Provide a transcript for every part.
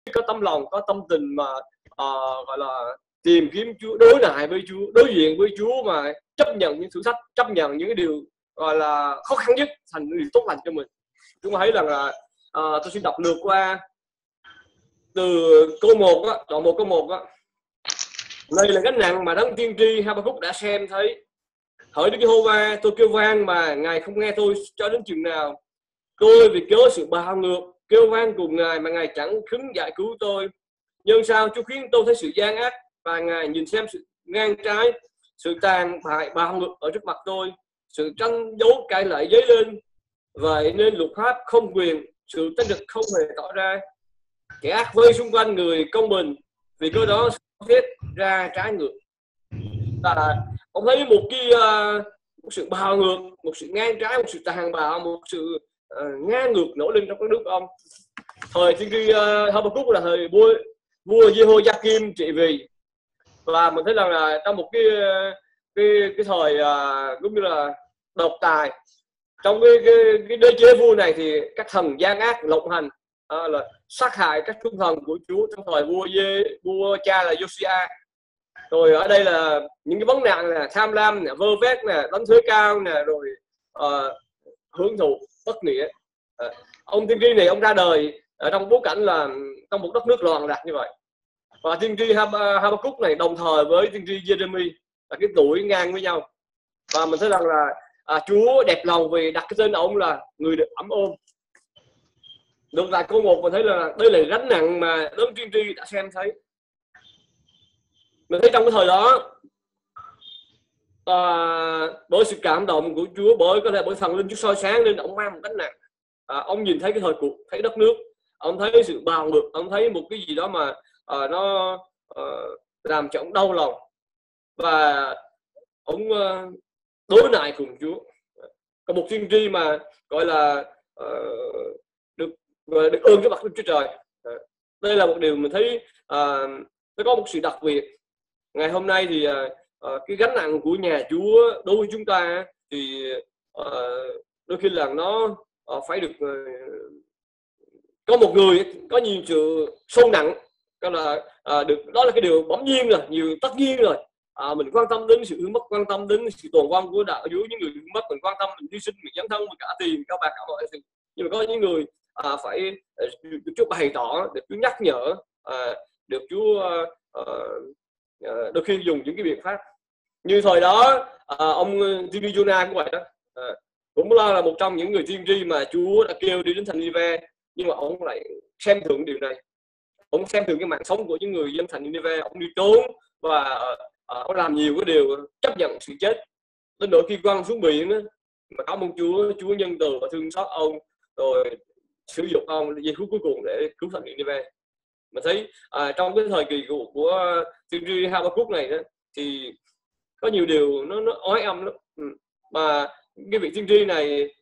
có tấm lòng, có tâm tình mà gọi là tìm kiếm Chúa, đối lại với Chúa, đối diện với Chúa, mà chấp nhận những thử thách, chấp nhận những cái điều gọi là khó khăn nhất thành điều tốt lành cho mình. Chúng ta thấy rằng là tôi xin đọc lượt qua từ câu 1 á, đoạn 1 câu 1 á. Đây là gánh nặng mà đấng tiên tri Habakkuk đã xem thấy. Hỡi Đức Giê-hô-va, tôi kêu vang mà Ngài không nghe tôi cho đến chừng nào? Tôi vì cớ sự bạo ngược kêu vang cùng Ngài mà Ngài chẳng khứng giải cứu tôi. Nhưng sao Chúa khiến tôi thấy sự gian ác, và Ngài nhìn xem sự ngang trái, sự tàn bại bạo ngược ở trước mặt tôi, sự tranh dấu cãi lại dấy lên. Vậy nên luật pháp không quyền, sự tranh địch không hề tỏ ra. Kẻ ác vây xung quanh người công bình, vì cớ đó thiết ra trái ngược. Ông thấy một sự bạo ngược, một sự ngang trái, một sự tàn bạo, một sự ngang ngược nổi lên trong các nước ông. Thời tiên tri Habakkuk là thời vua Jehoiakim trị vì, và mình thấy rằng là trong một cái thời cũng như là độc tài trong cái đế chế vua này, thì các thần gian ác lộng hành là sát hại các trung thần của Chúa trong thời vua cha là Josiah. Rồi ở đây là những cái vấn nạn là tham lam nè, vơ vét nè, đánh thuế cao nè, rồi hưởng thụ bất nghĩa. Ông tiên tri này ông ra đời ở trong bối cảnh là trong một đất nước loạn lạc như vậy, và tiên tri Habakkuk này đồng thời với tiên tri Jeremy là cái tuổi ngang với nhau. Và mình thấy rằng là Chúa đẹp lòng vì đặt cái tên ông là người được ấm ôm. Được lại câu 1 mình thấy là đây là gánh nặng mà đấng tiên tri đã xem thấy. Mình thấy trong cái thời đó bởi sự cảm động của Chúa, có thể bởi thần linh Chúa soi sáng, nên ông mang một gánh nặng. Ông nhìn thấy cái thời cuộc, thấy đất nước, ông thấy sự bạo ngược, ông thấy một cái gì đó mà nó làm cho ông đau lòng, và ông đối lại cùng Chúa. Có một tiên tri mà gọi là được ơn cái mặt Đức Chúa Trời. Đây là một điều mình thấy nó có một sự đặc biệt. Ngày hôm nay thì cái gánh nặng của nhà Chúa đối với chúng ta thì đôi khi là nó phải được có một người có nhiều sự sâu nặng, là đó là cái điều bẩm nhiên rồi, nhiều tất nhiên rồi. Mình quan tâm đến sự mất, quan tâm đến sự tồn vong của đạo Chúa, những người mất mình quan tâm, mình hy sinh, mình dấn thân, mình cả tiền, cả bạc, cả mọi thứ. Nhưng mà có những người phải được Chúa bày tỏ, được Chúa nhắc nhở, được Chúa đôi khi dùng những cái biện pháp. Như thời đó ông tiên tri Jonah cũng vậy đó, cũng là một trong những người tiên tri mà Chúa đã kêu đi đến thành Nineve, nhưng mà ông lại xem thường điều này. Ông xem thường cái mạng sống của những người dân thành Nineve. Ông đi trốn và ông làm nhiều cái điều chấp nhận sự chết, đến nỗi khi quăng xuống biển đó, mà cảm ơn Chúa nhân từ và thương xót ông, rồi sử dụng ông giây phút cuối cùng để cứu thành Nineve. Mình thấy trong cái thời kỳ của tiên tri Habakkuk này đó, thì có nhiều điều nó oái âm lắm. Mà cái vị tiên tri này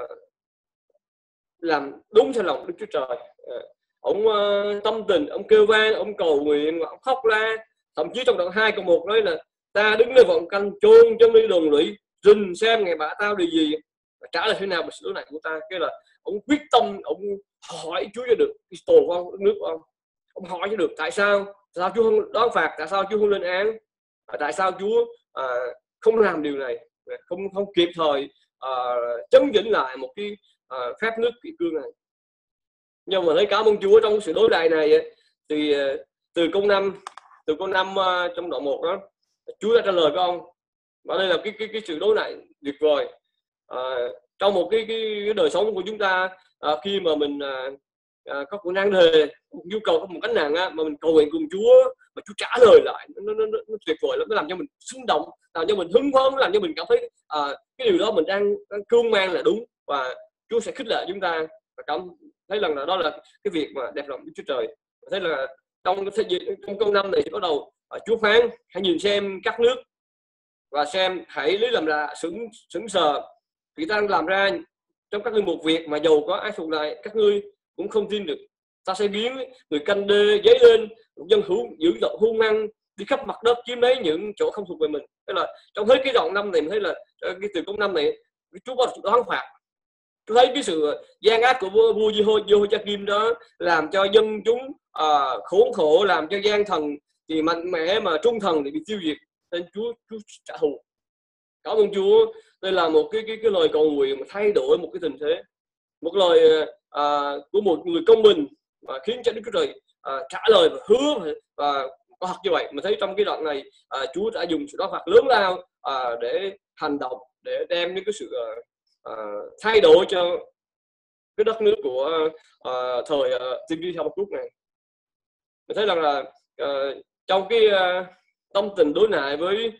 làm đúng theo lòng Đức Chúa Trời. Ông tâm tình, ông kêu vang, ông cầu nguyện, ông khóc la. Thậm chí trong đoạn 2 câu 1 nói là ta đứng nơi vọng canh chôn trong nơi đồn lũy, rình xem ngày bả tao điều gì, trả lời thế nào về sự đối này của ta. Cái là ông quyết tâm, ông hỏi Chúa cho được cái tổ của ông, nước của ông. Ông hỏi cho được tại sao Chúa không đón phạt, tại sao Chúa không lên án, tại sao Chúa không làm điều này, không kịp thời chấn chỉnh lại một cái phép nước kỷ cương này. Nhưng mà thấy cảm ơn Chúa trong sự đối đại này thì từ câu 5 trong đoạn 1 đó, Chúa đã trả lời với ông. Và đây là cái sự đối lại tuyệt vời trong một cái đời sống của chúng ta. Khi mà mình có một năng đề, một nhu cầu, có một gánh nặng mà mình cầu nguyện cùng Chúa mà Chúa trả lời lại, nó tuyệt vời lắm. Nó làm cho mình xung động, làm cho mình hứng phấn, làm cho mình cảm thấy cái điều đó mình đang cương mang là đúng, và Chúa sẽ khích lệ chúng ta. Và cảm thấy rằng là đó là cái việc mà đẹp lòng Đức Chúa Trời. Thế là trong câu 5 này thì bắt đầu Chúa phán: hãy nhìn xem các nước và xem, hãy lấy làm lạ, sững sờ, vì ta đang làm ra trong các ngươi một việc mà dầu có ai thuộc lại các ngươi cũng không tin được. Ta sẽ biến người canh đê dấy lên, dân hữu dữ dội hung hăng đi khắp mặt đất chiếm lấy những chỗ không thuộc về mình. Thế là trong hết cái đoạn 5 này mình thấy là cái từ câu 5 này Chúa có đoán phạt, Tôi thấy cái sự gian ác của vua Jehoiakim đó làm cho dân chúng khốn khổ, làm cho gian thần thì mạnh mẽ mà trung thần thì bị tiêu diệt, nên Chúa trả thù. Cảm ơn Chúa. Đây là một cái lời cầu nguyện mà thay đổi một cái tình thế, một lời của một người công bình và khiến cho Đức Chúa Trời trả lời và hứa và có thật như vậy. Mình thấy trong cái đoạn này Chúa đã dùng sự đón phạt lớn lao để hành động, để đem những cái sự thay đổi cho cái đất nước của thời tiên tri Habakkuk này. Mình thấy rằng là trong cái tâm tình đối nại với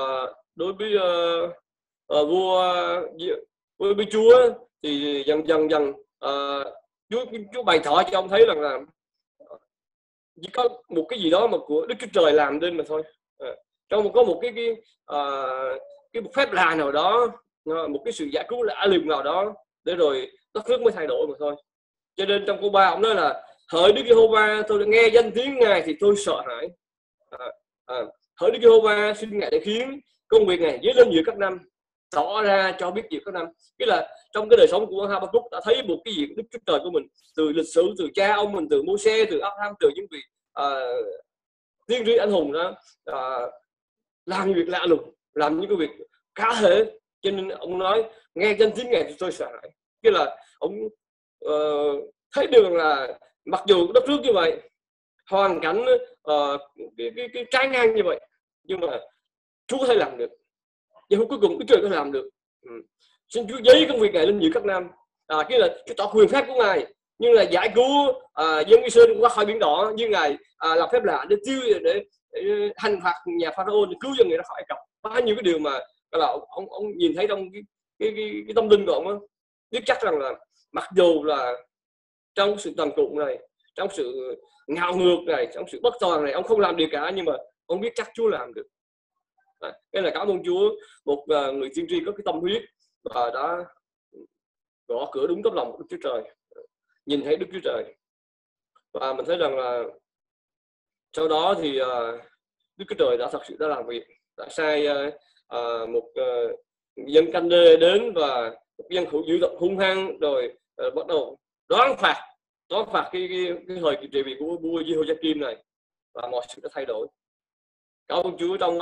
với Chúa thì dần dần Chúa bày tỏ cho ông thấy rằng là chỉ có một cái gì đó mà của Đức Chúa Trời làm nên mà thôi. Trong có một cái một phép lạ nào đó, một cái sự giải cứu lạ lùng nào đó, để rồi đất nước mới thay đổi mà thôi. Cho nên trong câu 3 ông nói là hỡi Đức Giê-hô-va, tôi đã nghe danh tiếng Ngài thì tôi sợ hãi. Hỡi Đức Giê-hô-va, xin Ngài để khiến công việc Ngài dấy lên giữa các năm, tỏ ra cho biết giữa các năm. Tức là trong cái đời sống của Habakkuk đã thấy một cái gì Đức Chúa Trời của mình từ lịch sử, từ cha ông mình, từ Mô-se, từ Abraham, từ những vị tiên tri anh hùng đó làm những việc lạ lùng, làm những cái việc cá thể. Cho nên ông nói nghe danh tiếng Ngài thì tôi sợ hãi. Tức là ông thấy được là mặc dù đất nước như vậy, hoàn cảnh cái trái ngang như vậy, nhưng mà Chúa có thể làm được. Nhưng cuối cùng Đức Trời có làm được. Xin Chúa giấy công việc Ngài lên giữa các năm. Cái là Chúa tỏ quyền phép của Ngài, nhưng là giải cứu dân Israel qua khỏi biển đỏ, như Ngài làm phép lạ để hành phạt nhà Pharaoh, để cứu dân người ra khỏi Ai Cập. Bao nhiêu cái điều mà là ông nhìn thấy trong cái tâm linh của ông đó. Biết chắc rằng là mặc dù là trong sự tàn tụ này, trong sự ngạo ngược này, trong sự bất toàn này, ông không làm được cả, nhưng mà ông biết chắc Chúa làm được. Cái là cảm ơn Chúa, một người tiên tri có cái tâm huyết và đã gõ cửa đúng tấm lòng của Đức Chúa Trời, nhìn thấy Đức Chúa Trời. Và mình thấy rằng là sau đó thì Đức Chúa Trời đã thật sự đã làm việc, đã sai một dân canh đê đến và một dân dữ dội hung hăng, rồi bắt đầu đoán phạt cái thời trị vì của vua Jehoiakim này, và mọi sự đã thay đổi. Cảm ơn Chúa. Trong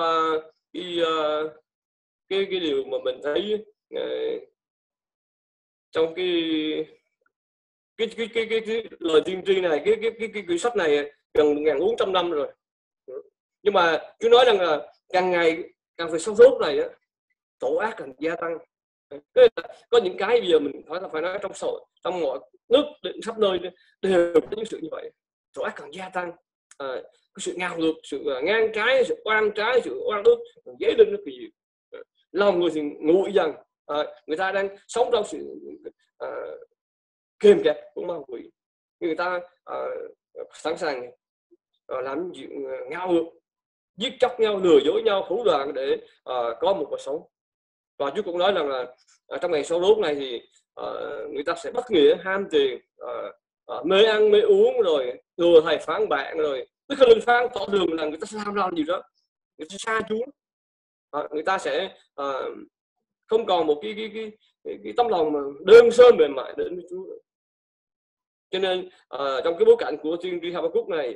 cái điều mà mình thấy trong cái lời tiên tri này, cái quyển sách này gần 1400 năm rồi, nhưng mà Chúa nói rằng là càng ngày càng phải sâu suốt này, tội ác càng gia tăng. Có những cái bây giờ mình phải nói trong mọi nước khắp nơi đều có những sự như vậy, tội ác càng gia tăng, cái sự ngạo ngược, sự ngang trái, sự oan trái, sự oan ức dễ lên rất nhiều. Lòng người thì nguội dần, người ta đang sống trong sự kiềm kẹp của ma quỷ, người ta sẵn sàng làm những chuyện ngạo ngược, giết chóc nhau, lừa dối nhau, thủ đoạn để có một cuộc sống. Và Chúa cũng nói rằng là trong ngày sau đốt này thì người ta sẽ bất nghĩa, ham tiền, mê ăn mê uống, rồi đùa thầy phán bạn, rồi Đức Linh phán tỏ đường là người ta sẽ làm gì đó, người ta xa Chúa, người ta sẽ không còn một cái tấm lòng mà đơn sơ mềm mại đến với Chúa. Cho nên trong cái bối cảnh của tiên tri Habakkuk này,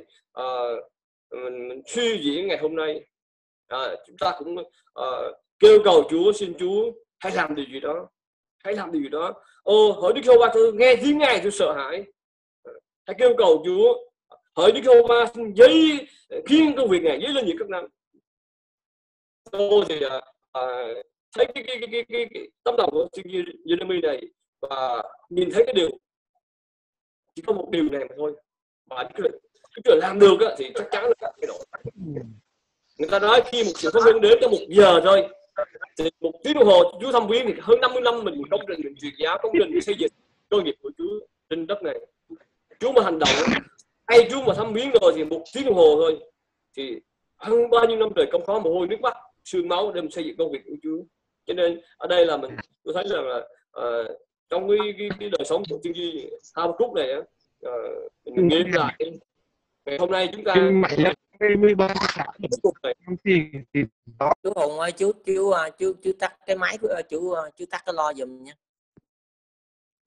mình suy diễn ngày hôm nay, chúng ta cũng kêu cầu Chúa, xin Chúa hãy làm điều gì đó, hãy làm điều gì đó. Hỡi Đức Giê-hô-va, tôi nghe tiếng Ngài tôi sợ hãi. Hãy kêu cầu Chúa, hỡi Đức Giê-hô-va, xin khiến công việc Ngài dấy lên những các năm. Tôi thì thấy cái tấm lòng của Jeremy này và nhìn thấy cái điều chỉ có một điều này mà thôi, và cái chuyện làm được thì chắc chắn là cái độ. Người ta nói khi một sự phát minh đến trong 1 giờ thôi, thì 1 tiếng đồng hồ Chúa thăm viếng thì hơn 50 năm mình công trình, mình duyệt giá công trình xây dựng cơ nghiệp của Chúa trên đất này. Chúa mà hành động, hay Chúa mà thăm viếng rồi thì 1 tiếng đồng hồ thôi, thì hơn bao nhiêu năm trời công khó, mồ hôi nước mắt, xương máu để mình xây dựng công việc của Chúa. Cho nên ở đây là tôi thấy rằng là trong cái đời sống của tiên tri Habakkuk này mình nghiệm lại ngày hôm nay chúng ta chú Hùng ơi, chú tắt cái máy của chú tắt cái lo giùm nha.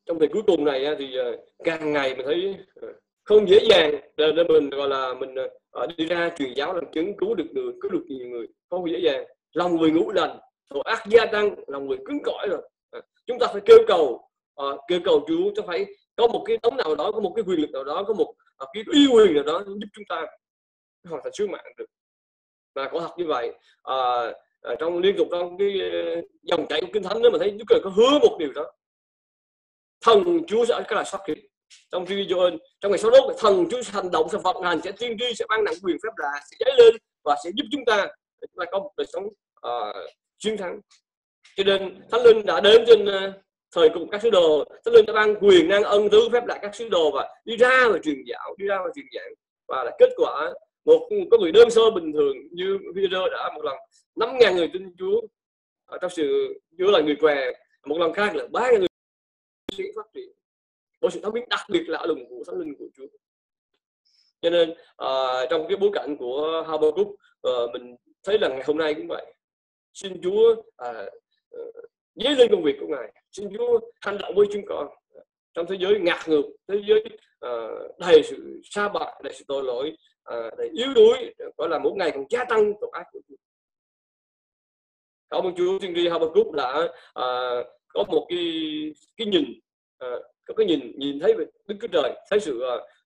trong thời cuối cùng này thì càng ngày mình thấy không dễ dàng để mình gọi là mình đi ra truyền giáo làm chứng cứu được nhiều người, không dễ dàng. Lòng người ngũ lành, tội ác gia tăng, lòng người cứng cỏi rồi. Chúng ta phải kêu cầu Chúa, chúng phải có một cái tấm nào đó, có một cái quyền lực nào đó, có một cái uy quyền nào đó giúp chúng ta hoàn thành sứ mạng được. Và có thật như vậy, trong liên tục trong cái dòng chảy của Kinh Thánh đó mà thấy Chúa Trời có hứa một điều đó: thần Chúa sẽ cái là xác thịt. Trong khi Gioan trong ngày 61, thần Chúa sẽ hành động, sẽ vận hành, sẽ tiên tri, sẽ ban nặng quyền phép lạ, sẽ dấy lên và sẽ giúp chúng ta có một đời sống chiến thắng. Cho nên Thánh Linh đã đến trên thời cùng các sứ đồ, Thánh Linh đã ban quyền năng ân tứ phép lạ các sứ đồ và đi ra và truyền giáo, và là kết quả có người đơn sơ bình thường như Peter đã một lần 5.000 người tin Chúa trong sự Chúa là người què, một lần khác là 3.000 người sẽ phát triển bởi sự thống biến đặc biệt lạ lùng của Thánh Linh của Chúa. Cho nên trong cái bối cảnh của Habakkuk, mình thấy là ngày hôm nay cũng vậy. Xin Chúa dấy lên công việc của Ngài, xin Chúa hành động với chúng con trong thế giới ngạt ngược, thế giới đầy sự sa bạc, đầy sự tội lỗi, đầy yếu đuối, gọi là mỗi ngày còn gia tăng tội ác của Chúa. Cảm ơn Chúa. Tiên tri Habakkuk đã có một cái nhìn, có cái nhìn thấy về Đức Chúa Trời, thấy sự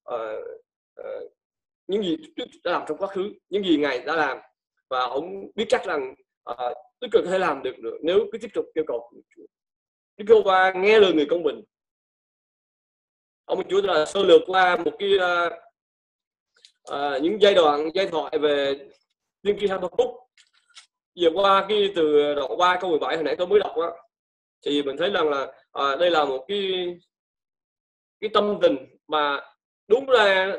những gì Đức đã làm trong quá khứ, những gì Ngài đã làm, và ông biết chắc rằng Đức Chúa có thể làm được nữa nếu cứ tiếp tục kêu cầu của Chúa. Đức Giê-hô-va nghe lời người công bình. Ông Chúa là sơ lược qua một cái những giai thoại về tiên tri Habakkuk. Vừa qua cái từ đoạn 3 câu 17 hồi nãy tôi mới đọc á, thì mình thấy rằng là đây là một cái tâm tình mà đúng là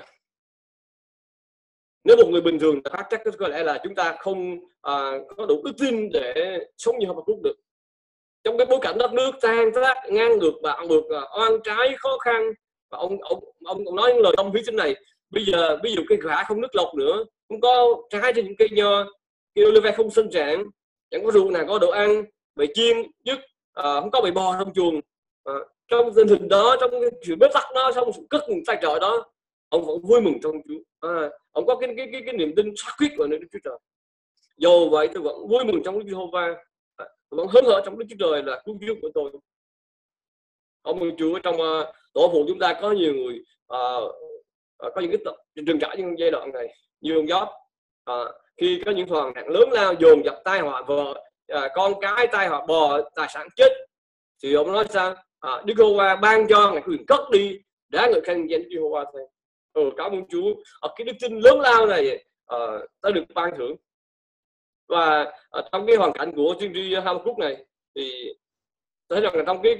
nếu một người bình thường khác chắc có lẽ là chúng ta không có đủ đức tin để sống như Habakkuk được. Trong cái bối cảnh đất nước tan tác, ngang ngược, bạo ngược, oan trái, khó khăn, và ông nói những lời tâm huyết thế này: bây giờ ví dụ cây gã không nước lộc nữa, không có trái trên những cây nho, cây olive không sinh trưởng, chẳng có ruộng nào có đồ ăn, bầy chiên dứt, không có bầy bò trong chuồng. Trong tình hình đó, trong cái sự bế tắc đó, trong sự cất tay trời đó, ông vẫn vui mừng trong Chúa. Ông có cái niềm tin xác quyết vào nơi Đức Chúa Trời. Dù vậy tôi vẫn vui mừng trong Đức Giê-hô-va, tôi vẫn hớn hở trong Đức Chúa Trời là cứu Chúa của tôi. Ông Chúa, trong tổ phụ chúng ta có nhiều người có những cái trừng trải những giai đoạn này, như ông Gióp, khi có những hoàn nạn lớn lao dồn dập tai họa vợ, con cái, tai họa bò, tài sản chết, thì ông nói sao? Đức Giê-hô-va ban cho Ngài quyền cất đi đã ngợi khen danh Đức Giê-hô-va thôi. Cảm ơn Chúa, cái đức tin lớn lao này đã được ban thưởng. Và trong cái hoàn cảnh của tiên tri Habakkuk này thì thấy rằng là trong cái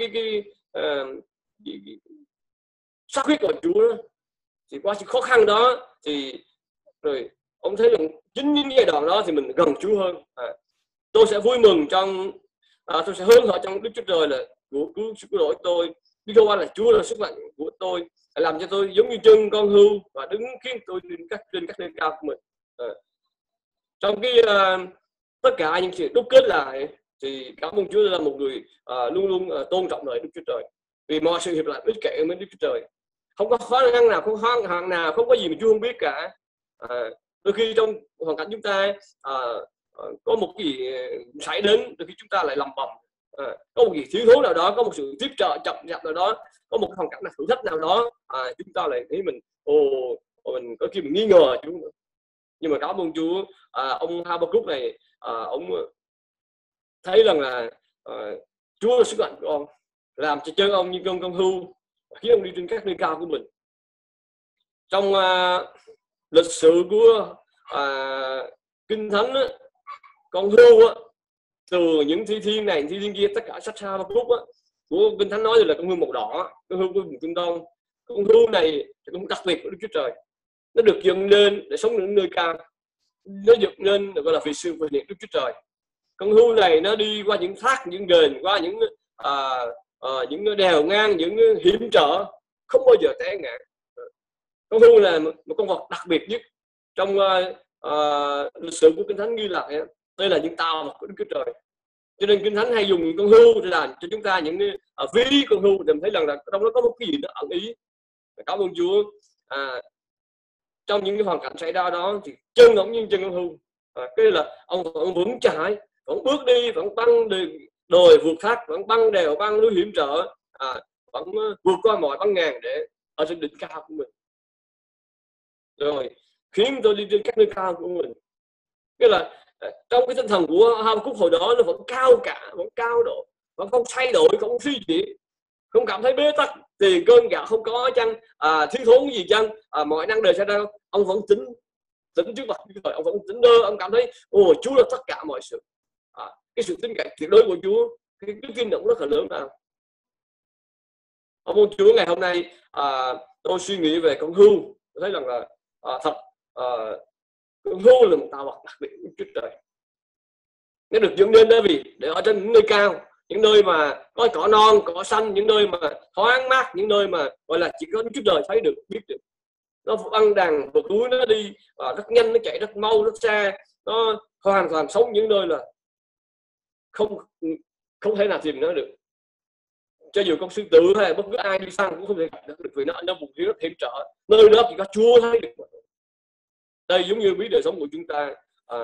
xác quyết của Chúa đó, thì qua sự khó khăn đó thì rồi ông thấy rằng chính những giai đoạn đó thì mình gần Chúa hơn. Tôi sẽ vui mừng tôi sẽ hớn hở trong Đức Chúa Trời là của cứu rỗi tôi. Đức Giê-hô-va là Chúa, là sức mạnh của tôi, làm cho tôi giống như chân con hươu và đứng khiến tôi trên các nơi cao của mình. Trong cái tất cả những sự đúc kết lại thì cảm ơn Chúa là một người luôn luôn tôn trọng lời Đức Chúa Trời, vì mọi sự hiệp lại ích kỷ với Đức Chúa Trời. Không có khó khăn nào, không khó khăn nào, không có gì mà Chúa không biết cả. Đôi khi trong hoàn cảnh chúng ta có một cái gì xảy đến, đôi khi chúng ta lại lầm bầm, có một gì thiếu thốn nào đó, có một sự tiếp trợ chậm chạp nào đó, có một hoàn cảnh thử thách nào đó, chúng ta lại thấy mình mình có khi mình nghi ngờ Chúa. Nhưng mà cảm ơn Chúa, ông Habakkuk này ông thấy rằng là Chúa là sức mạnh của ông, làm cho chân ông như con hươu, khiến ông đi trên các nơi cao của mình. Trong lịch sử của Kinh Thánh á, con hươu á, từ những thi thiên này, thi thiên kia, tất cả sách Habakkuk á của Kinh Thánh nói là con hươu màu đỏ, con hươu của vùng Trung Đông. Con hươu này cũng đặc biệt của Đức Chúa Trời, nó được dựng lên để sống ở những nơi cao, nó dựng lên gọi là vì sự vinh hiển Đức Chúa Trời. Con hươu này nó đi qua những thác, những đền, qua những đèo ngang, những hiểm trở, không bao giờ té ngã. Con hươu là một con vật đặc biệt nhất trong lịch sử của Kinh Thánh ghi lại. Đây là những tàu của Đức Chúa Trời. Cho nên Kinh Thánh hay dùng con hươu để làm cho chúng ta những ví con hươu, thì mình thấy rằng là trong đó có một cái gì đó ẩn ý. Cảm ơn Chúa. Trong những cái hoàn cảnh xảy ra đó thì chân ông như chân con hươu, cái là ông vẫn vững chãi, vẫn bước đi, vẫn băng đồi vượt thác, vẫn băng đèo băng núi hiểm trở, vẫn vượt qua mọi băng ngàn để ở trên đỉnh cao của mình, rồi khiến tôi đi trên các nơi cao của mình. Cái là trong cái tinh thần của Ha-bác-cúc hồi đó nó vẫn cao cả, vẫn cao độ, vẫn không thay đổi, không suy chuyển, không cảm thấy bế tắc, thì cơn gạo không có chăng, thiếu thốn gì chăng, mọi năng đời xảy ra, ông vẫn tính trước mặt Chúa, ông vẫn tính đơ, ông cảm thấy Chúa là tất cả mọi sự. Cái sự tin cậy tuyệt đối của Chúa, cái kinh động rất là lớn nào. Ông Chúa, ngày hôm nay tôi suy nghĩ về con hươu, tôi thấy rằng là con hươu là một tạo vật đặc biệt của Chúa Trời. Nó được dựng nên để ở trên những nơi cao, những nơi mà có cỏ non, cỏ xanh, những nơi mà thoáng mát, những nơi mà gọi là chỉ có Chúa Trời thấy được, biết được. Nó băng đằng vượt núi, nó đi rất nhanh, nó chạy rất mau, rất xa, nó hoàn toàn sống những nơi là không thể nào tìm nó được. Cho dù con sư tử hay bất cứ ai đi săn cũng không thể gặp được, vì nó vùng hiểm rất hiểm trở, nơi đó chỉ có Chúa thấy được. Đây giống như ví đời sống của chúng ta,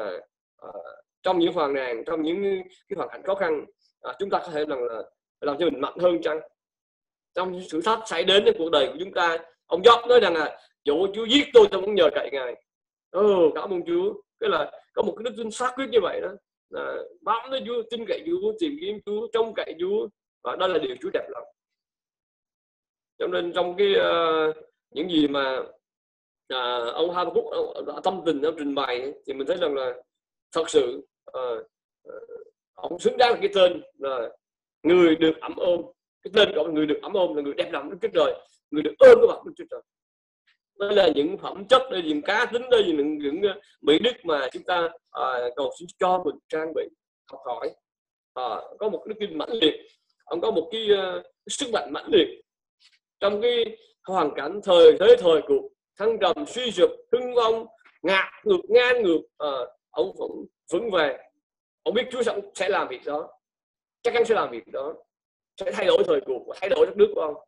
trong những hoàn nạn, trong những cái hoàn cảnh khó khăn, chúng ta có thể là làm cho mình mạnh hơn chăng? Trong những thử thách xảy đến trong cuộc đời của chúng ta, ông Job nói rằng là dẫu Chúa giết tôi vẫn nhờ cậy Ngài. Cảm ơn Chúa. Cái là có một cái đức tin xác quyết như vậy đó, bám lấy Chúa, tin cậy Chúa, tìm kiếm Chúa, trông cậy Chúa, và đó là điều Chúa đẹp lòng. Cho nên trong cái những gì mà ông Ha-bác-cúc tâm tình ông trình bày thì mình thấy rằng là thật sự ông xứng đáng là cái tên là người được ấm ôm. Cái tên của người được ấm ôm là người đẹp lòng Đức Chúa Trời, người được ôm của mặt Đức Chúa Trời. Đây là những phẩm chất, đây là những cá tính, đây là những mỹ đức mà chúng ta cầu xin cho mình trang bị học hỏi. Có một đức tin mãnh liệt, ông có một cái sức mạnh mãnh liệt trong cái hoàn cảnh thời cuộc thăng trầm, suy sụp, hưng vong, ngã ngược, ngang ngược, ông vẫn vững vàng. Ông biết Chúa sẽ làm việc đó, chắc chắn sẽ làm việc đó, sẽ thay đổi thời cuộc và thay đổi đất nước của ông.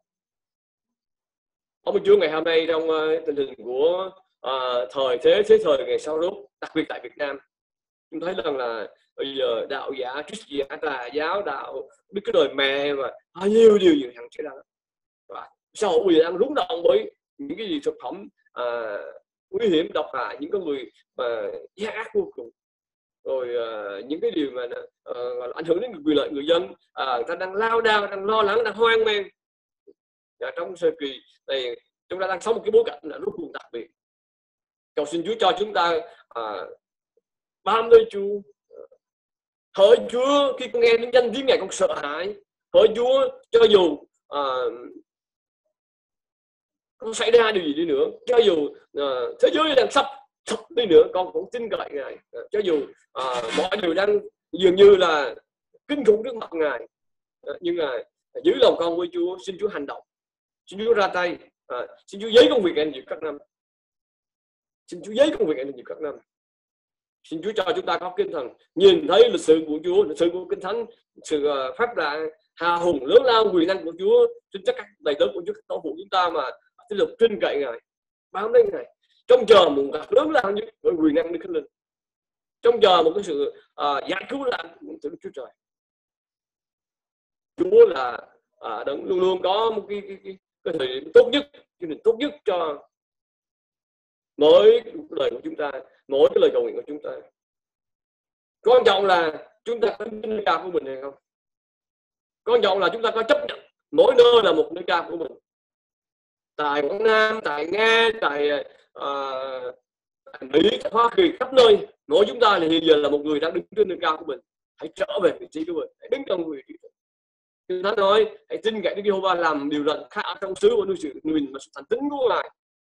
Ông Chúa, ngày hôm nay trong tình hình của thế thời ngày sau rốt, đặc biệt tại Việt Nam, chúng thấy rằng là bây giờ đạo giả, triết giả, tà giáo, đạo biết cái đời mẹ và nhiều điều gì thằng sẽ ra. Và xã hội bây giờ đang rúng động với những cái gì thực phẩm nguy hiểm, độc hại, những con người mà gian ác vô cùng, rồi những cái điều mà ảnh hưởng đến quyền lợi người dân, người ta đang lao đao, đang lo lắng, đang hoang mang. Trong thời kỳ này chúng ta đang sống một cái bối cảnh là rất là đặc biệt. Cầu xin Chúa cho chúng ta bám lấy Chúa, hỡi Chúa khi con nghe đến danh tiếng Ngài con sợ hãi, hỡi Chúa cho dù có xảy ra điều gì đi nữa, cho dù thế giới đang sắp đi nữa, con cũng tin cậy Ngài. Cho dù mọi điều đang dường như là kinh khủng trước mặt Ngài, nhưng mà giữ lòng con với Chúa. Xin Chúa hành động, xin Chúa ra tay, xin Chúa giấy công việc anh nhiều các năm, xin Chúa giấy công việc anh nhiều các năm. Xin Chúa cho chúng ta có tinh thần nhìn thấy lịch sử của Chúa, lịch sử của Kinh Thánh, sự phát đại hào hùng lớn lao quyền năng của Chúa. Xin chắc các đầy tớ của Chúa tổ phụ chúng ta mà tiếp tục tin cậy Ngài, bám lấy Ngài, trông chờ một gạt lớn lao nhất bởi quyền năng Đức Thánh Linh, trông chờ một cái sự giải cứu làm từ Đức Chúa Trời. Chúa là luôn luôn có một cái thời điểm tốt nhất, chương trình tốt nhất cho mỗi đời của chúng ta, mỗi cái lời cầu nguyện của chúng ta. Quan trọng là chúng ta có nơi cao của mình hay không? Quan trọng là chúng ta có chấp nhận mỗi nơi là một nơi cao của mình. Tại Quảng Nam, tại Nga, tại Mỹ, tại Hoa Kỳ, khắp nơi, mỗi chúng ta thì hiện giờ là một người đang đứng trên nơi cao của mình. Hãy trở về vị trí của mình, hãy đứng trong vị trí. Kinh Thánh nói hãy tin cậy Đức Giê-hô-va làm điều lành khác trong xứ của sự mình mà sự thành tín của Ngài.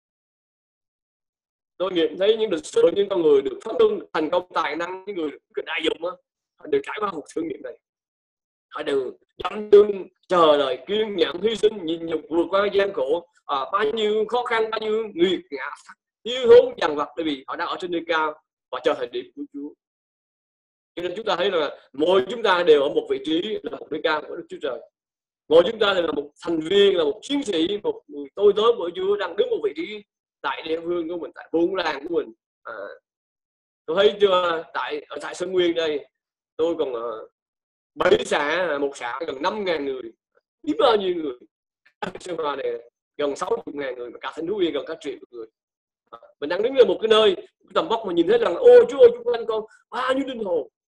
Tôi nghiệm thấy những lịch sử, những con người được phát minh thành công tài năng, những người được đại dụng á, họ đều trải qua một thử nghiệm này. Họ đều dám đương chờ đợi, kiên nhẫn, hy sinh, nhịn nhục, vượt qua gian khổ, bao nhiêu khó khăn, bao nhiêu nghiệt ngã, thiếu thốn dằn vặt, bởi vì họ đang ở trên nơi cao và chờ thời điểm của Chúa. Cho nên chúng ta thấy là mỗi chúng ta đều ở một vị trí là một đứa cao của Đức Chúa Trời. Mỗi chúng ta đều là một thành viên, là một chiến sĩ, một người tôi tớ của Chúa đang đứng một vị trí tại địa phương của mình, tại buôn làng của mình. Tôi thấy chưa, tại Sơn Nguyên đây, tôi còn 7 xã, một xã gần 5.000 người, biết bao nhiêu người. Sơn Hòa này gần 60.000 người, mà cả thành phố Yên gần cả triệu người. Mình đang đứng ở một cái nơi tầm vóc mà nhìn thấy rằng ôi Chúa ơi, chúng anh con bao nhiêu linh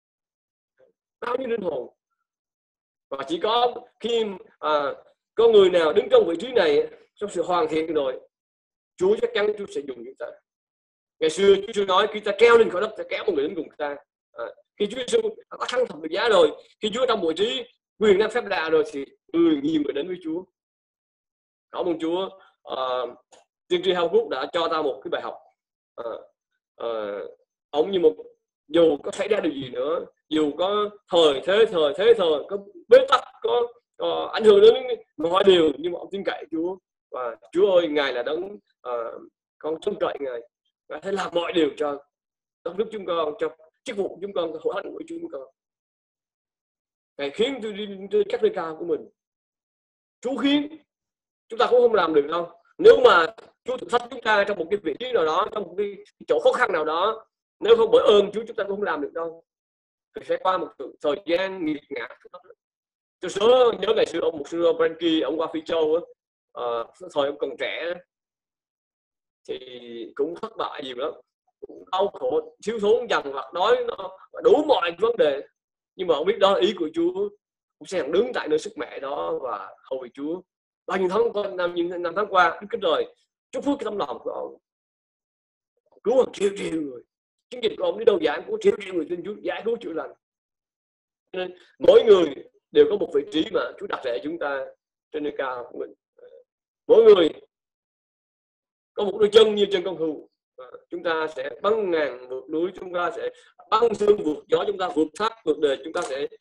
hồn. Và chỉ có khi có người nào đứng trong vị trí này trong sự hoàn thiện rồi, Chúa chắc chắn Chúa sẽ dùng chúng ta. Ngày xưa Chúa nói khi ta treo lên khỏi đất, ta kéo một người đến cùng ta. Khi Chúa Giêsu có thắng thập tự giá rồi, khi Chúa trong vị trí quyền năng phép lạ rồi, thì nhiều người đến với Chúa. Cảm ơn Chúa. Tiên tri Habakkuk đã cho ta một cái bài học. Ông như một, dù có xảy ra điều gì nữa, dù có thời thế có bế tắc, có ảnh hưởng đến mọi điều, nhưng mà ông tin cậy Chúa. Và Chúa ơi, Ngài là đấng con trông cậy Ngài sẽ làm mọi điều cho đất nước chúng con, cho chức vụ chúng con, hội thánh của chúng con. Ngài khiến tôi đi trên các nơi cao của mình. Chúa khiến, chúng ta cũng không làm được đâu. Nếu mà Chúa thử thách chúng ta trong một cái vị trí nào đó, trong một cái chỗ khó khăn nào đó, nếu không bởi ơn Chúa, chúng ta cũng không làm được đâu. Thì sẽ qua một thời gian nghiệt ngã. Tôi nhớ ngày xưa ông mục sư Branky, ông qua Phi Châu á, thời ông còn trẻ thì cũng thất bại nhiều lắm, cũng đau khổ, thiếu thốn, dằn vặt, đói, đủ mọi vấn đề. Nhưng mà ông biết đó là ý của Chúa, cũng sẽ đứng tại nơi sức mẹ đó và hầu việc Chúa. Bao nhiêu năm tháng qua, Đức Chúa Trời chúc phước cái tấm lòng của ông, cứu hàng triệu người. Chiến dịch của ông đi đâu giải cũng triệu người tin Chúa, giải cứu chữa lành. Nên mỗi người đều có một vị trí mà Chúa đặt để chúng ta trên nơi cao của mình. Mỗi người có một đôi chân như chân con hươu. Chúng ta sẽ băng ngàn vượt núi, chúng ta sẽ băng sương vượt gió, chúng ta vượt thác vượt đời, chúng ta sẽ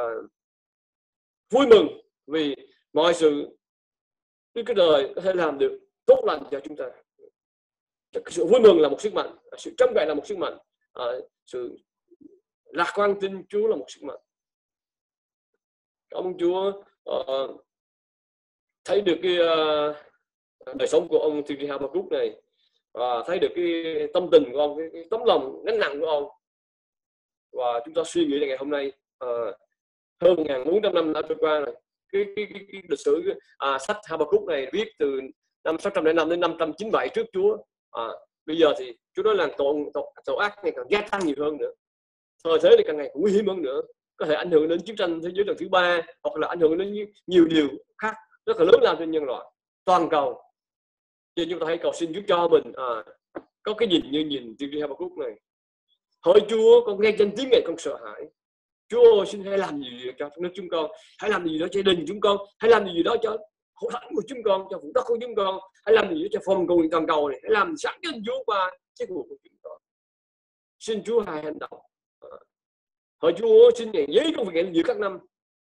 vui mừng vì mọi sự Đức Chúa Trời có thể làm được tốt lành cho chúng ta. Sự vui mừng là một sức mạnh, sự trông cậy là một sức mạnh, sự lạc quan tin Chúa là một sức mạnh. Cảm ơn Chúa. Thấy được cái đời sống của ông tiên tri Habakkuk này, và thấy được cái tâm tình của ông, cái tấm lòng gánh nặng của ông. Và chúng ta suy nghĩ là ngày hôm nay hơn 1.400 năm đã trôi qua rồi. Cái lịch sử sách Habakkuk này viết từ năm 605 đến 597 trước Chúa. Bây giờ thì Chúa nói là tội ác ngày càng gia tăng nhiều hơn nữa, thời thế này càng ngày nguy hiểm hơn nữa, có thể ảnh hưởng đến chiến tranh thế giới lần thứ 3, hoặc là ảnh hưởng đến nhiều điều khác rất là lớn lao trên nhân loại toàn cầu. Cho chúng ta hãy cầu xin Chúa cho mình có cái nhìn như nhìn tiên tri Habakkuk này. Hỡi Chúa, con nghe danh tiếng Ngài con sợ hãi. Chúa ơi, xin hãy làm gì cho nước chúng con, hãy làm gì đó cho gia đình chúng con, hãy làm gì đó cho hội thánh của chúng con, cho vùng đất của chúng con, hãy làm gì đó cho phòng cầu nguyện toàn cầu này, hãy làm sáng cho Chúa qua chức vụ của chúng con. Xin Chúa hãy hành động. Hỡi Chúa, xin Ngài giấy công việc giữa các năm.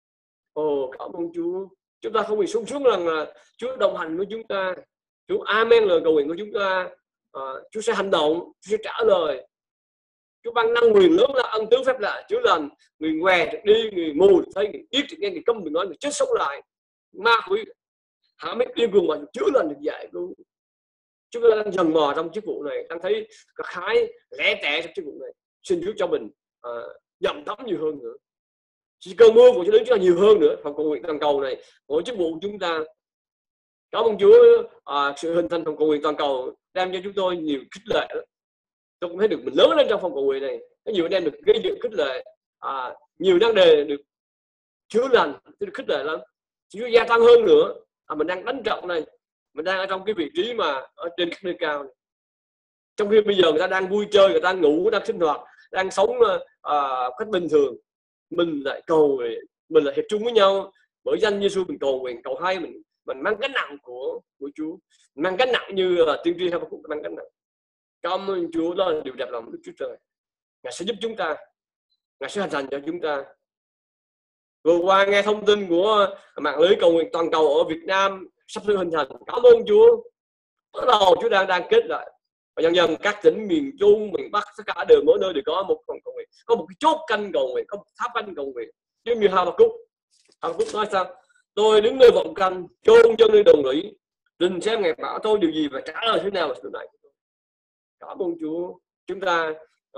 Cảm ơn Chúa. Chúng ta không bị sung sướng rằng là Chúa đồng hành với chúng ta. Chúa amen lời cầu nguyện của chúng ta. Chúa sẽ hành động, Chúa sẽ trả lời. Chúa ban năng quyền lớn là ân tứ phép lạ chữa lành, người què được đi, người mù được thấy, người điếc được nghe, người câm được nói, người chết sống lại, ma quỷ hả mấy điên cuồng mà chữa lành được giải cứu. Chúng ta đang dần mò trong chức vụ này, đang thấy có khái lẻ tẻ trong chức vụ này. Xin Chúa cho mình dầm thấm nhiều hơn nữa. Chỉ cơn mưa của Chúa đến chúng ta nhiều hơn nữa. Phòng cầu nguyện toàn cầu này, mỗi chức vụ của chúng ta. Cảm ơn Chúa, sự hình thành phòng cầu nguyện toàn cầu đem cho chúng tôi nhiều khích lệ. Tôi cũng thấy được mình lớn lên trong phòng cầu nguyện này, có nhiều anh em được gây dựng khích lệ, nhiều vấn đề được chữa lành, được khích lệ lắm. Chúa gia tăng hơn nữa. Mình đang đánh trận này, mình đang ở trong cái vị trí mà ở trên các nơi cao này. Trong khi bây giờ người ta đang vui chơi, người ta ngủ, đang sinh hoạt, đang sống cách bình thường, mình lại cầu nguyện, mình lại hiệp chung với nhau bởi danh Giêsu, mình cầu nguyện, cầu hay, mình mang gánh nặng của Chúa, mình mang gánh nặng như là tiên tri Habakkuk mang gánh nặng. Cảm ơn Chúa, đó là điều đẹp lòng Đức Chúa Trời. Ngài sẽ giúp chúng ta, Ngài sẽ hành thành cho chúng ta. Vừa qua nghe thông tin của mạng lưới cầu nguyện toàn cầu ở Việt Nam sắp sửa hình thành. Cảm ơn Chúa. Bắt đầu Chúa đang kết lại. và dần dần các tỉnh miền Trung, miền Bắc tất cả đều mỗi nơi đều có một phòng cầu nguyện, có một cái chốt canh cầu nguyện, có một tháp canh cầu nguyện. Giống như Habakkuk nói sao? Tôi đứng nơi vọng canh, chôn chân nơi đồng lũy, rình xem ngày bảo tôi điều gì và trả lời thế nào về sự này. Cảm ơn Chúa. Chúng ta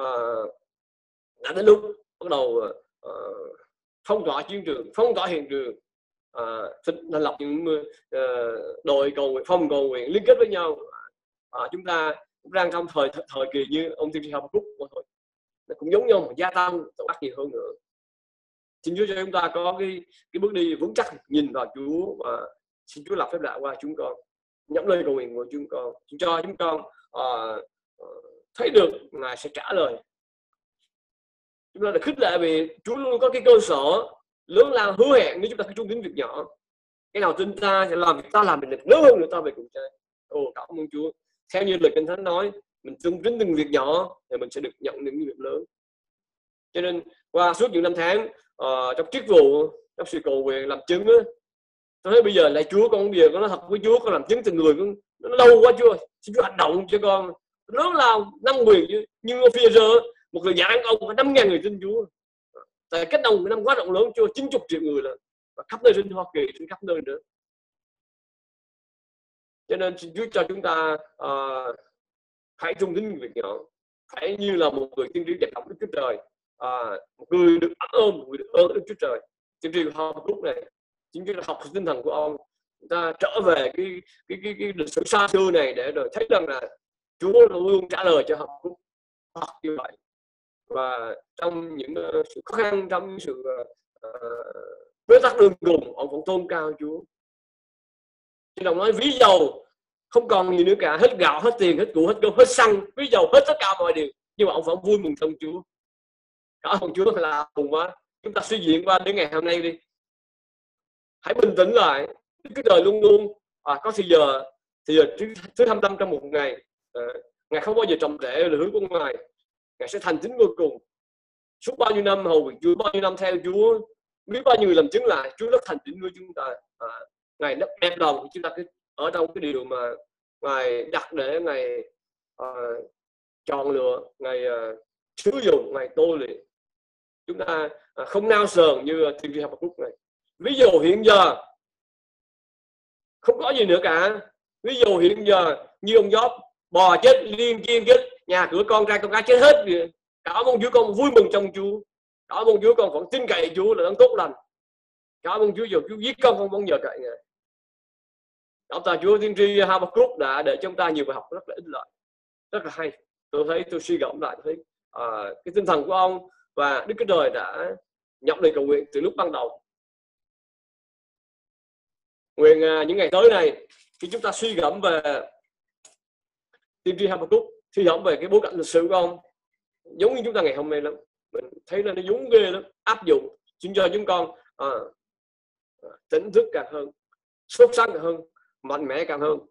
đã đến lúc bắt đầu phong tỏa chiến trường, phong tỏa hiện trường, thành lập những đội cầu nguyện, phòng cầu nguyện liên kết với nhau. Chúng ta cũng đang trong thời kỳ như ông tiên tri Habakkuk thôi, cũng giống nhau mà gia tăng tội ác nhiều hơn nữa. Xin Chúa cho chúng ta có cái bước đi vững chắc, nhìn vào Chúa, và xin Chúa lập phép lạ qua chúng con, nhắm lời cầu nguyện của chúng con, xin cho chúng con thấy được Ngài sẽ trả lời. Chúng ta được khích lệ vì Chúa luôn có cái cơ sở lớn lao hứa hẹn nếu chúng ta cứ trung tín việc nhỏ, cái nào tin ta sẽ làm việc ta làm việc lớn hơn nữa ta về cùng trời. Cảm ơn Chúa. Theo như lời Kinh Thánh nói, mình trung tín từng việc nhỏ thì mình sẽ được nhận những việc lớn. Cho nên qua suốt những năm tháng trong chức vụ, trong sự cầu nguyện làm chứng á, tôi thấy bây giờ lại Chúa, con bây giờ con nói thật với Chúa, con làm chứng từng người nó lâu quá Chúa, xin Chúa hành động cho con lớn lao 5 quyền như Phi-e-rơ, một người giảng ông có 5.000 người tin Chúa. Tại cách đông năm quá rộng lớn, Chúa 90 triệu người là và khắp nơi trên Hoa Kỳ, trên khắp nơi nữa. Cho nên xin Chúa cho chúng ta hãy trung tín việc nhỏ, hãy như là một người tiên tri đẹp đọc Đức Chúa Trời, một người được ơn, một người được ơn Đức Chúa Trời. Tiên tri Habakkuk này, chính chúng ta học tinh thần của ông, chúng ta trở về cái lịch sử xa xưa này để rồi thấy rằng là Chúa luôn trả lời cho Habakkuk như vậy. Và trong những sự khó khăn, trong những sự bế tắc đường cùng, ông vẫn tôn cao Chúa. Chứ đồng nói ví dầu không còn gì nữa cả, hết gạo, hết tiền, hết củ, hết cơm, hết xăng, ví dầu hết tất cả mọi điều, nhưng mà ông vẫn vui mừng trong Chúa. Cảm ơn Chúa là cùng quá. Chúng ta suy diễn qua đến ngày hôm nay đi. Hãy bình tĩnh lại. Đức Chúa Trời luôn luôn có thời giờ thứ 25 trong một ngày. Ngài không bao giờ trồng rễ lời hứa của Ngài. Ngài sẽ thành tín cuối cùng. Suốt bao nhiêu năm hầu việc Chúa, bao nhiêu năm theo Chúa, biết bao nhiêu người làm chứng lại Chúa rất thành tín với chúng ta. Ngài rất đẹp lòng, chúng ta cứ ở trong cái điều mà Ngài đặt để Ngài chọn lựa, Ngài sử dụng, Ngài tôi luyện. Chúng ta không nao sờn như tiên tri Habakkuk này. Ví dụ hiện giờ không có gì nữa cả. Ví dụ hiện giờ như ông Gióp, bò chết, liên chiên chết, nhà cửa con trai con gái chết hết. Cảm ơn Chúa, con vui mừng trong Chúa. Cảm ơn Chúa, con vẫn tin cậy Chúa là đấng tốt lành. Cảm ơn Chúa, dù Chúa giết con không nhờ cậy Ngài. Cảm tạ Chúa, tiên tri Habakkuk đã để chúng ta nhiều bài học rất là ích lợi, rất là hay. Tôi suy gẫm lại, thấy cái tinh thần của ông và Đức Chúa Trời đã nhập lời cầu nguyện từ lúc ban đầu. Nguyện những ngày tới này, khi chúng ta suy gẫm về tiên tri Habakkuk, suy gẫm về cái bối cảnh lịch sử của ông, giống như chúng ta ngày hôm nay lắm, mình thấy là nó giống ghê lắm, áp dụng, xin cho chúng con tỉnh thức càng hơn, sốt sắng càng hơn, mạnh mẽ càng hơn,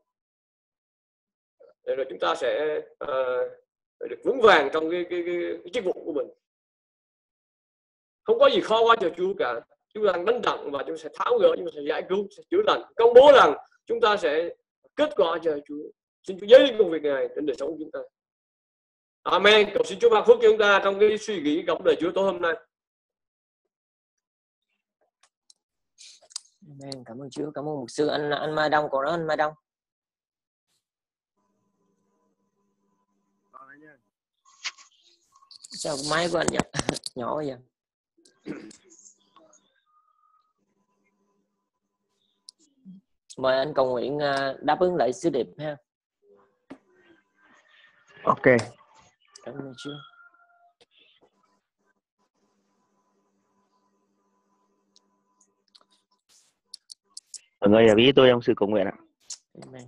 để rồi chúng ta sẽ được vững vàng trong cái chức vụ của mình. Không có gì khó quá cho Chúa cả. Chúng ta đang đánh đặng và chúng ta sẽ tháo gỡ, chúng ta sẽ giải cứu, sẽ chữa lành, công bố rằng chúng ta sẽ kết quả cho Chúa. Xin Chúa giấy lên công việc này trên đời sống của chúng ta. Amen. Cầu xin Chúa ban phước cho chúng ta trong cái suy nghĩ góc đời Chúa tối hôm nay. Amen. Cảm ơn Chúa. Cảm ơn mục sư anh Mai Đông. Còn đó anh Mai Đông. Sao máy của anh nhỏ vậy? Mời anh cầu nguyện đáp ứng lại sứ điệp ha. Ok. Cảm ơn Chúa. Mọi người ý tôi trong sự cầu nguyện ạ. Amen.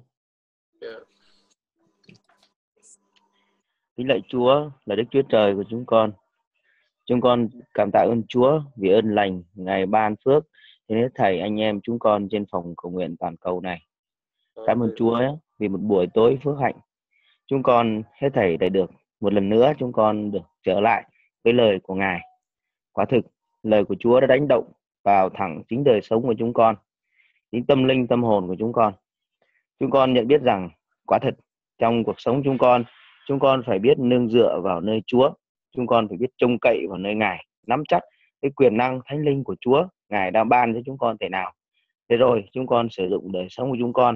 Kính lạy Chúa là Đức Chúa Trời của chúng con. Chúng con cảm tạ ơn Chúa vì ơn lành Ngài ban phước đến hết thảy anh em chúng con trên phòng cầu nguyện toàn cầu này. Cảm ơn Chúa vì một buổi tối phước hạnh. Chúng con hết thảy đã được một lần nữa chúng con được trở lại với lời của Ngài. Quả thực lời của Chúa đã đánh động vào thẳng chính đời sống của chúng con, chính tâm linh tâm hồn của chúng con. Chúng con nhận biết rằng quả thật trong cuộc sống chúng con Chúng con phải biết nương dựa vào nơi Chúa. Chúng con phải biết trông cậy vào nơi Ngài, nắm chắc cái quyền năng thánh linh của Chúa Ngài đang ban cho chúng con thể nào. Thế rồi chúng con sử dụng đời sống của chúng con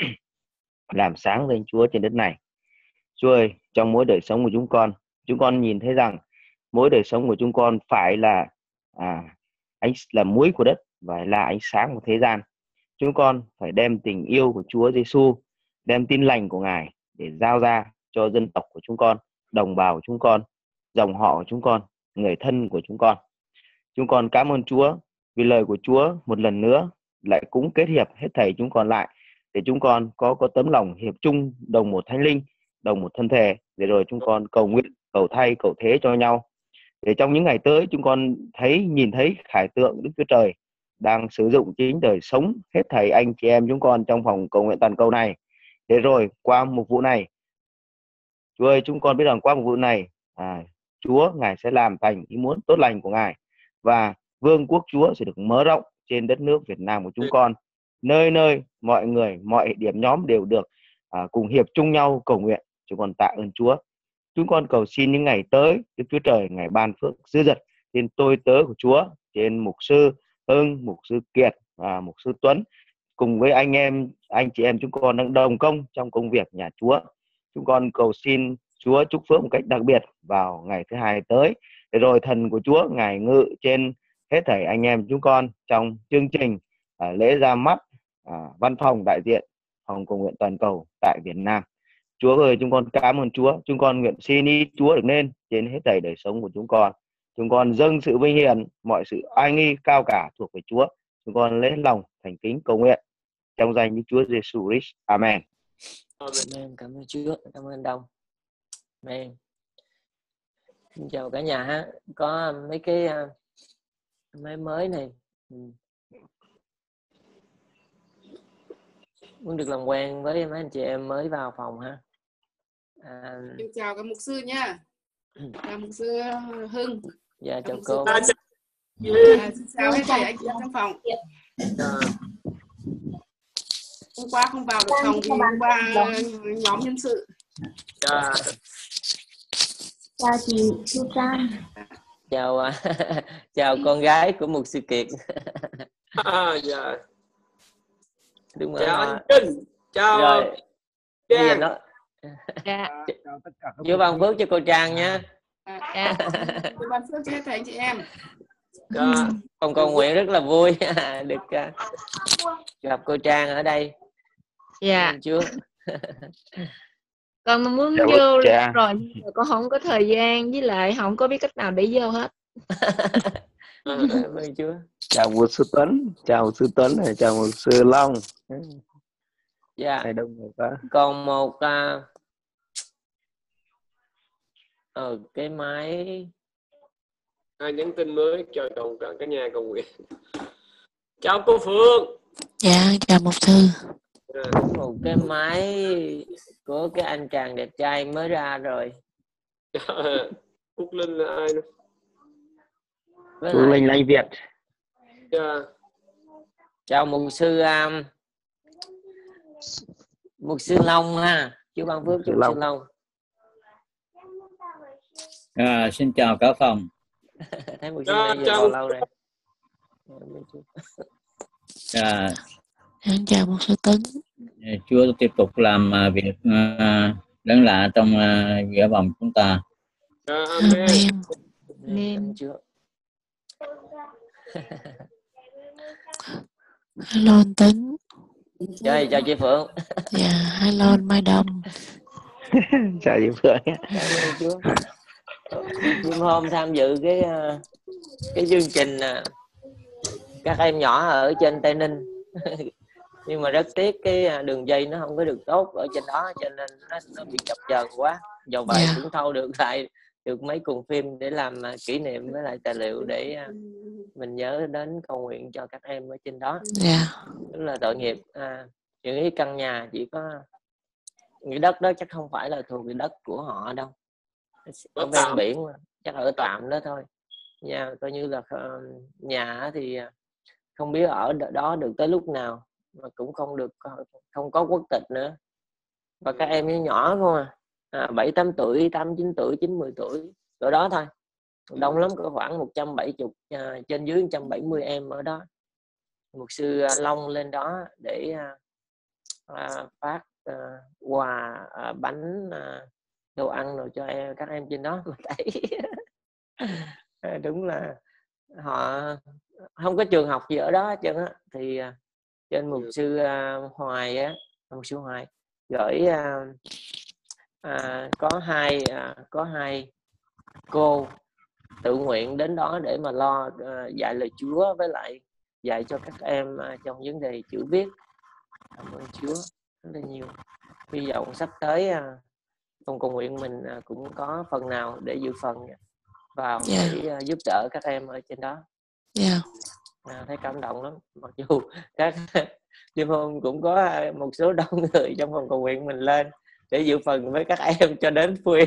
làm sáng danh Chúa trên đất này. Chúa ơi, trong mỗi đời sống của chúng con nhìn thấy rằng mỗi đời sống của chúng con phải là ánh là muối của đất và là ánh sáng của thế gian. Chúng con phải đem tình yêu của Chúa Giêsu, đem tin lành của Ngài để giao ra cho dân tộc của chúng con, đồng bào của chúng con, dòng họ của chúng con, người thân của chúng con. Chúng con cảm ơn Chúa vì lời của Chúa một lần nữa lại cũng kết hiệp hết thảy chúng con lại để chúng con có tấm lòng hiệp chung, đồng một thánh linh, đồng một thân thể, để rồi chúng con cầu nguyện, cầu thay, cầu thế cho nhau. Để trong những ngày tới chúng con nhìn thấy khải tượng Đức Chúa Trời đang sử dụng chính đời sống hết thảy anh chị em chúng con trong phòng cầu nguyện toàn cầu này. Để rồi qua một vụ này, Chúa ơi, chúng con biết rằng qua một vụ này Chúa Ngài sẽ làm thành ý muốn tốt lành của Ngài, và vương quốc Chúa sẽ được mở rộng trên đất nước Việt Nam của chúng con. Nơi nơi mọi người, mọi điểm nhóm đều được cùng hiệp chung nhau cầu nguyện. Chúng con tạ ơn Chúa. Chúng con cầu xin những ngày tới, Đức Chúa Trời Ngài ban phước dư dật trên tôi tớ của Chúa, trên mục sư Hưng, mục sư Kiệt và mục sư Tuấn, cùng với anh chị em chúng con đang đồng công trong công việc nhà Chúa. Chúng con cầu xin Chúa chúc phước một cách đặc biệt vào ngày thứ hai tới, để rồi thần của Chúa Ngài ngự trên hết thảy anh em chúng con trong chương trình lễ ra mắt văn phòng đại diện phòng cầu nguyện toàn cầu tại Việt Nam. Chúa ơi, chúng con cảm ơn Chúa. Chúng con nguyện xin ý Chúa được nên trên hết thảy đời sống của chúng con. Chúng con dâng sự vinh hiển, mọi sự oai nghi cao cả thuộc về Chúa. Chúng con lấy lòng thành kính cầu nguyện trong danh Đức Chúa Giêsu Christ. Amen. Amen. Cảm ơn Chúa, cảm ơn Đông. Amen. Xin chào cả nhà ha. Có mấy cái máy mới này muốn được làm quen với mấy anh chị em mới vào phòng ha. Em chào các mục sư nha. Chào mục sư Hưng. Dạ chào cô. Xin chào hết thầy anh chị em trong phòng. Hôm qua không vào được phòng vì hôm qua nhóm nhân sự. Chào chị Thu Trang. Chào con gái của mục sư Kiệt. Dạ. Đúng chào rồi. anh Trinh. Chào Rồi. Bây giờ nó Chào tất cả Chúa ban phước cho cô Trang nha. Chúa ban phước cho hết thầy anh chị em. Con cầu nguyện rất là vui được gặp cô Trang ở đây. Dạ. Chúa. Con muốn vô rồi nhưng mà con không có thời gian, với lại không có biết cách nào để vô hết. Chúa. Chào mục sư Tuấn, chào mục sư Tuấn này, chào mục sư Long. Dạ. Đông người quá. Còn một cái máy ai nhắn tin mới cho cả nhà cầu nguyện. Chào cô Phương. Dạ chào mục sư. Một cái máy của cái anh chàng đẹp trai mới ra rồi. Quốc Linh là ai nữa? Quốc Linh Anh Việt. Chào mục sư Long ha. Chúa ban phước cho mục sư Long. Xin chào cả phòng. Thấy mục sư này giờ lâu rồi. Xin chào mục sư Tuấn. Chúa tiếp tục làm việc lớn lạ trong giữa vòng chúng ta. Amen. Amen. Chúa. Hello anh Tuấn. Chào chị Phượng. Dạ, hello anh Mai Đông. Chào chị Phượng. Nhưng hôm tham dự cái chương trình các em nhỏ ở trên Tây Ninh. Nhưng mà rất tiếc cái đường dây nó không có được tốt ở trên đó, cho nên nó bị chập chờn quá. Do vậy cũng thâu được lại được mấy cuộn phim để làm kỷ niệm với lại tài liệu để mình nhớ đến cầu nguyện cho các em ở trên đó. Rất là tội nghiệp. Những cái căn nhà chỉ có cái đất đó chắc không phải là thuộc cái đất của họ đâu, ở ven biển chắc ở tạm đó thôi. Nhà coi như là nhà thì không biết ở đó được tới lúc nào, mà cũng không có quốc tịch nữa, và các em nhỏ không 7-8 tuổi, 8-9 tuổi, 9-10 tuổi ở đó thôi. Đông lắm, có khoảng 170, trên dưới 170 em ở đó. Mục sư Long lên đó để phát quà, bánh, đồ ăn rồi cho các em trên đó. Mà thấy đúng là họ không có trường học gì ở đó hết trơn á. Thì trên mục sư Hoài á, mục sư Hoài gửi có hai cô tự nguyện đến đó để mà lo dạy lời Chúa, với lại dạy cho các em trong vấn đề chữ viết. Cảm ơn Chúa rất là nhiều. Hy vọng sắp tới phòng cầu nguyện mình cũng có phần nào để dự phần vào để giúp đỡ các em ở trên đó. Thấy cảm động lắm. Mặc dù các đêm hôm cũng có một số đông người trong phòng cầu nguyện mình lên để dự phần với các em cho đến khuya.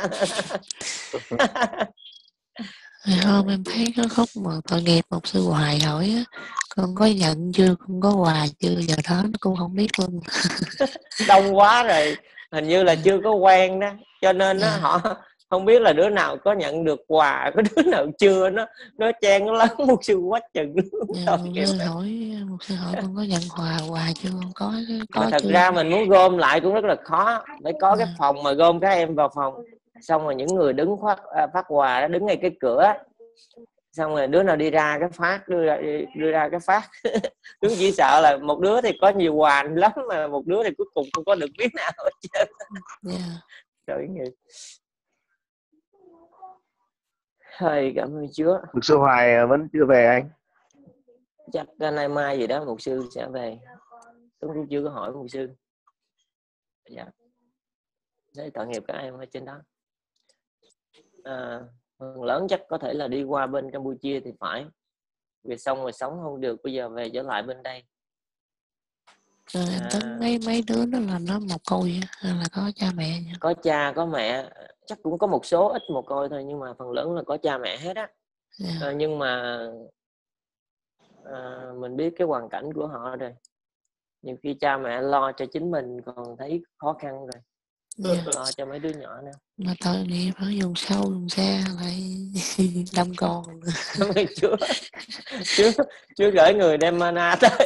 Ngày hôm em thấy cái khúc mà tội nghiệp một sư Hoài hỏi á, con có nhận chưa, con có quà chưa, giờ đó nó cũng không biết luôn. Đông quá rồi, hình như là chưa có quen đó, cho nên nó họ không biết là đứa nào có nhận được quà, có đứa nào chưa, nó chen nó lắm một sư quá chừng. Một sư hỏi con có nhận quà chưa, con có mà thật chưa? ra mình muốn gom lại cũng rất là khó, phải có cái phòng mà gom các em vào phòng, xong rồi những người đứng phát quà đó đứng ngay cái cửa, xong rồi đứa nào đi ra cái phát đưa ra cái phát. Đứng chỉ sợ là một đứa thì có nhiều quà lắm, mà một đứa thì cuối cùng không có được biết nào hết trơn. Trời ơi. Thôi cảm ơn Chúa. Mục sư Hoài vẫn chưa về anh? Chắc nay mai gì đó mục sư sẽ về. Tôi cũng chưa có hỏi mục sư. Dạ. Để tội nghiệp các em ở trên đó. Phần lớn chắc có thể là đi qua bên Campuchia thì phải. Vì xong rồi sống không được, bây giờ về trở lại bên đây. Rồi em tính mấy đứa đó là nó mồ côi hay là có cha mẹ nhỉ? Có cha có mẹ, chắc cũng có một số ít mồ côi thôi, nhưng mà phần lớn là có cha mẹ hết á. Nhưng mà mình biết cái hoàn cảnh của họ rồi. Nhiều khi cha mẹ lo cho chính mình còn thấy khó khăn rồi, lo cho mấy đứa nhỏ nữa. Mà tội nghiệp ở vùng sâu vùng xa lại đông con. Cảm ơn Chúa gửi người đem mana tới.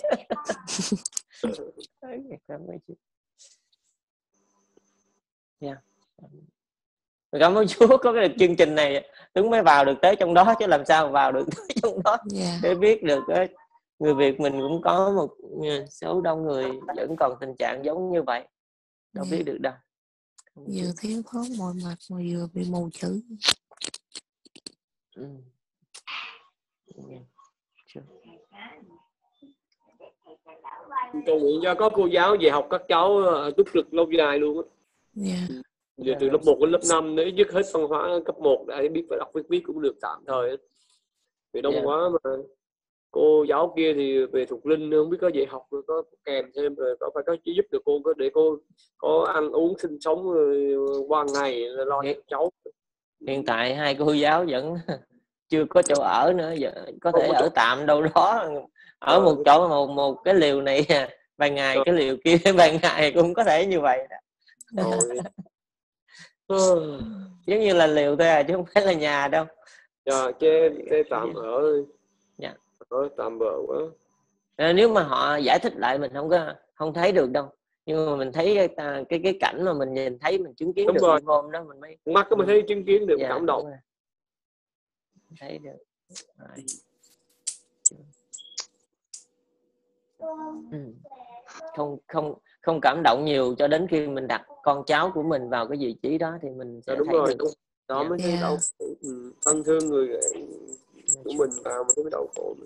Cảm ơn Chúa. Cảm ơn Chúa có cái chương trình này, Tuấn mới vào được tới trong đó, chứ làm sao vào được tới trong đó để biết được người Việt mình cũng có một số đông người vẫn còn tình trạng giống như vậy, đâu biết được đâu. Vừa thiếu thốn mọi mặt mà vừa bị mù chữ. Cầu nguyện cho có cô giáo về học các cháu tốt lực lâu dài luôn á. Giờ từ lớp 1 đến lớp 5 nếu dứt hết văn hóa cấp 1 đã biết phải đọc viết cũng được tạm thời. Vì đông quá mà cô giáo kia thì về thuộc linh không biết có dạy học rồi có kèm thêm rồi có phải có giúp được cô để cô có ăn uống sinh sống qua ngày lo cho cháu. Hiện tại hai cô giáo vẫn chưa có chỗ ở nữa, giờ có thể ở tạm đâu đó, ở một chỗ một cái liều này vài ngày, cái liều kia vài ngày cũng có thể như vậy. Giống như là liều thôi chứ không phải là nhà đâu. Chứ tạm ở ở tạm bợ quá. Nếu mà họ giải thích lại mình không thấy được đâu, nhưng mà mình thấy cái cảnh mà mình nhìn thấy, mình chứng kiến được hôm đó mình mới mắt mình thấy chứng kiến được, cảm động. Thấy được. Không cảm động nhiều cho đến khi mình đặt con cháu của mình vào cái vị trí đó thì mình sẽ thấy được. Đó mới thấy đau khổ. Thân thương người của mình vào mới thấy đau khổ.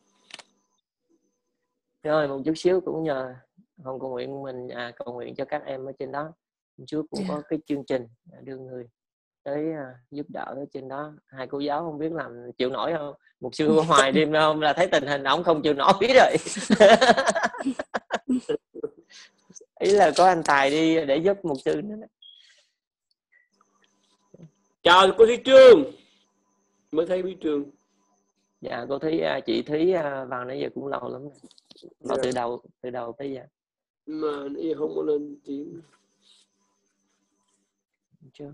Rồi một chút xíu cũng nhờ phòng cầu nguyện mình cầu nguyện cho các em ở trên đó. Chúa cũng có cái chương trình đưa người tới giúp đỡ ở trên đó. Hai cô giáo không biết làm chịu nổi không? Một sư Hoài đêm hôm là thấy tình hình ổng không chịu nổi rồi. Ý là có anh Tài đi để giúp một sư nữa. Chào cô Thúy Trương. Mới thấy Thúy Trương. Dạ cô Thúy, chị Thúy vào nãy giờ cũng lâu lắm. Vào từ đầu tới giờ. Mà nãy không có lên tiếng. chưa?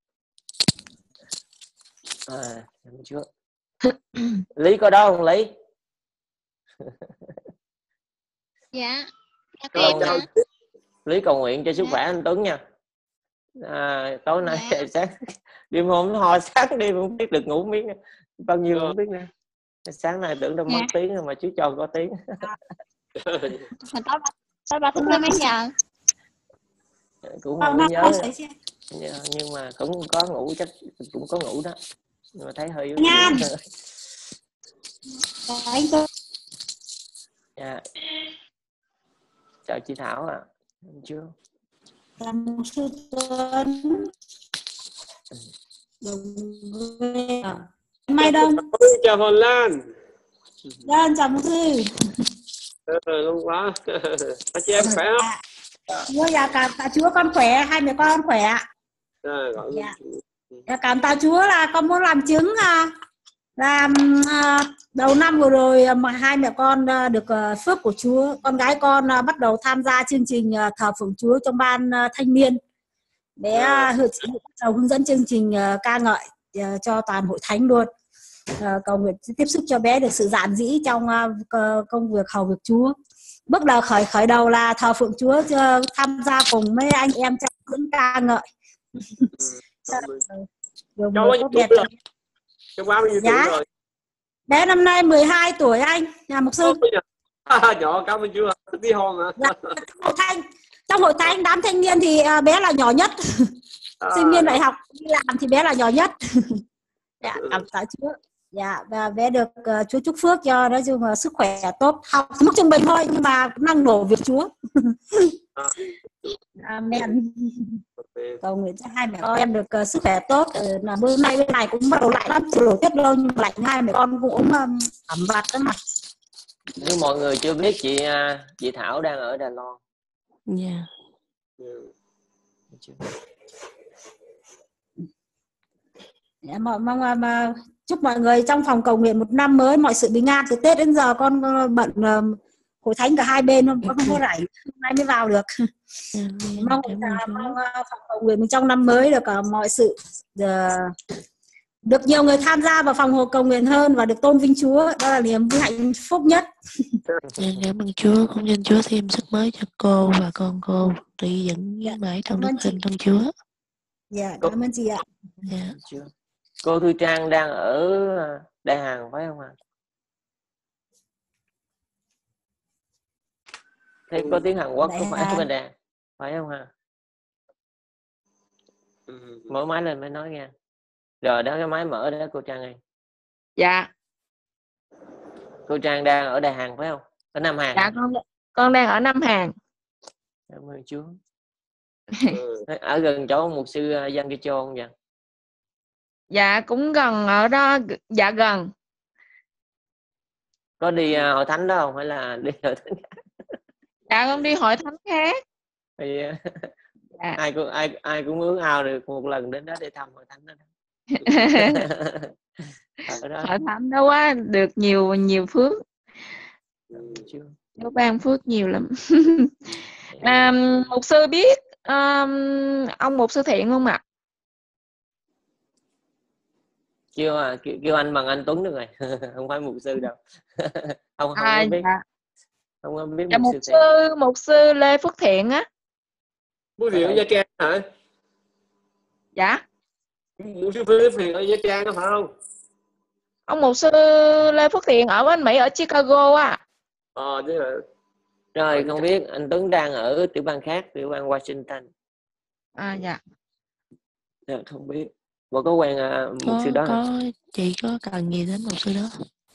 Cảm ơn Chúa. Lý có đó không Lý? Dạ. Lý cầu nguyện cho sức khỏe anh Tuấn nha. Tối nay sáng đêm hôm nó ho sáng đêm không biết được ngủ miếng bao nhiêu không biết nữa. Sáng nay tưởng đâu mất tiếng rồi mà chú cho có tiếng. Tối 3 thức tới mấy giờ? Cũng không nhớ nhưng mà cũng có ngủ, chắc cũng có ngủ đó, nhưng mà thấy hơi yếu. Dạ. Chào chị Thảo ạ. Chưa. Sư Tuấn. Mai Đông. Chào Hòn Lan. Dạ, chào mục sư. Lâu quá. Các chị em khỏe không? Dạ, cảm tạ Chúa con khỏe, hai mẹ con khỏe. Dạ, cảm tạ Chúa là con muốn làm chứng là đầu năm vừa rồi mà hai mẹ con được phước của Chúa. Con gái con bắt đầu tham gia chương trình thờ phượng Chúa trong ban thanh niên. Bé bắt đầu hướng dẫn chương trình ca ngợi cho toàn hội thánh luôn. Cầu nguyện tiếp sức cho bé được sự dạn dĩ trong công việc hầu việc Chúa. Bước đầu khởi đầu là thờ phượng Chúa, tham gia cùng mấy anh em trong những ca ngợi. Cháu bao nhiêu tuổi rồi? Bé năm nay 12 tuổi anh, nhà mục sư. Nhỏ, cảm ơn Chúa. Đi hôn hả? Trong hội thánh đám thanh niên thì bé là nhỏ nhất. Sinh viên đại học đi làm thì bé là nhỏ nhất. Dạ, cảm tạ Chúa. Dạ, và bé được Chúa chúc phước cho nói chung là sức khỏe tốt, học mức trung bình thôi nhưng mà năng nổ việc Chúa. Amen. Cầu nguyện cho hai mẹ con em được sức khỏe tốt. Là bữa nay bên này cũng bắt đầu lạnh lắm, đổ tuyết lâu nhưng lạnh, hai mẹ con cũng ẩm vặt đó mà. Nếu mọi người chưa biết chị Thảo đang ở Đài Loan. Dạ. Dạ, mong chúc mọi người trong phòng cầu nguyện một năm mới mọi sự bình an. Từ Tết đến giờ con bận hội thánh cả hai bên không có rảnh, hôm nay mới vào được. Mong phòng cầu nguyện trong năm mới được mọi sự được nhiều người tham gia vào phòng cầu nguyện hơn và được tôn vinh Chúa, đó là niềm vui hạnh phúc nhất. Cảm ơn Chúa, cũng xin Chúa thêm sức mới cho cô và con cô đi dẫn mãi trong đức tin trong Chúa. Dạ, cảm ơn chị ạ. Dạ. Cô Thư Trang đang ở Đại Hàn phải không ạ? Thấy có tiếng Hàn Quốc có phải bên Đà phải không hả? Mở máy lên mới nói nghe. Rồi đó, cái máy mở đó cô Trang ơi. Dạ. Cô Trang đang ở Đài Hàn phải không? Ở Nam Hàn. Dạ, con đang ở Nam Hàn. Cảm ơn Chúa. Ở gần chỗ mục sư Giang Kỳ Châu không vậy? Dạ cũng gần ở đó, dạ gần. Có đi hội thánh đó không hay là đi hội thánh khác? Dạ con đi hội thánh khác. Thì ai cũng ước ao được một lần đến đó để thăm hội thánh đó. Hội thánh đó quá được nhiều phước. Chúa ban phước nhiều lắm. Mục sư biết ông mục sư Thiện không ạ? Kêu anh bằng anh Tuấn được rồi. Không phải mục sư đâu. không biết. Dạ. Không biết dạ, mục sư Lê Phước Thiện á. Mục sư Thiện ở Nha Trang hả? Dạ. Mục sư Phước Thiện ở Nha Trang đó phải không? Ông mục sư Lê Phước Thiện ở bên Mỹ ở Chicago á. Thế là... Rồi không biết anh Tuấn đang ở tiểu bang khác, tiểu bang Washington. Dạ. Dạ, không biết. Bộ có quen mục sư đó có chị có cần gì đến mục sư đó?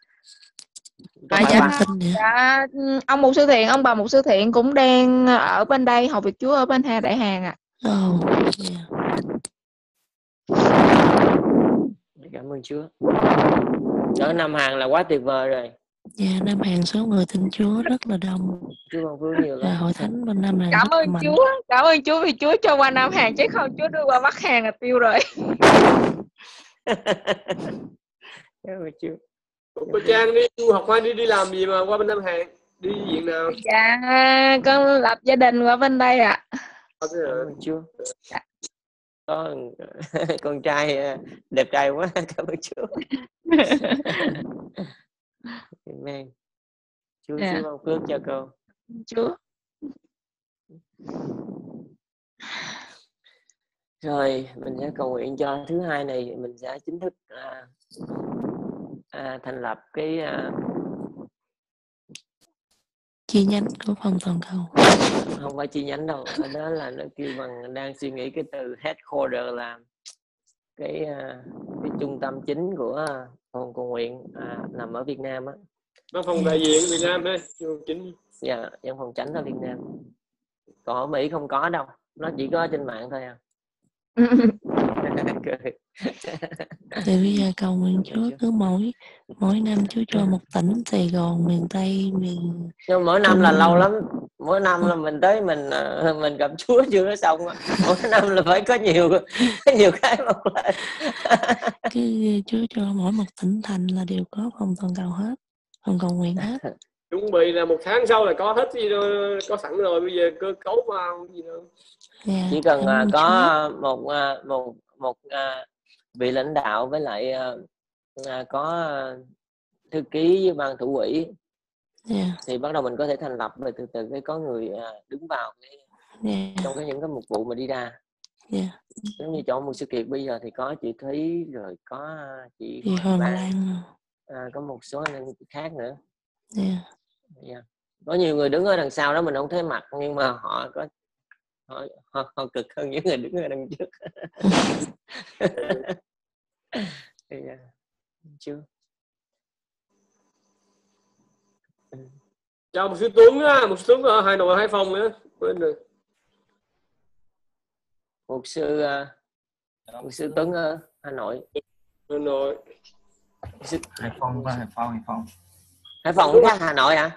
Dạ, ông mục sư Thiện, ông bà mục sư Thiện cũng đang ở bên đây học việc Chúa ở bên Đại Hàn ạ. Cảm ơn Chúa. Ở Nam Hàn là quá tuyệt vời rồi. Dạ, Nam Hàn số người tin Chúa rất là đông. Chúa ban nhiều lắm. Hội thánh bên Nam Hàn cảm ơn Chúa vì Chúa cho qua Nam Hàn chứ không Chúa đưa qua Bắc Hàn là tiêu rồi. Cảm ơn Chúa. Cô Trang đi du học hay đi làm gì mà qua bên Nam Hàn? Đi viện nào? Dạ, con lập gia đình qua bên đây ạ. Cảm ơn Chúa. có con trai đẹp trai quá. Cảm ơn Chúa. Amen. Chúa Dạ. ban phước cho cô. Chúa. Rồi mình sẽ cầu nguyện cho thứ hai này, mình sẽ chính thức thành lập cái chi nhánh của phòng toàn cầu. Không phải chi nhánh đâu, đó là nó kêu bằng, đang suy nghĩ cái từ headquarter là cái trung tâm chính của phòng cầu nguyện nằm ở Việt Nam á. Văn phòng đại diện Việt Nam đấy, chính. Dạ, văn phòng chánh ở Việt Nam. Còn ở Mỹ không có đâu, nó chỉ có trên mạng thôi à. Thì bây giờ cầu nguyện Chúa cứ mỗi năm Chúa cho một tỉnh Sài Gòn, miền Tây, miền. Nhưng mỗi năm là lâu lắm, mỗi năm là mình tới mình gặp Chúa chưa nó xong. Mỗi năm là phải có nhiều cái một lên. Cứ Chúa cho mỗi một tỉnh thành là đều có phòng toàn cầu hết, phòng cầu nguyện hết. Chuẩn bị là 1 tháng sau là có hết gì đâu, có sẵn rồi, bây giờ cơ cấu vào gì đâu. Yeah, chỉ cần có một vị lãnh đạo với lại có thư ký với ban thủ ủy, thì bắt đầu mình có thể thành lập, rồi từ từ cái có người đứng vào trong những cái mục vụ mà đi ra. Giống như chỗ một sự kiện bây giờ thì có chị Thúy, rồi có chị Hoàng Lan, có một số anh khác nữa. Có nhiều người đứng ở đằng sau đó mình không thấy mặt, nhưng mà họ cực hơn những người đứng ở đằng trước. Chưa. Chào một sư Tuấn á, một sư Tuấn ở Hà Nội, Hải Phòng nữa. Quên rồi. Một sư Tuấn ở Hà Nội. Hà Nội. Hải Phòng và Hải Phòng. Hải Phòng khác Hà Nội hả?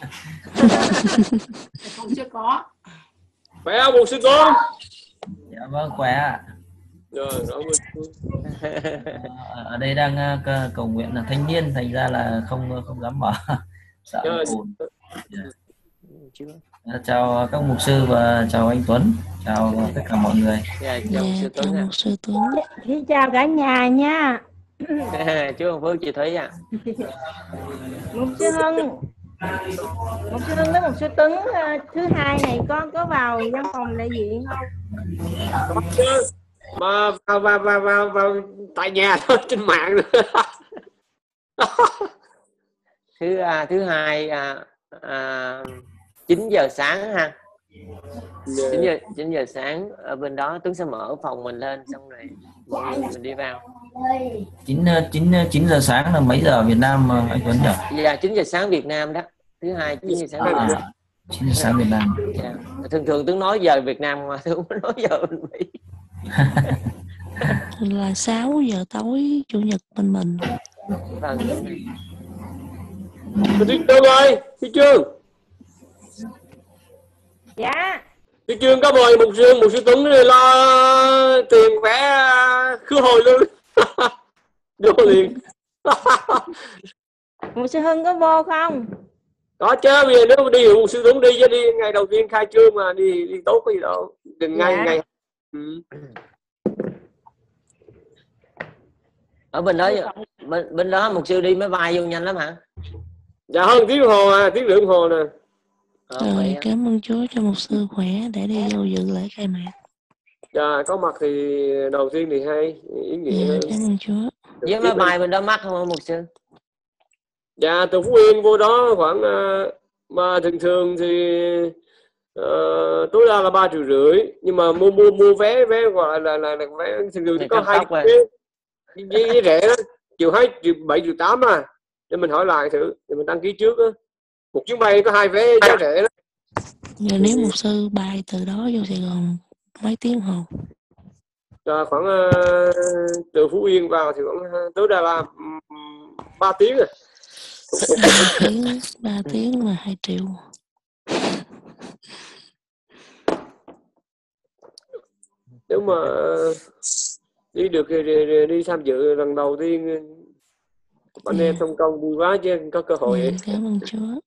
Hải Phòng chưa có. Khỏe không một sư Tuấn? Dạ vâng, khỏe ạ. Rồi, ở đây đang cầu nguyện là thanh niên, thành ra là không dám mở, sợ ồn. Chào các mục sư và chào anh Tuấn, chào tất cả mọi người. Chào mục sư Tuấn. Xin chào cả nhà nha. Chú Hồng Phước, chị Thúy ạ. Mục sư Hưng với mục sư Tuấn thứ hai này có vào văn phòng đại diện không? Mà vào tại nhà thôi, trên mạng nữa. Thứ hai 9 giờ sáng ha. 9 giờ sáng ở bên đó Tuấn sẽ mở phòng mình lên, xong rồi mình đi vào. 9 giờ sáng là mấy giờ Việt Nam anh Tuấn nhỉ? Dạ 9 giờ sáng Việt Nam đó. Thứ hai 9 giờ sáng Việt Nam. 9 giờ sáng Việt Nam. Dạ. Thường Tuấn nói giờ Việt Nam mà Tuấn không nói giờ bên Mỹ. Là 6 giờ tối Chủ nhật bên mình. Vâng. Thị Trường ơi, Thị Trường. Dạ. Thị Trường có mời một sư Tuấn lo tiền vé khứ hồi luôn. Vô liền. Mục sư Hưng có vô không? Có chứ, bây giờ nếu đi một sư Tuấn đi chứ, đi ngày đầu tiên khai trương mà đi tốt cái gì đâu, đừng ngày. Ở bên đó mục sư đi máy bay vô nhanh lắm hả? Dạ hơn tiếng đồng hồ à, tiếng rưỡi đồng hồ nè. Rồi cảm ơn Chúa cho mục sư khỏe để đi vô dự lễ khai mạc. Dạ có mặt thì đầu tiên thì hay, ý nghĩa hơn. Cảm ơn Chúa. Với máy bay bên đó mắc không mục sư? Dạ từ Phú Yên vô đó khoảng mà thường thì tối đa là 3,5 triệu, nhưng mà mua vé gọi là vé thường thì có 2 với rẻ đó, 7,8 triệu à. Để mình hỏi lại thử, để mình đăng ký trước á. Một chuyến bay có 2 vé giá rẻ đó. Giờ nếu mục sư bay từ đó vô Sài Gòn mấy tiếng hồ? Khoảng từ Phú Yên vào thì khoảng tối đa là 3 tiếng à. 3 tiếng mà 2 triệu. Nếu mà đi được thì đi tham dự lần đầu tiên, anh em thông công vui quá chứ có cơ hội. Cảm ơn Chúa.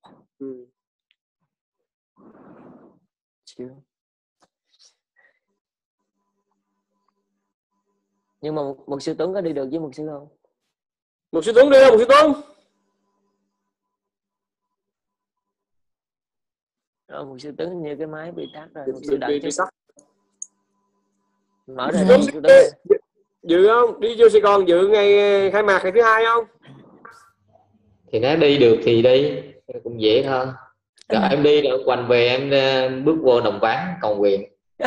Nhưng mà một sư Tuấn có đi được với một sư không? Một sư Tuấn đi không? Một sư Tuấn. Một sư Tuấn như cái máy bị tắt rồi. Một sư Đặng bị tắt. Mở ra một sư Tuấn. Dự không? Đi vô Sài Gòn dự ngày khai mạc ngày thứ 2 không? Thì nếu đi được thì đi, cũng dễ thôi. Rồi em đi rồi quanh về em bước vô đồng quán cầu nguyện.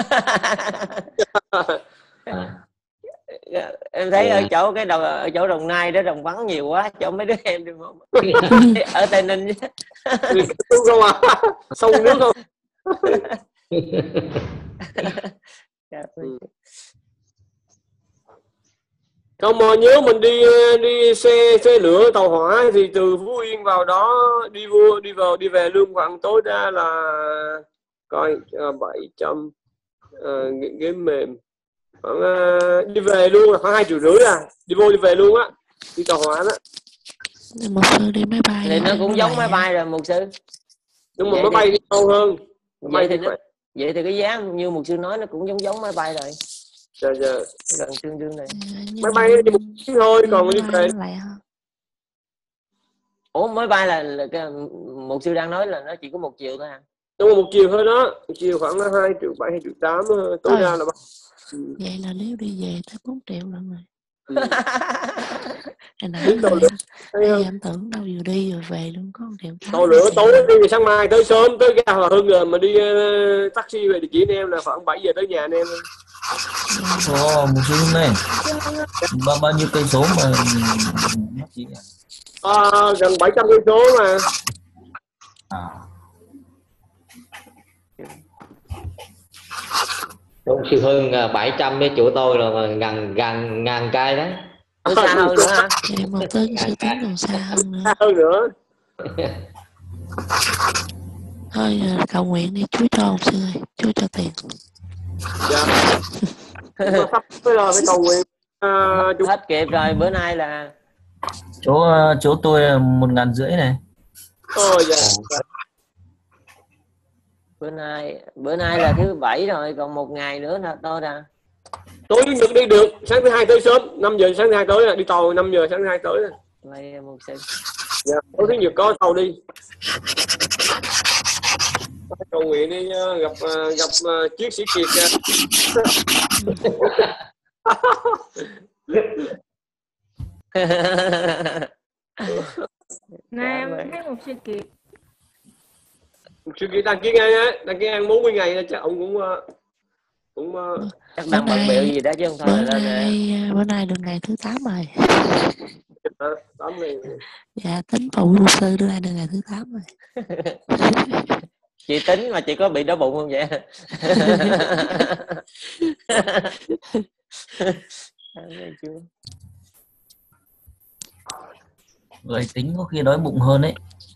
Em thấy ở chỗ ở chỗ Đồng Nai đó đồng vắng nhiều quá, chỗ mấy đứa em đi không? Ở Tây Ninh không à? Sông nước không? Không mà nhớ mình đi xe lửa tàu hỏa thì từ Phú Yên vào đó đi về lương khoảng tối ra là coi 700 ghế mềm khoảng đi về luôn là khoảng 2,5 triệu à, đi vô đi về luôn á, đi tàu hỏa đó. Một sư đi máy bay thì nó cũng giống máy bay rồi một sư, nhưng mà máy bay đi lâu hơn. Vậy thì cái giá như một sư nói nó cũng giống máy bay rồi. Dạ. Gần tương đương này. Máy bay đi một chuyến thôi, còn đi về. Ủa máy bay là cái một sư đang nói là nó chỉ có 1 triệu thôi à? Đúng rồi, 1 triệu thôi đó, 1 triệu khoảng 2,7 triệu 2,8 triệu tối đa là. Vậy là nếu đi về tới 4 triệu lần rồi. Em tưởng đâu vừa đi vừa về luôn có 1 triệu. Tàu lửa tối đi sáng mai tới sớm tới ga Hòa Hưng rồi mà đi taxi về địa chỉ anh em là khoảng 7 giờ tới nhà anh em. Một sư này bao nhiêu cây số mà gần 700 cây số mà. Đúng sư Hưng 700 với chỗ tôi là gần ngàn cây đấy. Xa hơn nữa hả? Thì một tên sư Tuấn còn xa hơn nữa. Xa hơn nữa. Thôi cầu nguyện đi, Chúa cho một sư ơi, Chúa cho tiền. Dạ. Sắp tới rồi phải cầu nguyện. Hết kịp rồi, bữa nay là chỗ tôi 1.500 này. Dạ. Bữa nay là thứ 7 rồi, còn 1 ngày nữa là tôi ra. Tối Chủ nhật đi được, sáng thứ 2 tới sớm, 5 giờ sáng thứ 2 tới là đi tàu 5 giờ sáng thứ 2 tới. Mày một sư. Dạ, tối thứ nhật có tàu đi. Cầu nguyện đi gặp chiến sĩ Kiệt. Nè em thấy một sư Kiệt. Sư Kiệt đăng ký ngang 40 ngày chắc ông cũng chắc đang bận bịu gì đó chứ không thôi. Bữa nay được ngày thứ 8 rồi. 8 ngày. Dạ tính phụ luật sư đưa ra được ngày thứ 8 rồi. Chị tính mà chị có bị đau bụng không vậy? Người tính có khi đói bụng hơn đấy.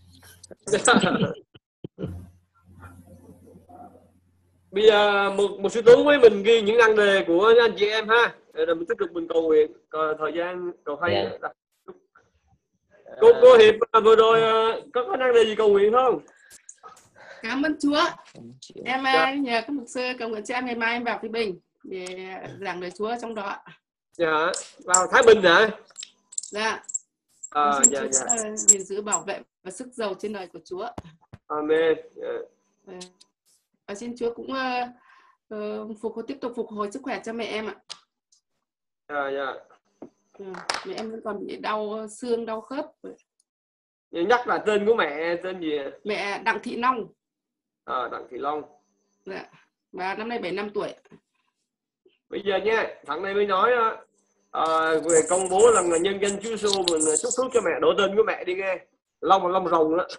Bây giờ một sư Tuấn với mình ghi những năng đề của anh chị em ha, rồi mình tiếp tục mình cầu nguyện, còn thời gian cầu hay. Cô Hiệp vừa rồi có năng đề gì cầu nguyện không? Cảm ơn Chúa. Em nhờ các mục sư cầu nguyện cho em ngày mai em vào Thái Bình để giảng lời Chúa trong đó. Dạ, vào Thái Bình hả? Dạ. Dạ. Gìn giữ bảo vệ và sức giàu trên đời của Chúa. Amen. Và xin Chúa cũng tiếp tục phục hồi sức khỏe cho mẹ em ạ. Dạ. Mẹ em vẫn còn bị đau xương, đau khớp. Nhắc là tên của mẹ tên gì? Mẹ Đặng Thị Long. Đặng Thị Long. Dạ. Và năm nay 75 tuổi. Bây giờ nha, thằng này mới nói về công bố là nhân danh Chúa Giêsu mình chúc phước cho mẹ, đổ tên của mẹ đi nghe. Long là Long Rồng đó.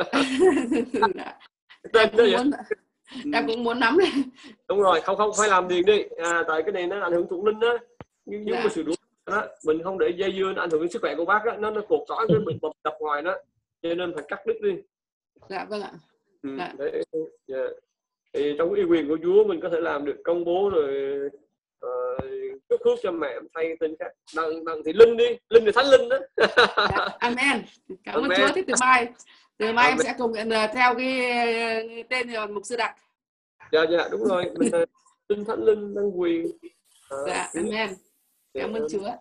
Tên đó vậy. Em cũng muốn nắm này. Đúng rồi, không phải làm liền đi. Tại cái này nó ảnh hưởng thuộc linh đó. Nhưng mà sự đúng đó, mình không để dây dưa nó ảnh hưởng đến sức khỏe của bác đó, nó cột trói cái mình đập ngoài đó, cho nên phải cắt đứt đi. Dạ vâng ạ. Thì trong cái quyền của Chúa mình có thể làm được công bố rồi chúc phước cho mẹ thay tên khác. Đặng Thị Linh đi, Linh thì Thánh Linh đó. Amen. Cảm ơn Chúa. Từ mai em sẽ cùng nguyện theo cái tên mục sư đặt. Dạ đúng rồi, mình Linh Thánh Linh đăng quyền. Dạ amen. Cảm ơn Chúa.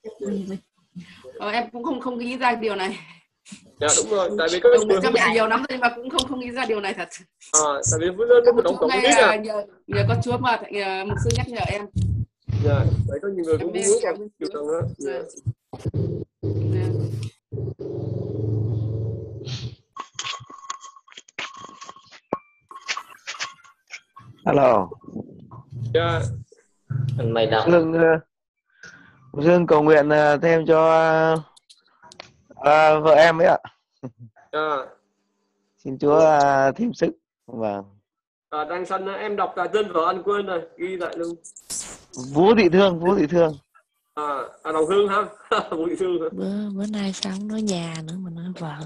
Em cũng không nghĩ ra điều này. Dạ đúng rồi, tại vì có các mẹ nhiều lắm rồi mà cũng không nghĩ ra điều này thật. Tại vì nó tổng cộng biết à. Nhờ có Chúa mà mục sư nhắc nhở em. Dạ, tại có nhiều người cũng muốn cảm ơn Chúa đó. Dạ. Alo. Dạ. Mày đọc. Dương cầu nguyện thêm cho vợ em ấy ạ. Xin Chúa thêm sức. Vâng. Đăng Sanh em đọc cả tên vợ anh quên rồi, ghi lại luôn. Vũ Thị Thương. Đồng Hương hả? Vũ Thị Thương hả? Bữa nay sao không nói nhà nữa mà nói vợ.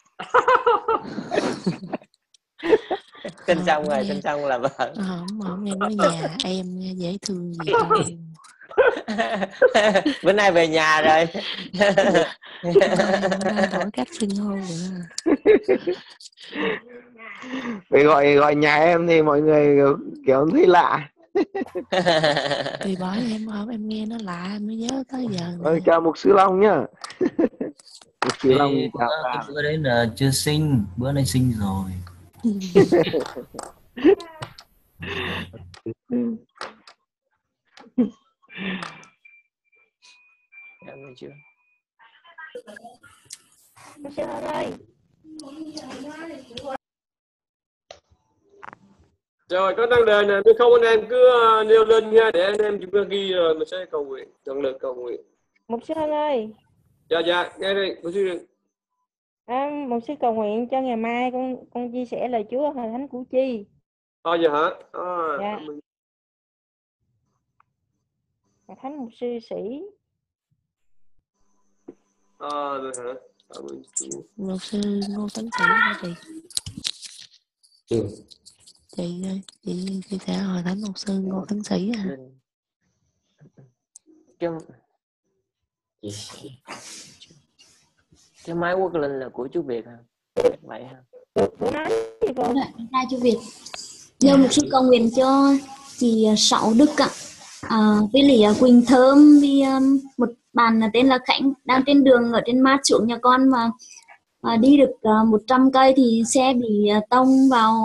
Tin xong rồi, tin xong là vợ. Không nghe nói nhà em dễ thương gì đâu. Bữa nay về nhà rồi. Đổi cách xưng hô rồi. Phải gọi nhà em thì mọi người kiểu thấy lạ. Thì bởi em nghe nó lạ em mới nhớ tới giờ. Chào Mục sư Long nhá. Mục sư Long chào. Cái bữa đấy là chưa sinh, bữa nay sinh rồi. Cảm ơn Chúa. Rồi có năng đề này, nếu không anh em cứ nêu lên nha, để anh em chúng ta ghi rồi mình sẽ cầu nguyện, nhận lời cầu nguyện. Mục sư Hân ơi. Dạ, nghe đây, mục sư. Mục sư cầu nguyện cho ngày mai con chia sẻ lời Chúa ở Hội Thánh Củ Chi. Dạ hả? Dạ. Hội Thánh mục sư sĩ. Rồi hả? Cảm ơn Chúa. Mục sư Ngô Tấn Sĩ hả chị? Chị ơi, chị sẽ Hội Thánh mục sư Ngô Tấn Sĩ hả? Cái máy Quốc Linh là của chú Việt hả? Vậy hả? Ra chú Việt. Nhờ mục sư cầu nguyện cho chị Sáu Đức ạ. Với Lý Quỳnh Thơm, vì một bạn tên là Khánh đang trên đường ở trên mát xuống nhà con mà đi được 100 cây thì xe bị tông vào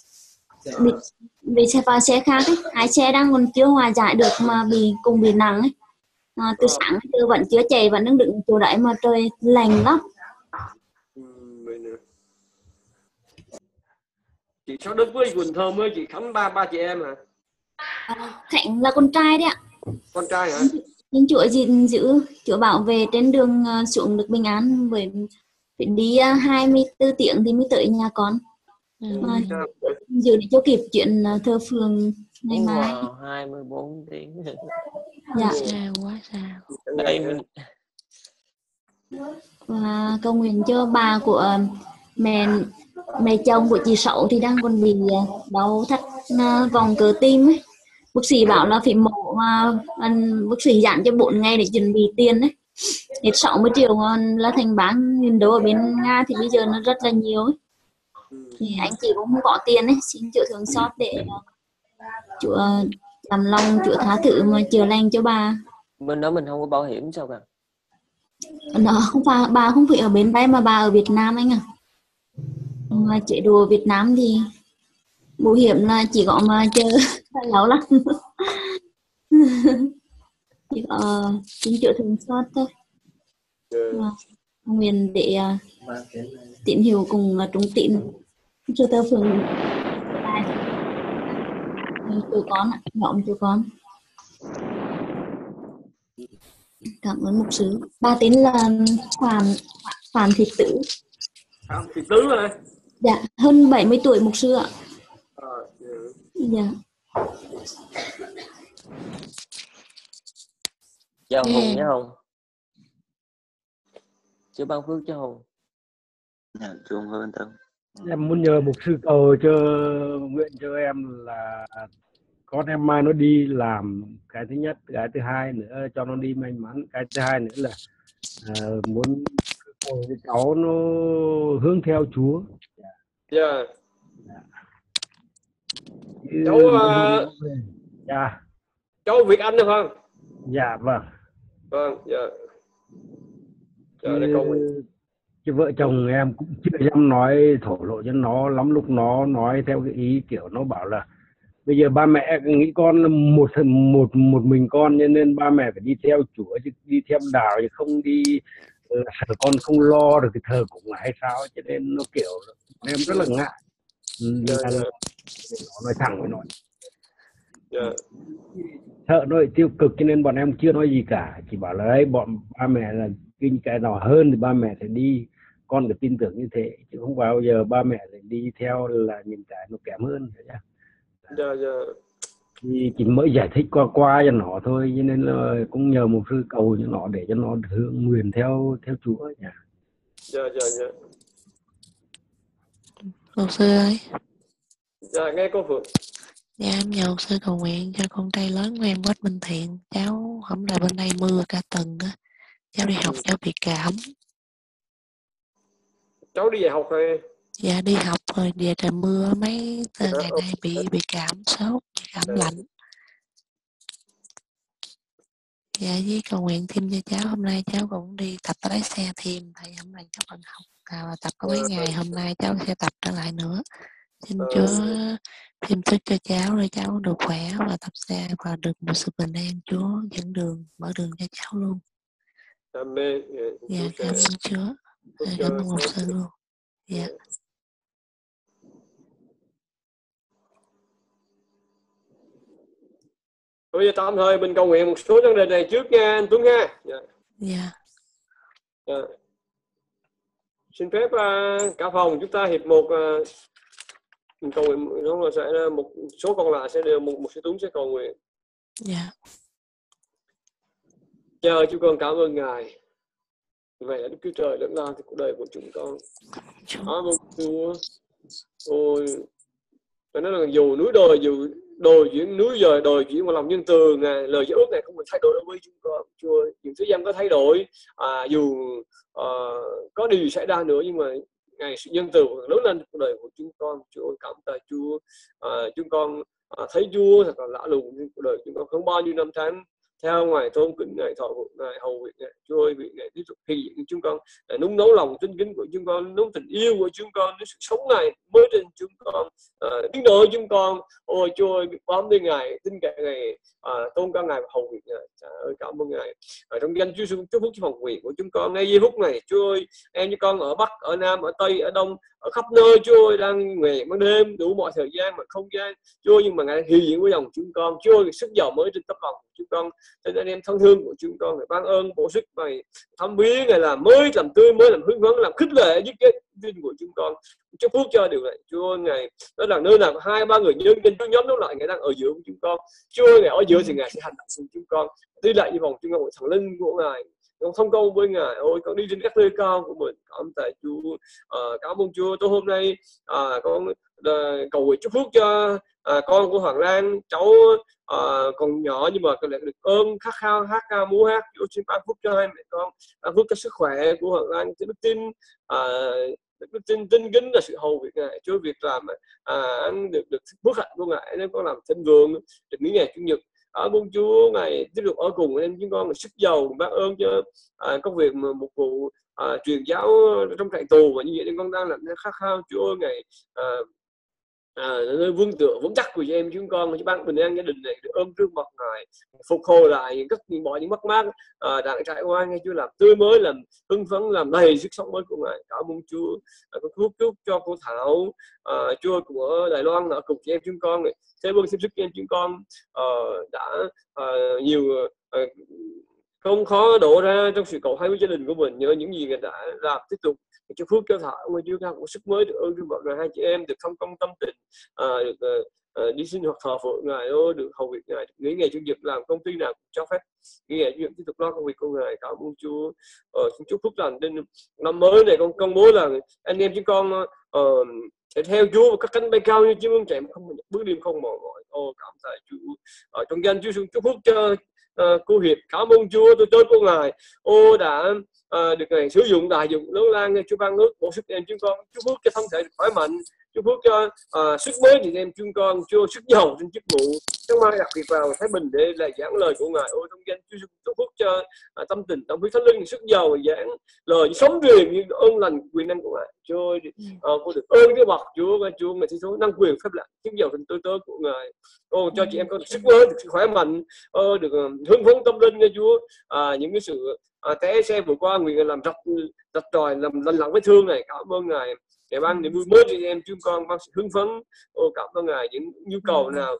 bị xe vào xe khác ấy. Hai xe đang còn chưa hòa giải được mà cùng bị nặng ấy. Từ sáng từ vẫn chưa chạy, vẫn đang đứng chỗ đấy mà trời lạnh lắm. Chị Sáu Đức với Quỳnh Thơm với chị Khánh ba chị em hả? Khánh là con trai đấy ạ. Con trai hả? Nhưng Chúa giữ Chúa bảo vệ trên đường xuống được bình an, bởi phải đi 24 tiếng thì mới tới nhà con. Mà giữ để cho kịp chuyện thờ phượng ngày mai. 24 tiếng. Dạ. Xa quá xa. Đây mình... Và cầu nguyện cho bà của mẹ chồng của chị Sáu thì đang còn bị đau thắt vòng cơ tim ấy. Bác sĩ bảo là phải mổ mà bác sĩ dặn cho 4 ngày để chuẩn bị tiền ấy. Hết 60 triệu là thành 3.000 đô ở bên Nga thì bây giờ nó rất là nhiều ấy. Thì anh chị cũng không có tiền ấy, xin Chúa thương xót để Chúa làm lòng Chúa tha thứ mà chữa lành cho bà. Bên đó mình không có bảo hiểm sao cả? Đó không phải, bà không phải ở bên đây mà bà ở Việt Nam anh ạ. Mà chế độ Việt Nam thì bảo hiểm là chỉ có mà chờ lâu lắm. Chỉ có xin Chúa thương xót thôi. Nguyện để tín hiệu cùng trung tín cho tơ phường tụi con ạ, nhóm tụi con. Cảm ơn mục sư. Bà tên là Phạm Thị Tứ. Phạm Thị Tứ hả? Dạ, hơn 70 tuổi mục sư ạ. Dạ. Cho Hùng nhé Hùng. Chúa ban phước cho Hùng. Chúa hơn tâm. Em muốn nhờ mục sư cầu cho nguyện cho em là con em mai nó đi làm, cái thứ nhất, cái thứ hai nữa cho nó đi may mắn, cái thứ hai nữa là muốn cầu cho cháu nó hướng theo Chúa. Dạ. Cháu Cháu Việt Anh được không? Dạ vâng. Vâng, dạ. Dạ, để cầu nguyện. Chứ vợ chồng em cũng chưa dám nói thổ lộ cho nó lắm, lúc nó nói theo cái ý kiểu nó bảo là bây giờ ba mẹ nghĩ con là một mình con, nên ba mẹ phải đi theo Chúa chứ đi theo đạo chứ không đi sợ con không lo được cái thờ cúng hay sao, cho nên nó kiểu em rất là ngại. Nó nói thẳng với nó. Sợ nó tiêu cực cho nên bọn em chưa nói gì cả, chỉ bảo là đấy bọn ba mẹ là kinh cái nào hơn thì ba mẹ sẽ đi, con phải tin tưởng như thế chứ không bao giờ ba mẹ lại đi theo là những cái nó kém hơn. Thì chỉ mới giải thích qua cho nó thôi, cho nên là cũng nhờ một sư cầu cho nó để cho nó hướng nguyện theo Chúa nhỉ. Mục sư ơi. Dạ, nghe cô Phượng. Dạ, em nhờ mục sư cầu nguyện cho con trai lớn của em Quách Minh Thiện. Cháu hôm nay bên đây mưa cả tuần á, cháu đi học cháu bị cảm. Cháu đi dạy học rồi? Dạ đi học rồi, về trời mưa mấy ngày nay bị cảm sốt, cảm lạnh. Dạ với cầu nguyện thêm cho cháu, hôm nay cháu cũng đi tập lái xe thêm, tại hôm nay cháu còn học tập có mấy ngày, hôm nay cháu sẽ tập trở lại nữa. Xin Chúa thêm sức cho cháu để cháu được khỏe và tập xe và được một sự bình an. Chúa dẫn đường, mở đường cho cháu luôn. Amen. Dạ cảm ơn Chúa. Cảm ơn mục sư luôn. Dạ. Bây giờ tạm thời mình cầu nguyện một số vấn đề này trước nha anh Tuấn ha. Dạ. Xin phép cả phòng chúng ta hiệp một mình cầu nguyện, đó là sẽ một số còn lại sẽ đều một sư Tuấn sẽ cầu nguyện. Dạ. Chờ chúng con cảm ơn Ngài. Vậy là Đức Chúa Trời lớn lao thì cuộc đời của chúng con. Cảm ơn Chúa. Ôi, phải nói là dù núi đồi, dù đồi chuyển núi giờ đồi chuyển một lòng nhân từ, Ngài lời ước này không được thay đổi đối với chúng con. Chúa, những thế gian có thay đổi, dù có điều xảy ra nữa nhưng mà Ngài sự nhân từ lớn lên cuộc đời của chúng con. Chúa cảm tạ Chúa. Chúng con thấy Chúa thật là lạ lùng trong cuộc đời chúng con không bao nhiêu năm tháng theo Ngài tôn kính Ngài, thọ phụng Ngài, hầu việc Ngài. Chúa ơi, vì Ngài tiếp tục hiện diện chúng con, nung nấu lòng tinh kính của chúng con, nung tình yêu của chúng con, nung sự sống này mới trên chúng con, biến đổi chúng con. Ôi Chúa ơi, bám lên Ngài, tin cậy Ngài, tôn cao Ngài và hầu việc Ngài. Trời ơi, cảm ơn Ngài. Trong danh Chúa chúc phúc cho phòng nguyện của chúng con ngay giây phút này. Chúa ơi, em như con ở Bắc, ở Nam, ở Tây, ở Đông, ở khắp nơi, Chúa ơi, đang nguyện ban đêm đủ mọi thời gian và không gian. Chúa ơi, nhưng mà Ngài hiện diện với dòng chúng con. Chúa ơi, sức giàu mới trên tấm lòng của chúng con, cho nên anh em thân thương của chúng con, phải ban ơn bổ sức Ngài, thăm viếng Ngài, làm mới, làm tươi mới, làm hứng vấn, làm khích lệ giúp cái tin của chúng con. Chúc phúc cho điều này. Chúa ơi, Ngài đó là nơi nào 2-3 người nhân trên Chúa nhóm nó lại, Ngài đang ở giữa của chúng con. Chúa ơi, Ngài ở giữa thì Ngài sẽ hành động cùng chúng con, đi lại như vòng chúng con, thần linh của Ngài, con thông công với Ngài. Ôi, con đi trên các nơi cao của mình. Cảm tạ Chúa. Cảm ơn Chúa. Tối hôm nay con cầu nguyện chúc phúc cho con của Hoàng Lan, cháu còn nhỏ nhưng mà con lại được ơn khát khao hát ca múa hát. Chúa xin ban phúc cho hai mẹ con, ban phúc cho sức khỏe của Hoàng Lan, cho đức tin, tin kính là sự hầu việc Ngài. Chúa việc làm anh được phước hạnh của Ngài nên con làm thịnh vượng được những ngày Chủ nhật. Mong Chúa Ngài tiếp tục ở cùng nên chúng con là sức giàu, bác ơn cho công việc một vụ truyền giáo trong trại tù và như vậy nên con đang làm khát khao. Chúa ơi, Ngài nơi vương tựa vững chắc của em chúng con, cho ban bình an gia đình này được ôm trước mặt Ngài, phục hồi lại những mọi những mất mát đang trải qua. Nghe Chúa làm tươi mới, làm hưng phấn, làm đầy sức sống mới của Ngài. Cảm ơn Chúa. Con chúc cho cô Thảo, Chúa cùng ở Đài Loan ở cùng chị em chúng con này, thế vâng xin sức em chúng con đã nhiều không khó đổ ra trong sự cầu hay với gia đình của mình, nhờ những gì Ngài đã làm. Tiếp tục cho phước cho Thảo, ơn Chúa cao một sức mới được ơn trước mặt Ngài. Hai chị em được thông công tâm tình, được đi sinh hoạt thờ phượng Ngài, được hầu việc Ngài, nghỉ ngày Chủ nhật làm công ty nào cũng cho phép nghỉ ngày Chủ nhật tiếp tục lo công việc của Ngài. Cảm ơn Chúa. Xin chúc phúc lành đến năm mới này. Con công bố là anh em chúng con sẽ theo Chúa và các cánh bay cao như chim ưng chạy, không bước đêm không mỏi mỏi. Cảm tạ Chúa. Trong danh Chúa chúc phúc cho cô Hiệp. Cảm ơn Chúa, tôi tới của Ngài đã được Ngài sử dụng đại dụng lớn lan. Chúa ban nước bổ sức em chúng con, chúc phúc cho thân thể được khỏe mạnh, chúc phúc cho sức mới thì em chúng con, Chúa sức giàu trên chức vụ Sáng mai đặc biệt vào Thái Bình để là giảng lời của Ngài. Ôi trong danh Chúa chúc phúc cho tâm tình, tâm huyết thánh linh, sức giàu giảng lời sống truyền như ơn lành quyền năng của Ngài. Chúa con được ơn cái bậc Chúa và Chúa Ngài số năng quyền phép lạ chứng giàu tình tôi tớ của Ngài. Cho chị em có được sức lớn, được sức khỏe mạnh, được hưng phấn tâm linh nha Chúa. Những cái sự té xe vừa qua nguyện làm rạch ròi, làm lành lặng vết thương này. Cảm ơn Ngài. Để ban niềm vui mới cho em chúng con, ban sự hưng phấn. Cảm ơn Ngài. Những nhu cầu nào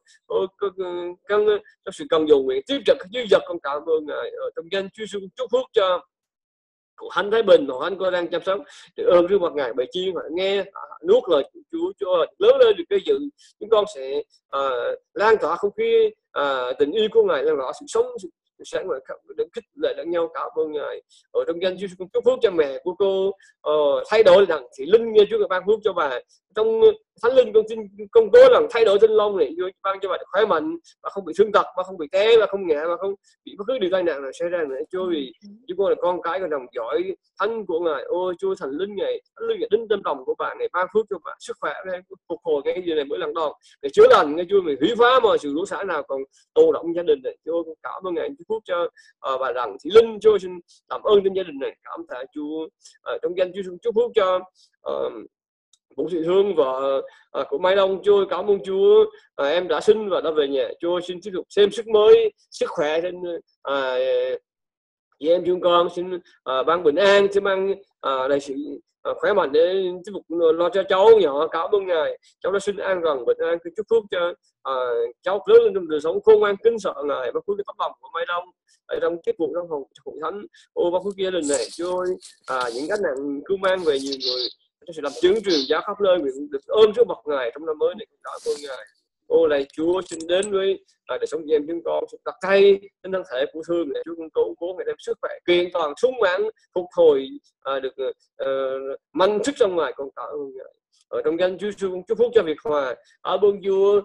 có sự cần dầu nguyện tiếp trợ dư dật, con cảm ơn Ngài. Trong danh Chúa Giêsu chúc phúc cho Hạnh Thái Bình, Hạnh cô đang chăm sóc. Được ơn trước mặt Ngài bài chiên họ nghe nuốt lời Chúa cho lớn lên được cái dự. Chúng con sẽ lan tỏa không khí tình yêu của Ngài, lan tỏa sự sống, sự sáng và để khích lệ lẫn nhau. Cảm ơn Ngài. Ở trong danh Chúa chúc phúc cho mẹ của cô thay đổi rằng thì linh nghe Chúa ban phước cho bà. Trong thánh linh con xin công tố rằng thay đổi tinh long này Chúa ban cho bà khỏe mạnh và không bị thương tật, và không bị té, và không ngã, và không bị bất cứ điều tai nạn nào xảy ra nữa. Chúa vì chúng con là con cái của đồng giỏi thánh của Ngài. Ôi Chúa thành linh Ngài, thánh linh Ngài đến tâm lòng của bạn này ban phước cho bạn sức khỏe, phục hồi cái gì này mỗi lần đòn để chữa lành nghe Chúa, mình hủy phá mọi sự lỗ xã nào còn tồn động gia đình này. Chúa cảm ơn Ngài, chúc phúc cho bà rằng thị linh. Chúa xin cảm ơn trên gia đình này, cảm tạ Chúa. Trong danh Chúa chúc phúc cho Vũ Thị Hương vợ của Mai Long. Chúa cảm ơn Chúa, em đã sinh và đã về nhà. Chúa xin tiếp tục xem sức mới, sức khỏe trên chị em chúng con. Xin ban bình an, xin ban đại sự khỏe mạnh để tiếp tục lo cho cháu nhỏ. Cảm ơn Ngài, cháu đã xin an rằng bình an. Chúc phúc cho cháu lớn lên trong đời sống khôn ngoan kính sợ Ngài. Ban phước cái tấm lòng của Mai Long ở trong chức vụ trong hội thánh. Ban phước gia đình này Chúa, những gánh nặng cứ mang về nhiều người cho sự làm chứng truyền giáo khắp nơi. Nguyện được ơn trước mặt Ngài trong năm mới này. Cảm ơn Ngài. Này Chúa xin đến với đời sống chị em chúng con, đặt tay trên thân thể của thương này. Chúa cũng cố Ngài đem sức khỏe kiện toàn sung mãn phục hồi được mạnh sức trong Ngài. Con cảm ơn Ngài. Ở trong danh Chúa chúc phúc cho Việt Hòa. Ơn Chúa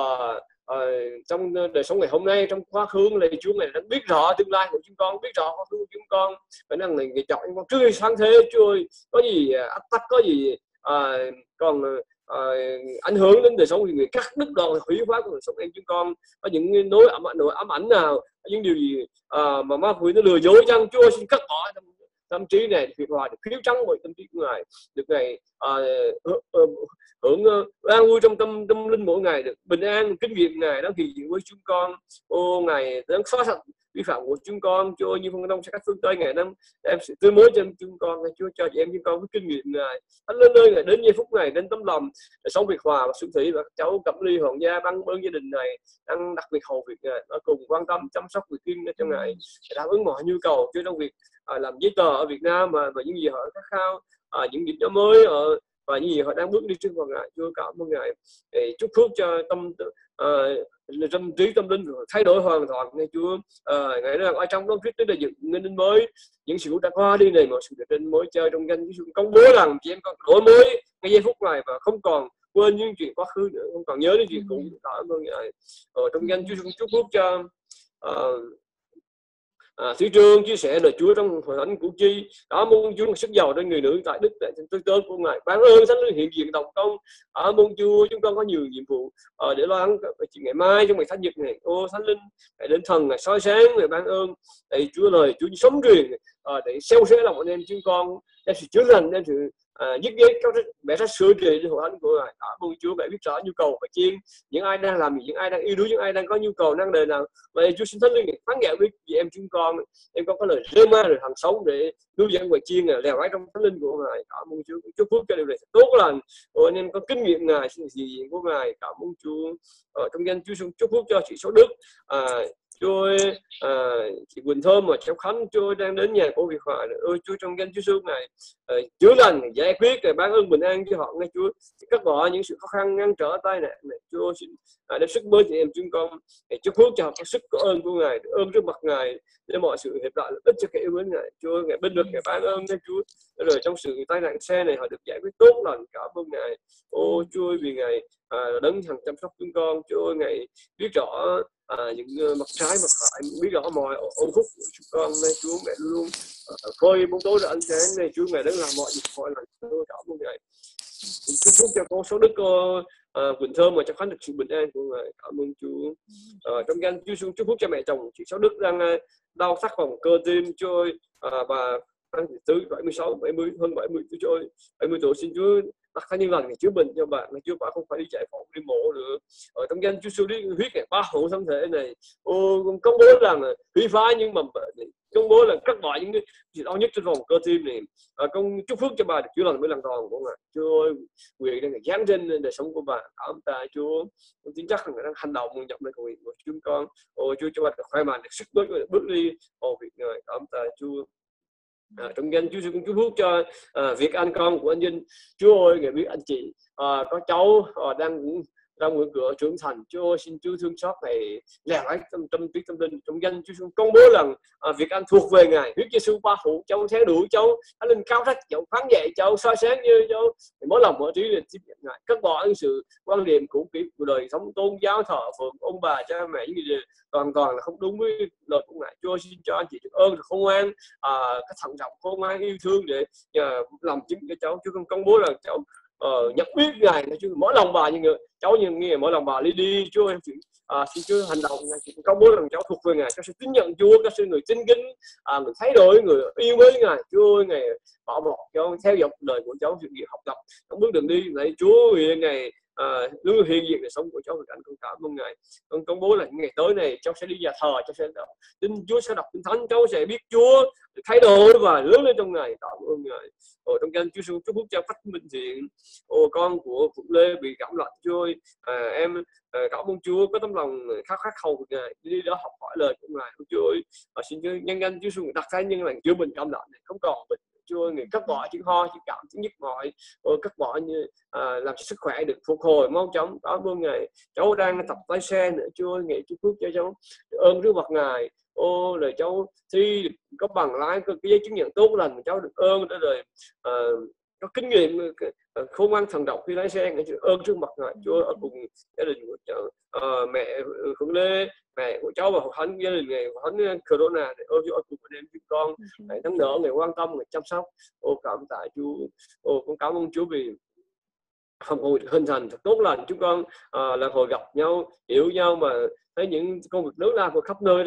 trong đời sống ngày hôm nay, trong quá khứ này Chúa Ngài đã biết rõ tương lai của chúng con, biết rõ quá khứ của chúng con, khả năng này Ngài chọn chúng con trước sáng thế. Chúa ơi, có gì ách tắc, có gì còn ảnh hưởng đến đời sống thì người cắt đứt đoạn hủy phá của đời sống em chúng con. Có những nỗi ám ảnh nào, những điều gì mà ma quỷ nó lừa dối chăng, Chúa xin cắt bỏ tâm trí này, Việt Hòa được khiếu trắng bởi tâm trí của Ngài, được Ngài hưởng an vui trong tâm linh mỗi ngày, được bình an kinh nghiệm Ngài đang hiện diện với chúng con. Ngài đang xóa sạch vi phạm của chúng con. Chúa như phương Đông sẽ các phương Tây, Ngài đang đem sự tươi mới cho chúng con. Chúa cho chị em chúng con với kinh nghiệm Ngài. Thánh lên nơi Ngài đến giây phút này, đến tấm lòng để sống Việt Hòa và Xuân Thủy và cháu Cẩm Ly, Hoàng Gia, ban ơn gia đình này đang đặc biệt hầu việc Ngài, ở cùng quan tâm chăm sóc việc riêng cho Ngài, đáp ứng mọi nhu cầu Chúa trong việc làm giấy tờ ở Việt Nam và những gì họ khát khao, những điểm mới và những gì họ đang bước đi trước mặt Ngài. Chúa cảm ơn Ngài. Chúc phước cho tâm trí tâm linh thay đổi hoàn toàn nghe Chúa. Ngài đang ở trong đó Christ đã dựng nên mới, những sự đã qua đi này, một sự định mới chơi trong danh Chúa công bố rằng chị em con đổi mới ngay giây phút này và không còn quên những chuyện quá khứ nữa, không còn nhớ những chuyện cũ. Cảm ơn Ngài. Trong danh Chúa chúc phước cho Thủy Trương chia sẻ lời Chúa trong hội thánh Củ Chi. Cảm ơn Chúa sức giàu trên người nữ tại Đức tại tôi tớ của Ngài. Ban ơn Thánh Linh hiện diện đồng công. Cảm ơn Chúa, chúng con có nhiều nhiệm vụ để lo lắng chuyện ngày mai trong ngày Thánh Nhật này. Thánh Linh Ngài đến thần Ngài soi sáng, Ngài ban ơn để Chúa lời Chúa sống truyền để xeo xé lòng anh em chúng con, đem sự chữa lành, đem sự dứt ghét các mẹ sách sửa trị hội thánh của Ngài. Cảm ơn Chúa, Ngài biết rõ nhu cầu và chiên những ai đang làm gì, những ai đang yêu đuối, những ai đang có nhu cầu năng đề nào. Vậy Chúa xin Thánh Linh phán giải với chị em chúng con. Em có lời rema, lời hàng sống để nuôi dẫn và chiên lèo lái trong Thánh Linh của Ngài. Cảm ơn Chúa, chúc phước cho điều này tốt lành. Anh em có kinh nghiệm Ngài, xin dị diện của Ngài. Cảm ơn Chúa. Trong danh Chúa chúc phước cho chị Số Đức, Chúa chị Quỳnh Thơm và cháu Khánh. Chúa đang đến nhà của Việt Hòa. Chúa trong danh Chúa Giêsu này chữa lành, giải quyết, ban ơn bình an cho họ nghe Chúa, cắt bỏ những sự khó khăn ngăn trở tai nạn này. Chúa xin đem sức mới chị em chúng con, chúc phước cho họ có sức có ơn của Ngài, ơn trước mặt Ngài để mọi sự hiệp lại lợi ích cho kẻ yêu mến Ngài. Chúa Ngài bên được Ngài ban ơn nghe Chúa, rồi trong sự tai nạn xe này họ được giải quyết tốt lành. Cảm ơn Ngài. Chúa vì Ngài đấng hằng chăm sóc chúng con. Chúa Ngài biết rõ những mặt trái mặt phải, biết rõ mọi ô khúc của chúng con. Nên Chúa Ngài luôn khơi bóng tối ra ánh sáng. Nên Chúa Ngài đang làm mọi việc mọi lần. Cảm ơn Ngài. Chúc phúc cho cô Số Đức, cô Quỳnh Thơm và cho khánh được sự bình an của Ngài. Cảm ơn Chúa. Trong danh Chúa chúc phúc cho mẹ chồng chị Sáu Đức đang đau thắt vòng cơ tim trôi và Phan Thị Tứ 76 70 hơn 70 tuổi 70 tuổi. Xin Chúa đặt thánh nhân lành để chữa bệnh cho bạn, Chúa bạn không phải đi chạy phòng đi mổ nữa. Ở trong danh Chúa đi huyết này ba hộ thân thể này, công bố rằng hủy phá những mầm bệnh, công bố là cắt bỏ những cái gì đau nhất trên vòng cơ tim này. Con chúc phước cho bà được chữa lành với lần toàn của Ngài. Chúa ơi, quyền đang giáng trên đời sống của bà. Cảm tạ Chúa. Con tin chắc rằng Ngài đang hành động nhận lời cầu nguyện của chúng con. Chúa cho bà được khỏe mạnh, được sức bước đi việc Ngài. Cảm tạ Chúa. Trong danh Chúa cũng chúc phúc cho Việt Anh con của anh Vinh. Chúa ơi, Ngài biết anh chị có cháu đang ngưỡng cửa trưởng thành. Chúa ơi, xin Chúa thương xót này lèo lái tâm trí tâm linh. Trong danh Chúa công bố rằng Việt Anh thuộc về Ngài. Huyết Giêsu ba phụ cháu theo đuổi cháu, Thánh Linh cao trách cháu, phán dạy cháu, soi sáng như cháu. Mỗi lòng mỗi trí để tiếp nhận Ngài, cắt bỏ những sự quan điểm cũ kỹ của đời sống tôn giáo thờ phượng ông bà cha mẹ, những gì hoàn toàn là không đúng với lời của Ngài. Chúa xin cho anh chị được ơn, được khôn ngoan, cái thận trọng khôn ngoan yêu thương để làm chứng cho cháu. Chúa công bố rằng cháu nhận biết Ngài, Chúa mỗi lòng bà như người cháu như nghe mỗi lòng bà đi. Chúa em xin Chúa hành động Ngài, công bố rằng cháu thuộc về Ngài. Cháu sẽ tín nhận Chúa, các sư người tín kính, người thay đổi, người yêu mến Ngài. Chúa ơi, Ngài bảo bọc cho theo dõi đời của cháu, sự nghiệp học tập trong bước đường đi này. Chúa nguyện Ngài luôn hiện diện đời sống của cháu. Con cảm ơn Ngài. Con công bố là những ngày tới này cháu sẽ đi nhà thờ, cháu sẽ tin Chúa, sẽ đọc kinh thánh, cháu sẽ biết Chúa, thay đổi và lớn lên trong Ngài. Cảm ơn Ngài. Trong danh Chúa chúc phúc cho Phách Minh Thiện, con của Phụng Lê bị cảm lạnh. Chúa ơi, em cảm ơn Chúa có tấm lòng khát khao của Ngài, đi đó học hỏi lời của Ngài. Chúa ơi, xin Chúa nhân danh Chúa đặt thánh nhân lành chữa bệnh cảm lạnh này, không còn bệnh. Chúa ơi, Ngài cắt bỏ chứng ho, chứng cảm, chứng nhức mỏi, cắt bỏ như làm cho sức khỏe được phục hồi mau chóng. Cảm ơn Ngài. Cháu đang tập lái xe nữa. Chúa ơi, Ngài chúc phúc cho cháu ơn trước mặt Ngài. Lời cháu thi có bằng lái, có cái giấy chứng nhận tốt lành, cháu được ơn để rồi có kinh nghiệm khôn ngoan thần độc khi lái xe. Ngài ơn trước mặt Ngài. Chúa ở cùng gia đình của cháu, mẹ Phượng Lê, mẹ của cháu và Thánh gia đình Ngài Thánh Corona để Chúa ở cùng anh em chúng con, Ngài nâng đỡ, Ngài quan tâm, Ngài chăm sóc. Cảm tạ Chúa. Con cảm ơn Chúa vì phòng hội hình thành thật tốt lành. Chúng con là hồi gặp nhau, hiểu nhau mà thấy những công việc lớn lao của khắp nơi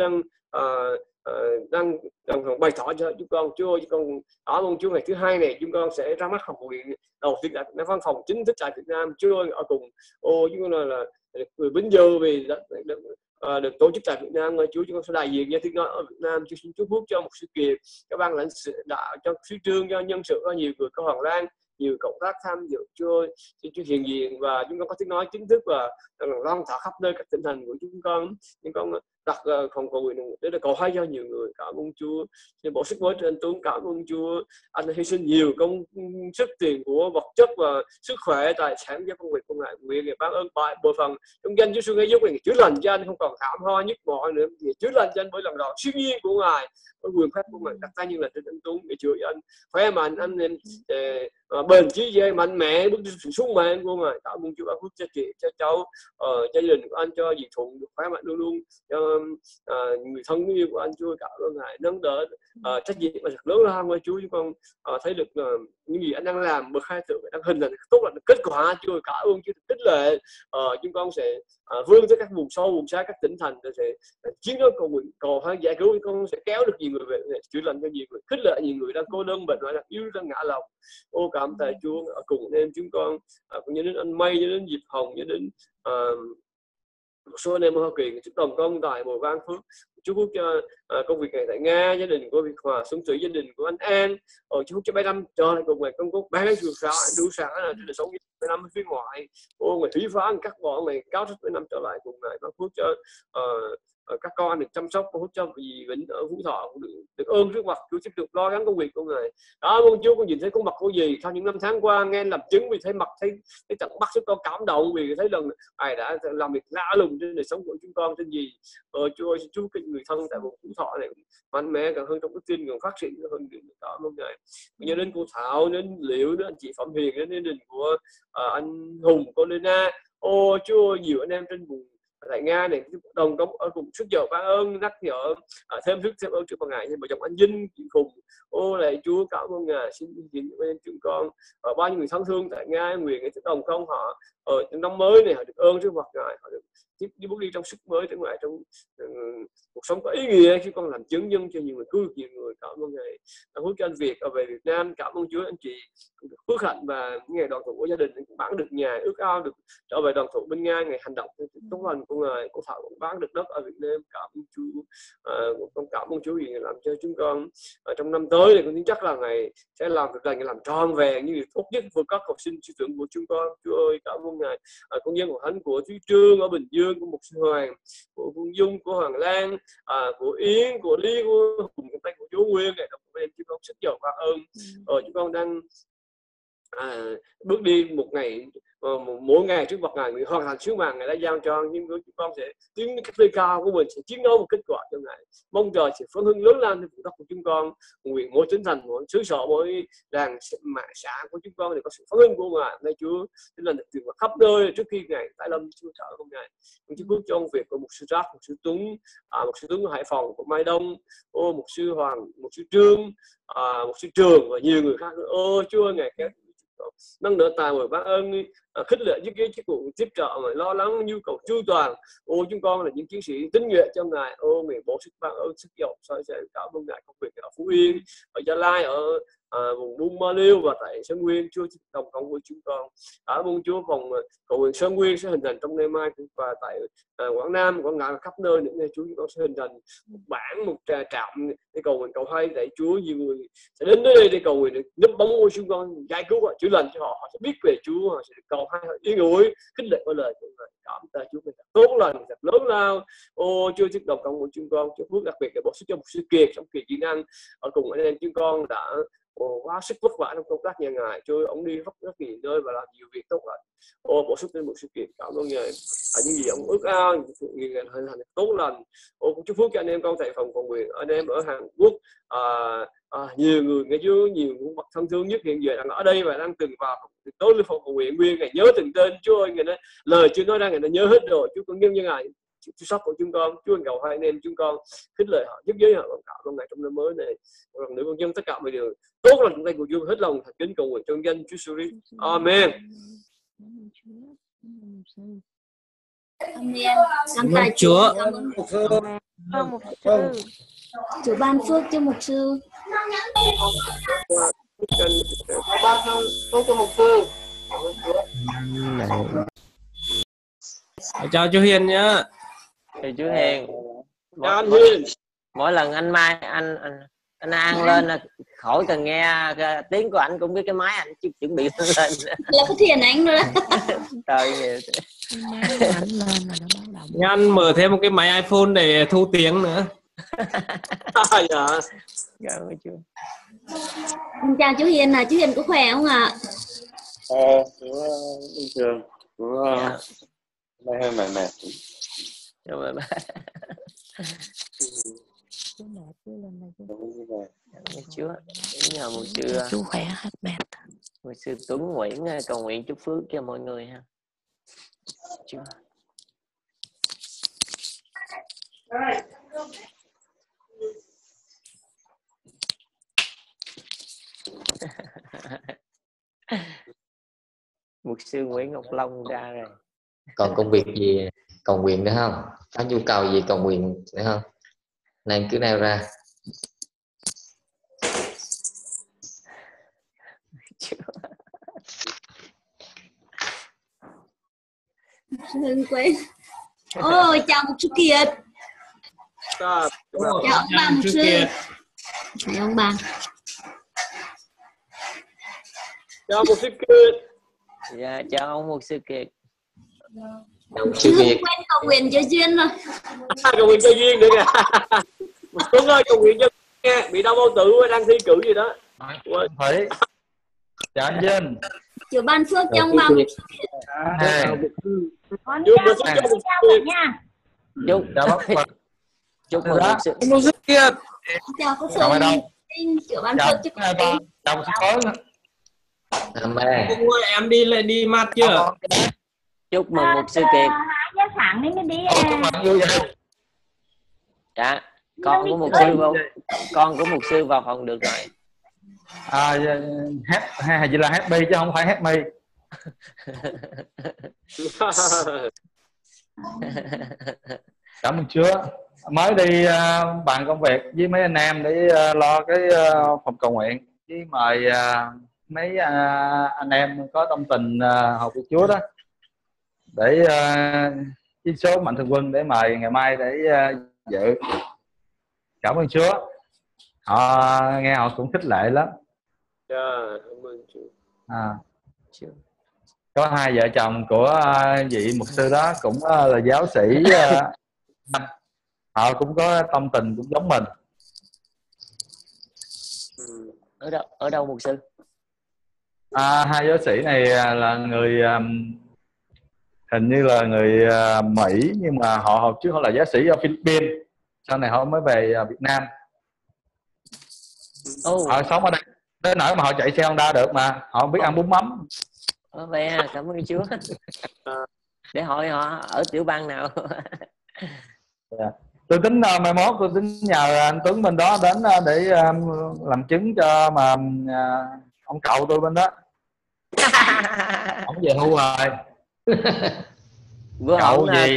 đang bày tỏ cho chúng con. Chúa ơi, chúng con cảm ơn Chúa. Ngày thứ hai này chúng con sẽ ra mắt học viện đầu tiên tại văn phòng chính thức tại Việt Nam. Chúa ơi, ở cùng chúng con là người vinh dự vì được tổ chức tại Việt Nam. Chúa, chúng con sẽ đại diện cho tiếng nói ở Việt Nam. Chúa xin chúc phúc cho một sự kiện, các ban lãnh đạo, cho sứ trương, cho nhân sự, có nhiều người có Hoàng Lan, nhiều cộng tác tham dự. Chúa ơi, xin Chúa hiện diện và chúng con có tiếng nói chính thức và loan tỏa khắp nơi các tỉnh thành của chúng con. Chúng con đặt phòng cầu nguyện để cầu hay cho nhiều người. Cảm ơn Chúa. Xin bổ sức mới cho anh Tuấn. Cảm ơn Chúa. Anh hy sinh nhiều công sức, tiền của vật chất và sức khỏe, tài sản cho công việc của Ngài. Nguyện Ngài ban ơn bội phần trong danh Chúa Ngài giúp Ngài chữa lành cho anh, không còn cảm ho nhức mỏi nữa. Ngài chữa lành cho anh bởi lần đầu siêu nhiên của Ngài, với quyền phép của Ngài đặt tay như là trên anh Tuấn để chữa cho anh khỏe mạnh, anh nên bền chí dây mạnh mẽ, bước xuống mẹ của Ngài. Cảm ơn Chúa ban phước cho chị, cho cháu, gia đình của anh, cho dì Thuận được khỏe mạnh luôn luôn, cho người thân yêu của anh. Chúa cảm ơn Ngài nâng đỡ trách nhiệm và thật lớn lao với Chúa. Chúng con thấy được những gì anh đang làm, bậc hai tự đang hình thành tốt là kết quả. Chúa cảm ơn Chúa khích lệ. Chúng con sẽ vươn tới các vùng sâu vùng xa, các tỉnh thành, sẽ chiến đấu cầu nguyện cầu hay giải cứu. Chúng con sẽ kéo được nhiều người về, chữa lành cho nhiều người, khích lệ nhiều người đang cô đơn bệnh hoạn, đang yếu, đang ngã lòng. Cảm tạ Chúa. Cùng anh em chúng con cũng như đến anh May, như đến Diệp Hồng, như đến một số anh em ở Hoa Kỳ, chúc đồng công tại Bồi Ban Phước. Chúc phúc cho công việc này tại Nga, gia đình của Việt Hòa, Xuân Thủy, gia đình của anh An. Chúc phúc cho 7 năm cho lại cùng ngày công cốt bán đủ xã là để sống 7 năm phía ngoại. Ngày thủy phá các bọn này cáo rất 7 năm trở lại cùng ngày. Ban phước cho các con được chăm sóc, phúc cho vì Vĩnh ở Phú Thọ cũng được ơn trước mặt Chúa, tiếp tục lo gắng công việc của Ngài. Cảm ơn Chúa. Con nhìn thấy khuôn mặt của dì sau những năm tháng qua, nghe làm chứng vì thấy mặt, thấy tận mắt chúng con cảm động vì thấy lần Ngài đã làm việc lạ lùng trên đời sống của chúng con. Trên dì Chúa ơi, Chúa cái người thân tại vùng Phú Thọ này mạnh mẽ càng hơn trong đức tin, càng phát triển hơn. Cảm ơn Ngài. Nhớ đến cô Thảo, đến Liễu, đến anh chị Phạm Hiền, đến gia đình của anh Hùng, cô Lena. Chúa ơi, nhiều anh em trên vùng tại Nga này đồng công ở cùng sức dầu ban ơn nhắc nhở thêm sức thêm ơn trước bằng ngày như vợ chồng anh Vinh chị Phùng. Ô lạy Chúa, cảm ơn Ngài, xin nhìn bên chúng con và bao nhiêu người thân thương tại Nga, nguyện cái đồng công họ ở năm mới này họ được ơn trước mặt Ngài, họ được tiếp bước đi trong sức mới trong ngoài trong cuộc sống có ý nghĩa khi con làm chứng nhân cho nhiều người, cứu nhiều người. Cảm ơn Ngài. Hứa cho anh Việt ở về Việt Nam, cảm ơn Chúa anh chị phước hạnh và ngày đoàn tụ của gia đình bán được nhà, ước ao được trở về đoàn tụ bên Nga, ngày hành động tốt lành của Ngài, của Thảo cũng bán được đất ở Việt Nam. Cảm ơn Chúa. Con cảm ơn Chúa vì Ngài làm cho chúng con trong năm tới này con tin chắc là Ngài sẽ làm được làm tròn vẹn như tốt nhất vượt các học sinh suy tưởng của chúng con. Chúa ơi, cảm ơn Ngài. Công dân của Thánh của Thúy Trương ở Bình Dương, của Mục sư Hoàng, của Phương Dung, của Hoàng Lan, của Yến, của Ly, của Hùng, tay của Chúa Nguyên, Ngài đồng bên chúng con rất giàu cảm ơn. Chúng con đang bước đi một ngày, mỗi ngày trước mặt Ngài, người hoàn thành sứ mạng Ngài đã giao cho, nhưng chúng con sẽ tiến đến cách nơi cao của mình, sẽ chiến đấu một kết quả cho Ngài. Mong chờ sự phấn hưng lớn lao trên vùng đất của chúng con, nguyện mỗi tỉnh thành, mỗi xứ sở, mỗi làng xã của chúng con đều có sự phấn hưng của Ngài. Nay Chúa tin là được truyền khắp nơi trước khi Ngài tái lâm Chúa trợ của Ngài. Chúng phước cho công việc của Mục sư Rác, Mục sư Tuấn, Mục sư Tuấn của Hải Phòng, của Mai Đông, Mục sư Hoàng, Mục sư Trương, Mục sư Trường và nhiều người khác nữa. Chúa ơi, Ngài nâng đỡ tài mời ban ơn, khích lệ những cái chức vụ tiếp trợ mà lo lắng nhu cầu chu toàn. Chúng con là những chiến sĩ tín nhuệ cho Ngài. Nguyện bổ sức ban ơn sức giàu soi sẽ cảm ơn Ngài công việc ở Phú Yên, ở Gia Lai, ở vùng Buôn Ma Liêu và tại Sơn Nguyên. Chúa đồng cộng với chúng con. Cảm ơn Chúa phòng cầu nguyện Sơn Nguyên sẽ hình thành trong ngày mai, và tại Quảng Nam, Quảng Ngãi, khắp nơi những ngày Chúa chúng con sẽ hình thành một bản, một trạm để cầu nguyện cầu hay. Tại Chúa nhiều người sẽ đến đây để cầu nguyện, để nấp bóng của chúng con giải cứu họ, chữa lành cho họ. Họ sẽ biết về Chúa, họ sẽ cầu hay, họ yên ủi, khích lệ qua lời của Ngài. Cảm tạ Chúa mình tốt lành, thật lớn lao. Chúa chức đồng cộng của chúng con. Chúa phước đặc biệt để bổ sức cho một sư Kiệt trong kỳ kỹ năng ở cùng anh em chúng con đã quá sức vất vả trong công tác nhà Ngài. Chúa ông đi rất nhiều nơi và làm nhiều việc tốt lành. Bổ sức lên một sự kiện. Cảm ơn Ngài những gì ông ước ao, những Ngài hình thành tốt lành. Cũng chúc phước cho anh em con tại phòng cầu nguyện, anh em ở Hàn Quốc, nhiều người nghe Chúa, nhiều mặt thân thương nhất hiện giờ đang ở đây và đang từng vào tối lên phòng cầu nguyện nguyên. Ngài nhớ từng tên. Chúa ơi, Ngài nói lời Chúa nói ra Ngài đã nhớ hết rồi. Chúa con nhân như Ngài chăm sóc của chúng con. Chúa cầu hai anh em chúng con khích lệ họ, giúp giới họ cảm ơn Ngài trong năm mới này. Một lần nữa con nhân tất cả mọi điều tốt lành trong tay của Chúa, hết lòng thành kính cầu nguyện trong danh Chúa Jesus. Amen. Amen. Cảm tạ Chúa. Chúa ban phước cho mục sư. Chào chú Hiền nhá. Chào chú Hiền. Chào anh Hiền. Mỗi lần anh Mai anh An lên là khỏi cần nghe tiếng của anh cũng biết cái máy anh chuẩn bị lên là có thiền anh nữa. Trời anh mở thêm một cái máy iPhone để thu tiếng nữa. Dạ. Chào chú Hiền, chú Hiền có khỏe không ạ? Bình thường. Đây hơi mệt. Chúa nhờ một sư chú khỏe hết mệt. Một sư Tuấn Nguyễn cầu nguyện chúc phước cho mọi người ha. Chúa. Mục sư Nguyễn Ngọc Long ra rồi. Còn công việc gì cầu nguyện nữa không? Có nhu cầu gì cầu nguyện nữa không? Này cứ nêu ra. Đừng quên. Ôi chào mục sư Kiệt. Chào ông bà mục sư. Chào ông bà. Chào mục sư Kiệt. Dạ chào ông mục sư Kiệt. Chứ quên cầu nguyện cho Duyên rồi. Cầu nguyện cho Duyên nữa kìa. Tuấn ơi, cầu nguyện cho nghe, bị đau bao tử đang thi cử gì đó. Phải. Chào anh Duyên. Chúa ban phước cho ông bà mục sư Kiệt. Con chào nha. Chúc mừng mục sư Kiệt. Chào cô Phương. Chúa ban phước cho các bạn. Chào cô Em đi lại đi mặt chưa? Chúc mừng mục sư Kiệt. giá sẵn đấy mới đi. Vui vậy. Dạ, con của mục sư vào, con của mục sư vào phòng được rồi. Chỉ là happy chứ không phải happy. Cảm ơn Chúa. Mới đi bàn công việc với mấy anh em để lo cái phòng cầu nguyện, với mời mấy anh em có tâm tình học với Chúa đó để với số mạnh thường quân để mời ngày mai để dự. Cảm ơn Chúa. Họ nghe họ cũng khích lệ lắm. Cảm ơn Chúa. Có hai vợ chồng của vị mục sư đó cũng là giáo sĩ, họ cũng có tâm tình cũng giống mình. Ở đâu mục sư? Hai giáo sĩ này là người hình như là người Mỹ, nhưng mà họ hồi trước họ là giáo sĩ ở Philippines, sau này họ mới về Việt Nam. Họ sống ở đây đến nỗi mà họ chạy xe Honda được, mà họ biết ăn bún mắm. Vậy à, cảm ơn Chúa. Để hỏi họ ở tiểu bang nào. Tôi tính mai mốt tôi tính nhờ anh Tuấn bên đó đến để làm chứng cho mà ông cậu tôi bên đó. Ông về hưu rồi. Bữa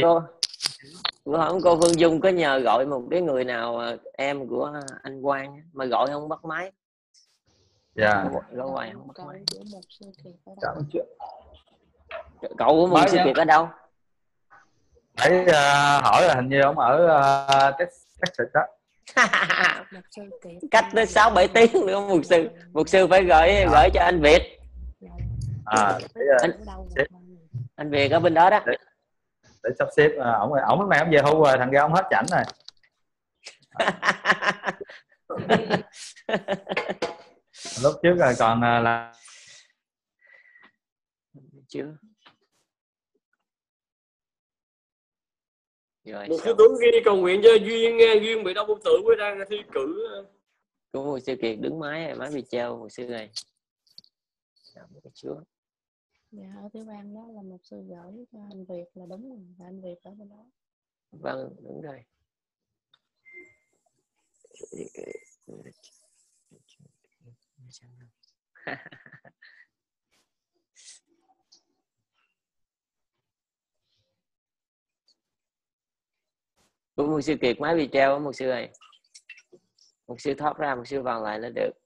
hổm cô Phương Dung có nhờ gọi một cái người nào em của anh Quang mà gọi không bắt máy. Dạ. Gọi hoài không bắt máy. Cảm ơn Chúa. Cậu của mục sư Kiệt ở đâu? Để hỏi là hình như ông ở Texas đó. Cách tới 6-7 tiếng nữa mục sư. Mục sư phải gửi cho anh Việt. Anh Việt ở bên đó đó. Để sắp xếp ổng lúc này ông về hưu rồi, thành ra ông hết chảnh rồi. Lúc trước rồi còn là chưa. Một sư Tuấn ghi cầu nguyện cho Duyên bị đau bụng tử mới đang thi cử. Có một sư Kiệt đứng máy bị treo một sư này. Chúa. Dạ, ở tiểu bang đó là một sư gửi cho anh Việt là đúng rồi, là anh Việt ở bên đó. Vâng, đúng rồi. Của một sư Kiệt máy bị treo ở một sư này. Một sư thoát ra, một sư vào lại là được.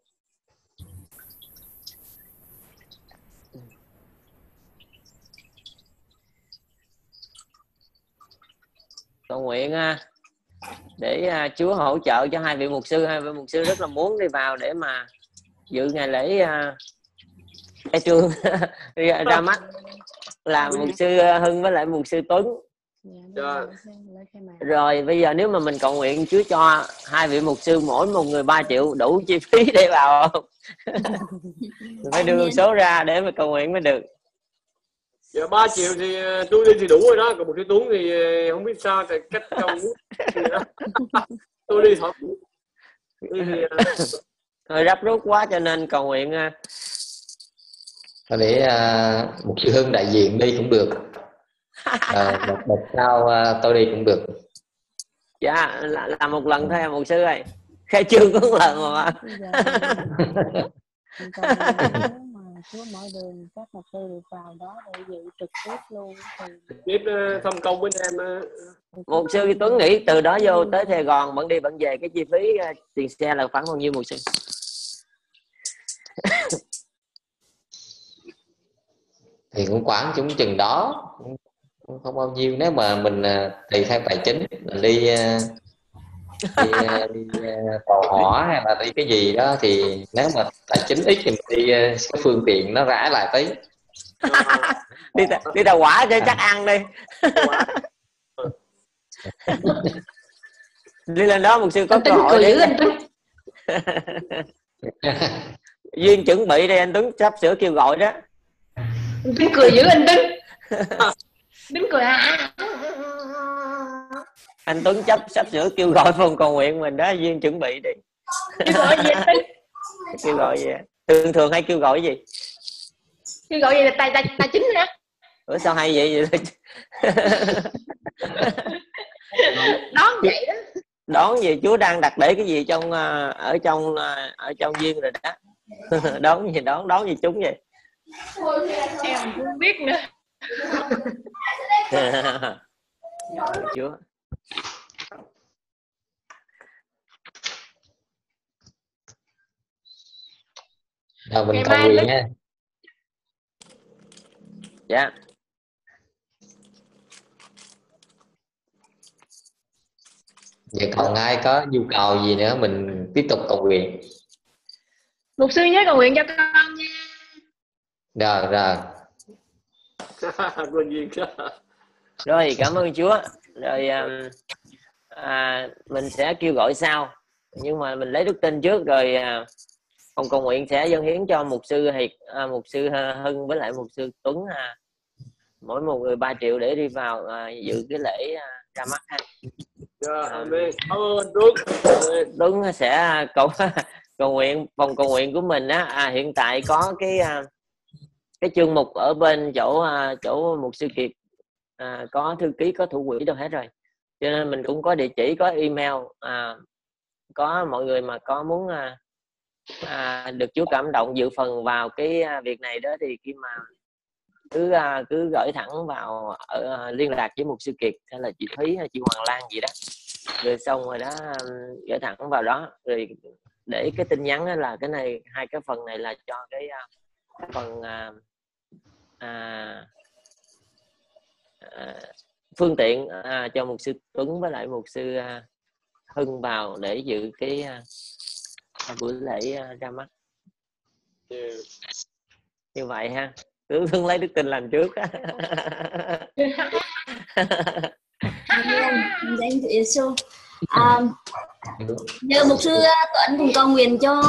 Cầu nguyện để Chúa hỗ trợ cho hai vị mục sư. Hai vị mục sư rất là muốn đi vào để mà dự ngày lễ khai trương ra mắt là mục sư Hưng với lại mục sư Tuấn. Rồi bây giờ nếu mà mình cầu nguyện Chúa cho hai vị mục sư mỗi một người 3 triệu đủ chi phí để vào không? Mình phải đưa con số ra để mà cầu nguyện mới được. Giờ 3 triệu thì tôi đi thì đủ rồi đó, còn một sư Tuấn thì không biết sao thì cách trong tôi đi thật. Thôi rắp rút quá cho nên cầu nguyện để một sư Hưng đại diện đi cũng được. Một sau tôi đi cũng được. Dạ là một lần thôi một sư ơi, khai trương có một lần mà. Chúa mở đường các mục sư được vào đó để dự trực tiếp luôn. Tiếp thăm công với em. Mục sư Tuấn nghĩ từ đó vô tới Sài Gòn vẫn đi vẫn về, cái chi phí tiền xe là khoảng bao nhiêu mục sư? Thì cũng khoảng chúng chừng đó, không bao nhiêu. Nếu mà mình tùy theo tài chính mình đi tàu hỏa hay là đi cái gì đó, thì nếu mà tài chính ít thì mình đi cái phương tiện nó rẻ lại tí. đi tàu hỏa cho chắc ăn đi. Đi lên đó một sư có cơ hội để Duyên chuẩn bị đây, anh Tuấn sắp sửa kêu gọi đó. Anh Tuấn cười dữ anh Tuấn. Tuấn cười Anh Tuấn sắp sửa kêu gọi phòng cầu nguyện mình đó, Duyên chuẩn bị đi. Kêu gọi gì anh Tuấn? Kêu gọi gì? Thường hay kêu gọi gì? Kêu gọi gì là tài chính hả? Ủa sao hay vậy? Đón vậy đó. Đón gì Chúa đang đặt để cái gì trong ở trong viên rồi đó. Đón gì chúng vậy? Em không biết nữa. Chúa. Rồi mình Ngày cầu mai nguyện Linh- nha. Dạ. Vậy còn ai có nhu cầu gì nữa mình tiếp tục cầu nguyện. Mục sư nhớ cầu nguyện cho con nha. Rồi. Quên duyên. Rồi cảm ơn Chúa. Rồi mình sẽ kêu gọi sau, nhưng mà mình lấy đức tin trước rồi phòng cầu nguyện sẽ dâng hiến cho mục sư Hiệp, mục sư Hưng với lại mục sư Tuấn, mỗi một người 3 triệu để đi vào dự cái lễ ra mắt ha. Amen. Cảm ơn Tuấn. Tuấn sẽ cầu nguyện. Phòng cầu nguyện của mình á hiện tại có cái chương mục ở bên chỗ mục sư Kiệt, có thư ký, có thủ quỹ đâu hết rồi, cho nên mình cũng có địa chỉ, có email, có mọi người mà có muốn được Chúa cảm động dự phần vào cái việc này đó thì khi mà cứ gửi thẳng vào liên lạc với mục sư Kiệt hay là chị Thúy hay chị Hoàng Lan gì đó, rồi xong rồi đó gửi thẳng vào đó, rồi để cái tin nhắn là cái này, hai cái phần này là cho cái phần phương tiện cho mục sư Tuấn với lại mục sư Hưng vào để dự cái buổi lễ ra mắt. Như vậy ha, cứ lấy đức tin làm trước. Danh Chúa Giêsu. Nhờ mục sư Tuấn cùng cầu nguyện cho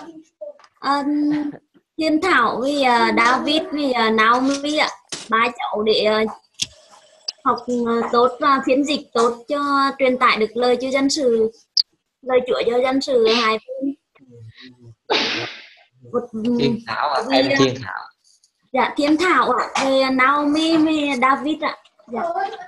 Thiên Thảo với David với Naomi ạ, ba cháu để học tốt và phiên dịch tốt cho truyền tải được lời Chúa dân sự, lời Chúa cho dân sự hai bên. Thiên Thảo ạ, em Thiên Thảo. Dạ Thiên Thảo ạ, về Naomi với David ạ. Dạ.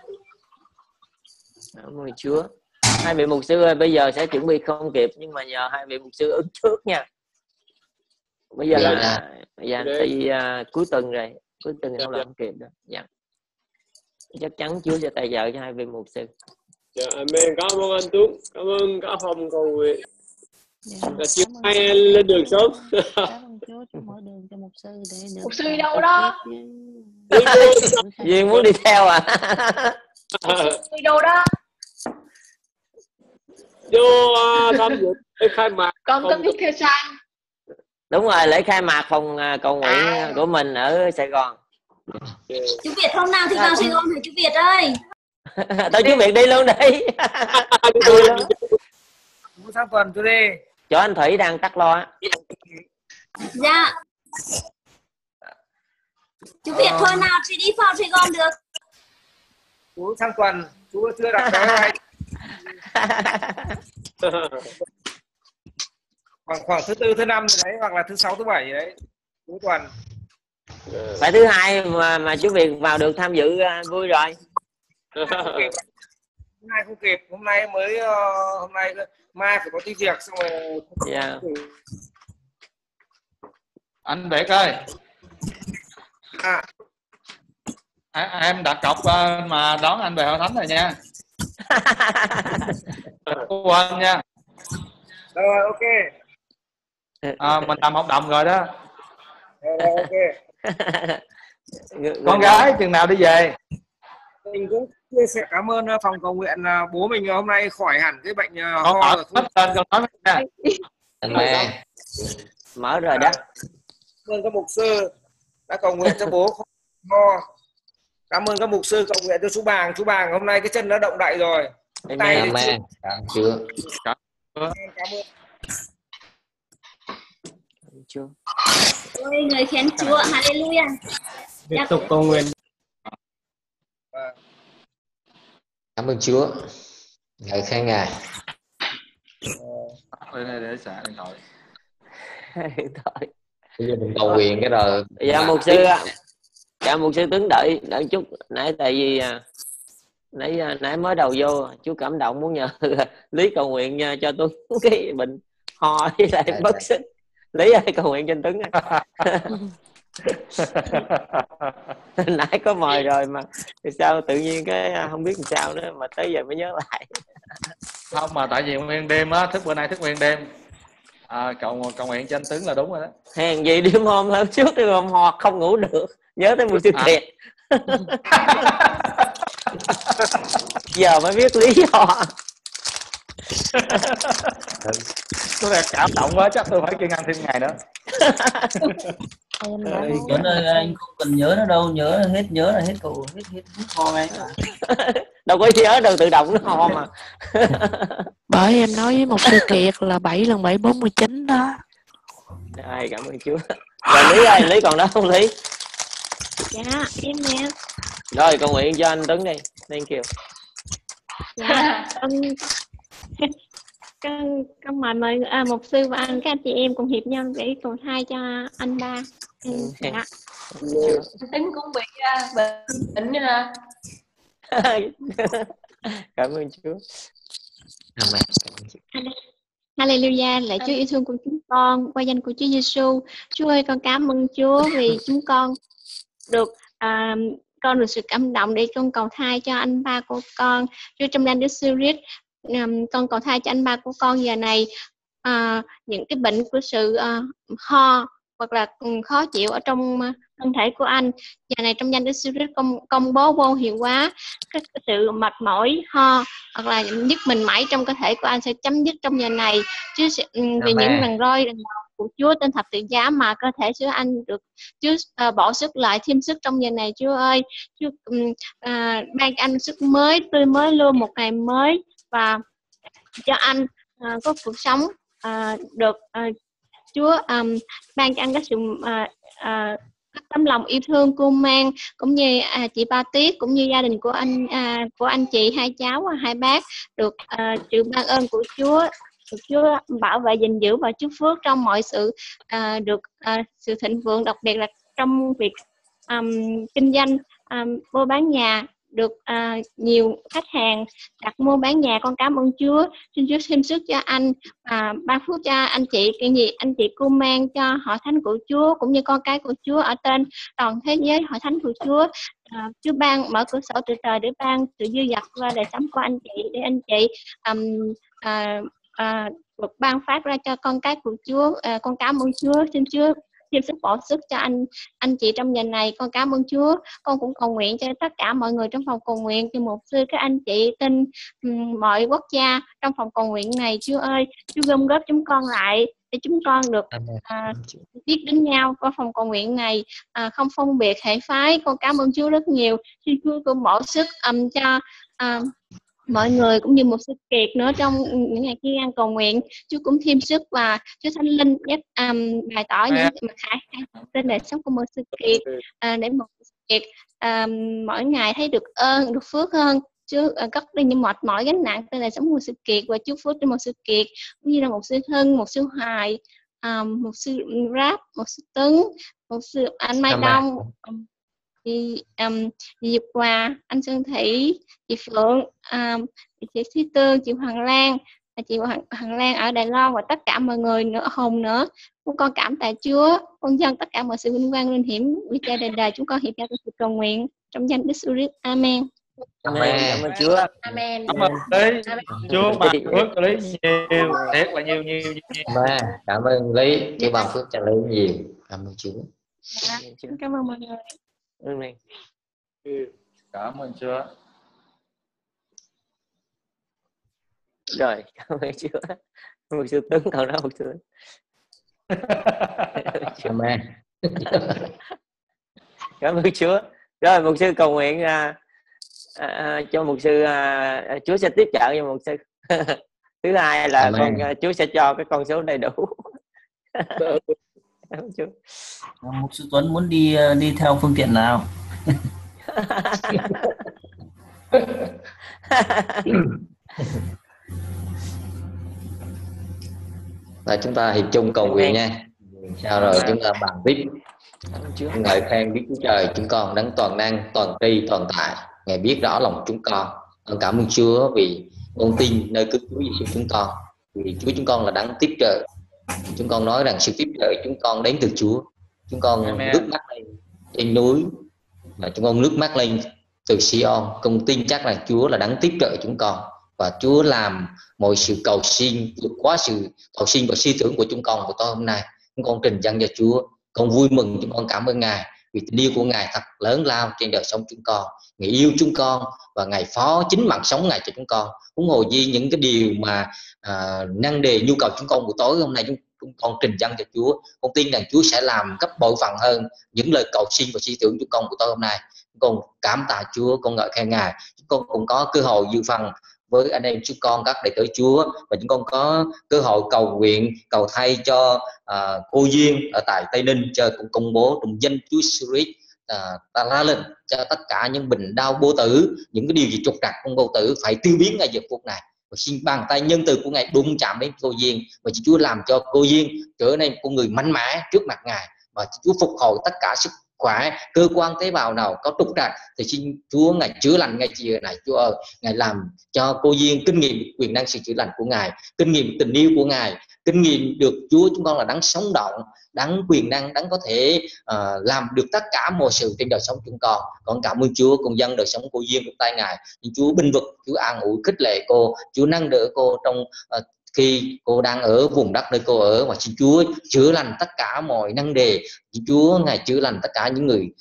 Cảm ơn Chúa. Hai vị mục sư ơi, bây giờ sẽ chuẩn bị không kịp, nhưng mà nhờ hai vị mục sư ứng trước nha. Bây giờ là tại vì cuối tuần rồi, cuối tuần không làm kịp đâu. Dạ. Chắc chắn Chúa sẽ tài trợ cho hai vị mục sư. Dạ, amen. Cảm ơn anh Tuấn, cảm ơn cả phòng cầu nguyện. Chiều mai lên đường sớm. Cảm ơn Chúa cho mở đường cho mục sư để được. Mục sư đi đâu đó? Duyên muốn đi theo à? Đi đâu đó? Vô tham dự lễ khai mạc. Con có biết theo sao? Đúng rồi, lễ khai mạc phòng cầu nguyện của mình ở Sài Gòn. Chú Việt hôm nào thì vào Sài Gòn hả chú Việt ơi? Tôi chú Việt đi luôn đi. Sang tuần tôi đi. Chỗ anh Thủy đang tắt lo. Dạ. Chú Việt thôi nào thì đi vào Sài Gòn được. Chú sang tuần, chú chưa đặt vé ai. khoảng thứ tư thứ năm đấy, hoặc là thứ sáu thứ bảy đấy, cuối tuần. Phải thứ hai mà chú Việt vào được tham dự vui rồi. Hôm nay không kịp, hôm nay mới hôm nay mai phải có tí việc xong rồi. Yeah. Anh Việt ơi, em đặt cọc mà đón anh về Hội Thánh rồi nha. Quên nha. Rồi ok. Mình làm hợp đồng rồi đó. Rồi ok. Con gái chừng nào đi về? Mình cũng chia sẻ cảm ơn phòng cầu nguyện, bố mình hôm nay khỏi hẳn cái bệnh ho rồi. Mở rồi đó. Cảm ơn các mục sư đã cầu nguyện cho bố khỏi ho. Cảm ơn các mục sư cầu nguyện cho chú Bàng. Chú Bàng hôm nay cái chân nó động đậy rồi. Amen. Cảm ơn. Cảm ơn. Chúa. Ôi, người khen Chúa, hallelujah. Tiếp tục cầu nguyện. Cảm ơn Chúa. Ngợi khen Ngài. Để xả điện thoại. Bây giờ mình cầu nguyện cái rồi. Dạ mục sư ạ. Dạ mục sư Tuấn đợi chút nãy, tại vì nãy mới đầu vô chú cảm động muốn nhờ Lý cầu nguyện cho Tuấn cái bệnh ho với lại bất sức. Lý ơi cầu nguyện cho anh Tuấn. Nãy có mời rồi mà sao tự nhiên cái không biết làm sao nữa mà tới giờ mới nhớ lại. Không, mà tại vì nguyên đêm á, bữa nay thức nguyên đêm cầu nguyện cho anh Tuấn là đúng rồi đó. Hèn gì đêm hôm trước đêm hôm ho không ngủ được, nhớ tới mục sư Thiệt. Giờ mới biết lý do. Tôi là cảm động quá, chắc tôi phải kiêng ăn thêm ngày nữa. Tuấn ơi, anh không cần nhớ nó đâu, nhớ là hết cậu hết ho ngay. Đâu có nhớ đâu, tự động nó ho mà. Bởi em nói với một sư Kiệt là 7 lần 7 49 đó. Rồi, cảm ơn Chúa. Rồi Lý ơi, Lý còn đó không Lý? Dạ em nè. Rồi cầu nguyện cho anh Tuấn đi. Thank you. Dạ con mời mục sư và các anh chị em cùng hiệp nhau để cầu thai cho anh ba. Dạ. Tính cũng bị bệnh như là. Cảm ơn Chúa. Hallelujah, lạy Chúa yêu thương của chúng con, qua danh của Chúa Giêsu. Chúa ơi, con cảm ơn Chúa vì chúng con được sự cảm động để con cầu thai cho anh ba của con. Chúa trong danh Đức Giêsu Christ, con cầu thai cho anh ba của con giờ này những cái bệnh của sự ho hoặc là khó chịu ở trong thân thể của anh. Giờ này trong danh Đức Giêsu Christ công bố vô hiệu hóa cái sự mệt mỏi, ho hoặc là nhức mình mẩy trong cơ thể của anh sẽ chấm dứt trong giờ này. Chúa sẽ, vì những lần roi của Chúa trên thập tự giá mà cơ thể Chúa anh được Chúa bỏ sức lại, thêm sức trong giờ này. Chúa ơi, Chúa ban anh sức mới, tươi mới luôn, một ngày mới, và cho anh có cuộc sống được Chúa ban cho anh cái sự tấm lòng yêu thương cô Mang cũng như chị Ba Tiết cũng như gia đình của anh chị, hai cháu, hai bác được sự ban ơn của Chúa, được Chúa bảo vệ gìn giữ và chúc phước trong mọi sự, được sự thịnh vượng, đặc biệt là trong việc kinh doanh mua bán nhà, được nhiều khách hàng đặt mua bán nhà. Con cảm ơn Chúa, xin Chúa thêm sức cho anh và ban phước cho anh chị, cái gì anh chị cô Mang, cho hội thánh của Chúa cũng như con cái của Chúa ở trên toàn thế giới hội thánh của Chúa. Chúa ban mở cửa sổ từ trời để ban sự dư dật qua đời sống của anh chị, để anh chị được ban phát ra cho con cái của Chúa. Con cảm ơn Chúa, xin Chúa thêm sức bổ sức cho anh chị trong giờ này. Con cảm ơn Chúa. Con cũng cầu nguyện cho tất cả mọi người trong phòng cầu nguyện, cho mục sư, các anh chị trên mọi quốc gia trong phòng cầu nguyện này. Chúa ơi, Chúa gom góp chúng con lại để chúng con được biết đến nhau qua phòng cầu nguyện này, không phân biệt hệ phái. Con cảm ơn Chúa rất nhiều. Xin Chúa cũng bổ sức cho mọi người cũng như một sư Kiệt nữa trong những ngày kia ăn cầu nguyện. Chúa cũng thêm sức và Chúa Thánh Linh nhắc bày tỏ những mặt khải trên đời sống của một sư Kiệt, để một sư Kiệt mỗi ngày thấy được ơn, được phước hơn. Chúa cất đi những mệt mỏi gánh nặng trên đời sống của một sư Kiệt và chúc phước cho một sư Kiệt cũng như là một sư Hưng, một sư Hoài, một sư Rap, một sư Tuấn, một sư anh Mai Đông, chị Diệp Hòa, anh Xuân Thị, chị Phượng, chị Thí Tương, chị Hoàng Lan, chị Hoàng Lan ở Đài Loan và tất cả mọi người nữa, Hùng nữa. Chúng con cảm tạ Chúa, con dâng tất cả mọi sự vinh quang linh hiểm vì cha đời đời. Chúng con hiệp nhau sự cầu nguyện trong danh Đức Giêsu Christ. Amen. Amen. Cảm ơn Chúa. Amen. Cảm ơn Lý. Chúa ban phước cho Lý nhiều, thiệt là nhiều. Cảm ơn Lý, Chúa ban phước cho Lý nhiều. Cảm ơn Chúa. Cảm ơn mọi người. Amen. Cảm ơn Chúa. Rồi, cảm ơn Chúa. Một sư Tuấn còn đó, một sư. Amen. Cảm ơn Chúa. Rồi, một sư cầu nguyện cho một sư, Chúa sẽ tiếp trợ cho một sư. Thứ hai là Chúa sẽ cho cái con số đầy đủ. Mục sư Tuấn muốn đi theo phương tiện nào? Và chúng ta hiệp chung cầu nguyện nha. Sau rồi chúng ta bàn tiếp. Ngợi khen Đức Chúa Trời chúng con đấng toàn năng, toàn tri, toàn tại. Ngài biết rõ lòng chúng con. Con cảm ơn Chúa vì con tin nơi cứu Chúa Giêsu chúng con. Vì Chúa chúng con là đấng tiếp trợ. Chúng con nói rằng sự tiếp trợ chúng con đến từ Chúa. Chúng con nước mắt lên trên núi và chúng con nước mắt lên từ Sion. Con tin chắc là Chúa là đấng tiếp trợ chúng con, và Chúa làm mọi sự cầu xin vượt quá sự cầu xin và suy tưởng của chúng con của tối hôm nay. Chúng con trình dâng cho Chúa. Con vui mừng, chúng con cảm ơn Ngài vì tình yêu của Ngài thật lớn lao trên đời sống chúng con. Ngài yêu chúng con và Ngài phó chính mạng sống Ngài cho chúng con. Huống hồ gì những cái điều mà năn đề nhu cầu chúng con buổi tối hôm nay chúng con trình dâng cho Chúa. Con tin rằng Chúa sẽ làm gấp bội phần hơn những lời cầu xin và suy tưởng chúng con buổi tối hôm nay. Con cảm tạ Chúa, con ngợi khen Ngài. Chúng con cũng có cơ hội dự phần với anh em chúng con các đệ tử Chúa, và chúng con có cơ hội cầu nguyện cầu thay cho cô Duyên ở tại Tây Ninh, chờ cũng công bố trong danh Chúa Christ. Ta la lên cho tất cả những bệnh đau vô tử, những cái điều gì trục trặc trong vô tử phải tiêu biến ngay giờ phút này. Và xin bàn tay nhân từ của Ngài đụng chạm đến cô Duyên, và Chúa làm cho cô Duyên trở nên con người mạnh mẽ trước mặt Ngài, và Chúa phục hồi tất cả sức khỏe, cơ quan tế bào nào có trục trặc thì xin Chúa Ngài chữa lành ngay chiều này. Chúa ơi, Ngài làm cho cô Duyên kinh nghiệm quyền năng sự chữa lành của Ngài, kinh nghiệm tình yêu của Ngài, kinh nghiệm được Chúa chúng con là đấng sống động, đấng quyền năng, đấng có thể làm được tất cả mọi sự trên đời sống chúng con. Con cảm ơn Chúa, con dâng đời sống cô Duyên trong tay Ngài. Chúa binh vực, Chúa an ủi khích lệ cô, Chúa nâng đỡ cô trong khi cô đang ở vùng đất nơi cô ở, và xin Chúa chữa lành tất cả mọi năng đề. Chúa Ngài chữa lành tất cả những người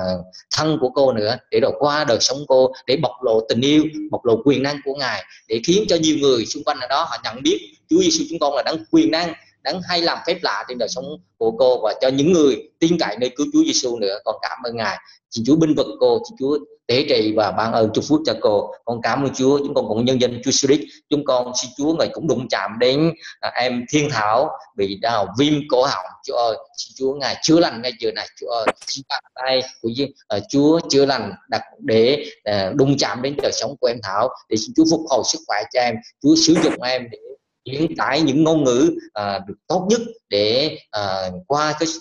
thân của cô nữa, để rồi qua đời sống cô, để bộc lộ tình yêu, bộc lộ quyền năng của Ngài, để khiến cho nhiều người xung quanh ở đó họ nhận biết Chúa Giêsu chúng con là đấng quyền năng, đấng hay làm phép lạ trên đời sống của cô, và cho những người tin cậy nơi cứu Chúa Giêsu nữa. Con cảm ơn Ngài. Xin Chúa binh vực cô, xin Chúa tế trị và ban ơn chúc phước cho cô. Con cảm ơn Chúa. Chúng con cũng nhân danh Chúa Christ, chúng con xin Chúa Ngài cũng đụng chạm đến em Thiên Thảo bị đau viêm cổ họng. Chúa ơi, xin Chúa Ngài chữa lành ngay giờ này. Chúa ơi, xin bàn tay của Chúa chữa lành đặt để đụng chạm đến đời sống của em Thảo, để xin Chúa phục hồi sức khỏe cho em. Chúa sử dụng em để diễn tải những ngôn ngữ được tốt nhất, để qua cái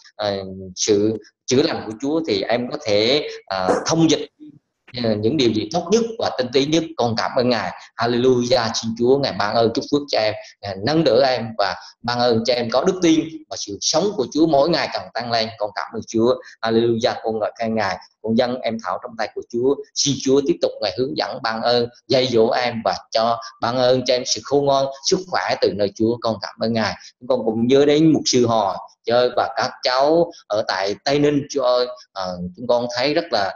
sự chữa lành của Chúa thì em có thể thông dịch những điều gì tốt nhất và tinh túy nhất. Con cảm ơn Ngài. Hallelujah. Xin Chúa Ngài ban ơn chúc phước cho em, Ngài nâng đỡ em và ban ơn cho em có đức tin, và sự sống của Chúa mỗi ngày càng tăng lên. Con cảm ơn Chúa. Hallelujah. Con ngợi khen Ngài. Con dâng em Thảo trong tay của Chúa. Xin Chúa tiếp tục Ngài hướng dẫn, ban ơn dạy dỗ em, và cho ban ơn cho em sự khôn ngoan, sức khỏe từ nơi Chúa. Con cảm ơn Ngài. Con cũng nhớ đến mục sư Hò chơi và các cháu ở tại Tây Ninh. Chúa ơi, chúng con thấy rất là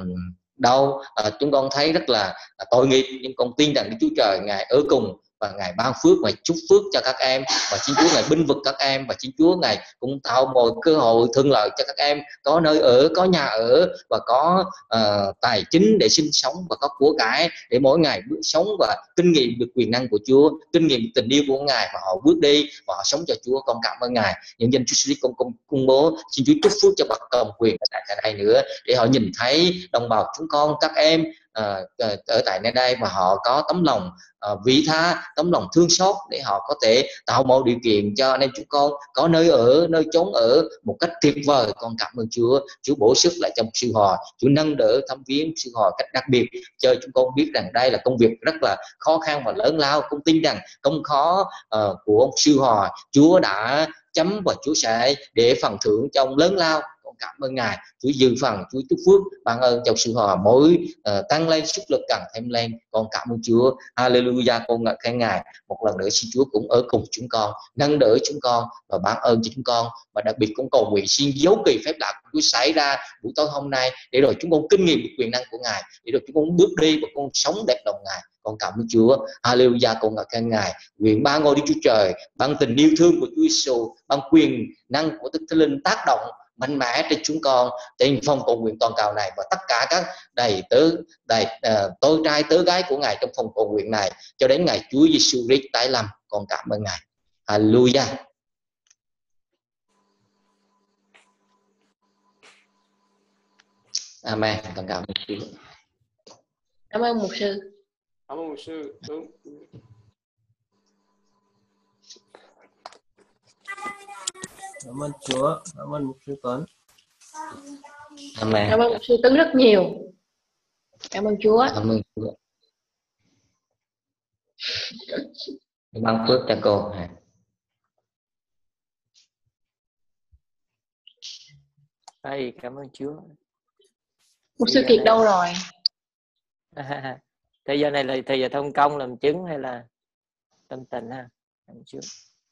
đau, chúng con thấy rất là tội nghiệp, nhưng con tin rằng Đức Chúa Trời Ngài ở cùng, và Ngài ban phước, Ngài chúc phước cho các em, và xin Chúa Ngài binh vực các em, và xin Chúa Ngài cũng tạo mọi cơ hội thuận lợi cho các em có nơi ở, có nhà ở, và có tài chính để sinh sống, và có của cải để mỗi ngày bước sống và kinh nghiệm được quyền năng của Chúa, kinh nghiệm tình yêu của Ngài, và họ bước đi và họ sống cho Chúa. Con cảm ơn Ngài. Nhân danh Chúa Christ con công bố xin Chúa chúc phước cho bậc cầm quyền tại đây nữa, để họ nhìn thấy đồng bào chúng con, các em ở tại nơi đây, và họ có tấm lòng vị tha, tấm lòng thương xót, để họ có thể tạo mọi điều kiện cho anh em chúng con có nơi ở, nơi chốn ở một cách tuyệt vời. Con cảm ơn Chúa. Chúa bổ sức lại cho một sư Hò, Chúa nâng đỡ thăm viếng sư Hò cách đặc biệt, cho chúng con biết rằng đây là công việc rất là khó khăn và lớn lao. Con tin rằng công khó của ông sư Hò Chúa đã chấm, và Chúa sẽ để phần thưởng cho ông lớn lao. Con cảm ơn Ngài. Chúa dư phần, Chúa chúc phước, ban ơn cho sư Hò mỗi tăng lên, sức lực càng thêm lên. Con cảm ơn Chúa. Hallelujah. Con ngợi khen Ngài. Một lần nữa xin Chúa cũng ở cùng chúng con, nâng đỡ chúng con và ban ơn cho chúng con, và đặc biệt con cầu nguyện xin dấu kỳ phép lạ của Chúa xảy ra buổi tối hôm nay, để rồi chúng con kinh nghiệm được quyền năng của Ngài, để rồi chúng con bước đi và con sống đẹp lòng Ngài. Con cảm ơn Chúa. Hallelujah. Con ngợi khen Ngài. Nguyện ban ngôi Đức Chúa Trời, ban tình yêu thương của Chúa Giêsu, ban quyền năng của Đức Thánh Linh tác động mạnh mẽ trên chúng con, trên phòng cầu nguyện toàn cầu này, và tất cả các tôi trai tớ gái của Ngài trong phòng cầu nguyện này, cho đến ngày Chúa Giêsu Christ tái lâm. Con cảm ơn Ngài. Hallelujah. Amen. Con cảm ơn Chúa. Cảm ơn mục sư. Cảm ơn mục sư. Đúng. Cảm ơn Chúa, cảm ơn mục sư Tuấn. Amen. Cảm ơn mục sư Tấn rất nhiều. Cảm ơn Chúa. Cảm ơn Chúa. Ban phước cho cô. Đây, cảm ơn Chúa. Mục sư Kiệt đâu rồi? Thời giờ này là thời giờ thông công làm chứng hay là tâm tình ha? Cảm ơn Chúa.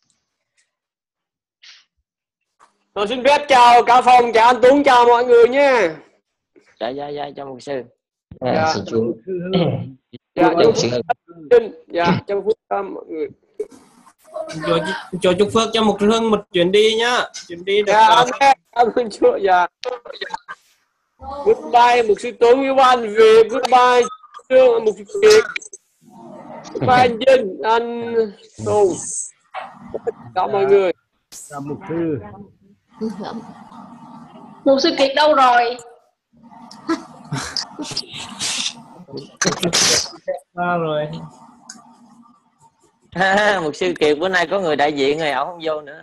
Tôi xin phép chào cả phòng, chào anh Tuấn, chào mọi người nha. Dạ cho mục sư. Dạ. Xin Chúa. Dạ, chào phước cho mọi người. Cho chúc phước cho Mục sư Hưng một chuyến đi nhá. Chuyến đi được. Dạ, cảm ơn Chúa. Dạ. Goodbye Mục sư Tuấn với anh về. Goodbye Mục sư Kiệt. Goodbye anh Vinh, anh Tùng. Chào mọi người. Chào mục sư. Mục sư Kiệt đâu rồi? Rồi. Mục sư Kiệt bữa nay có người đại diện rồi, ổng không vô nữa.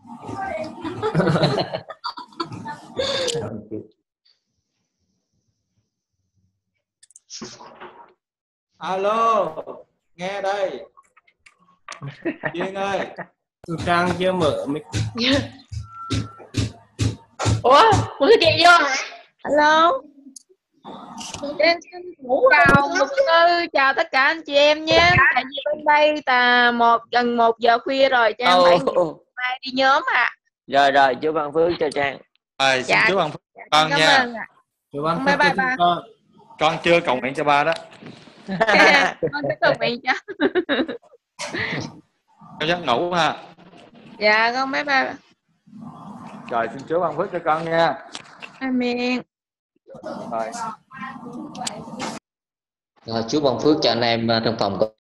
Alo, nghe đây. Duyên ơi. Trang chưa mở mic. Ủa, mục sư Kiệt vô hả? Hello. Em xin chào mục sư, chào tất cả anh chị em nhé. Tại vì bên đây gần 1 giờ khuya rồi, Trang phải mai đi nhóm ạ. Rồi, Chúa ban phước cho Trang. Xin Dạ. Chúa ban phước con Cảm nha. ơn ạ. Chúa ban phước Bye bye cho ba. Con chưa cầu nguyện cho ba đó. Con sẽ cầu nguyện cho. Con giấc ngủ ha. Dạ con bye bye. Rồi xin Chúa ban phước cho con nha. Amen. Rồi. Chúa ban phước cho anh em trong phòng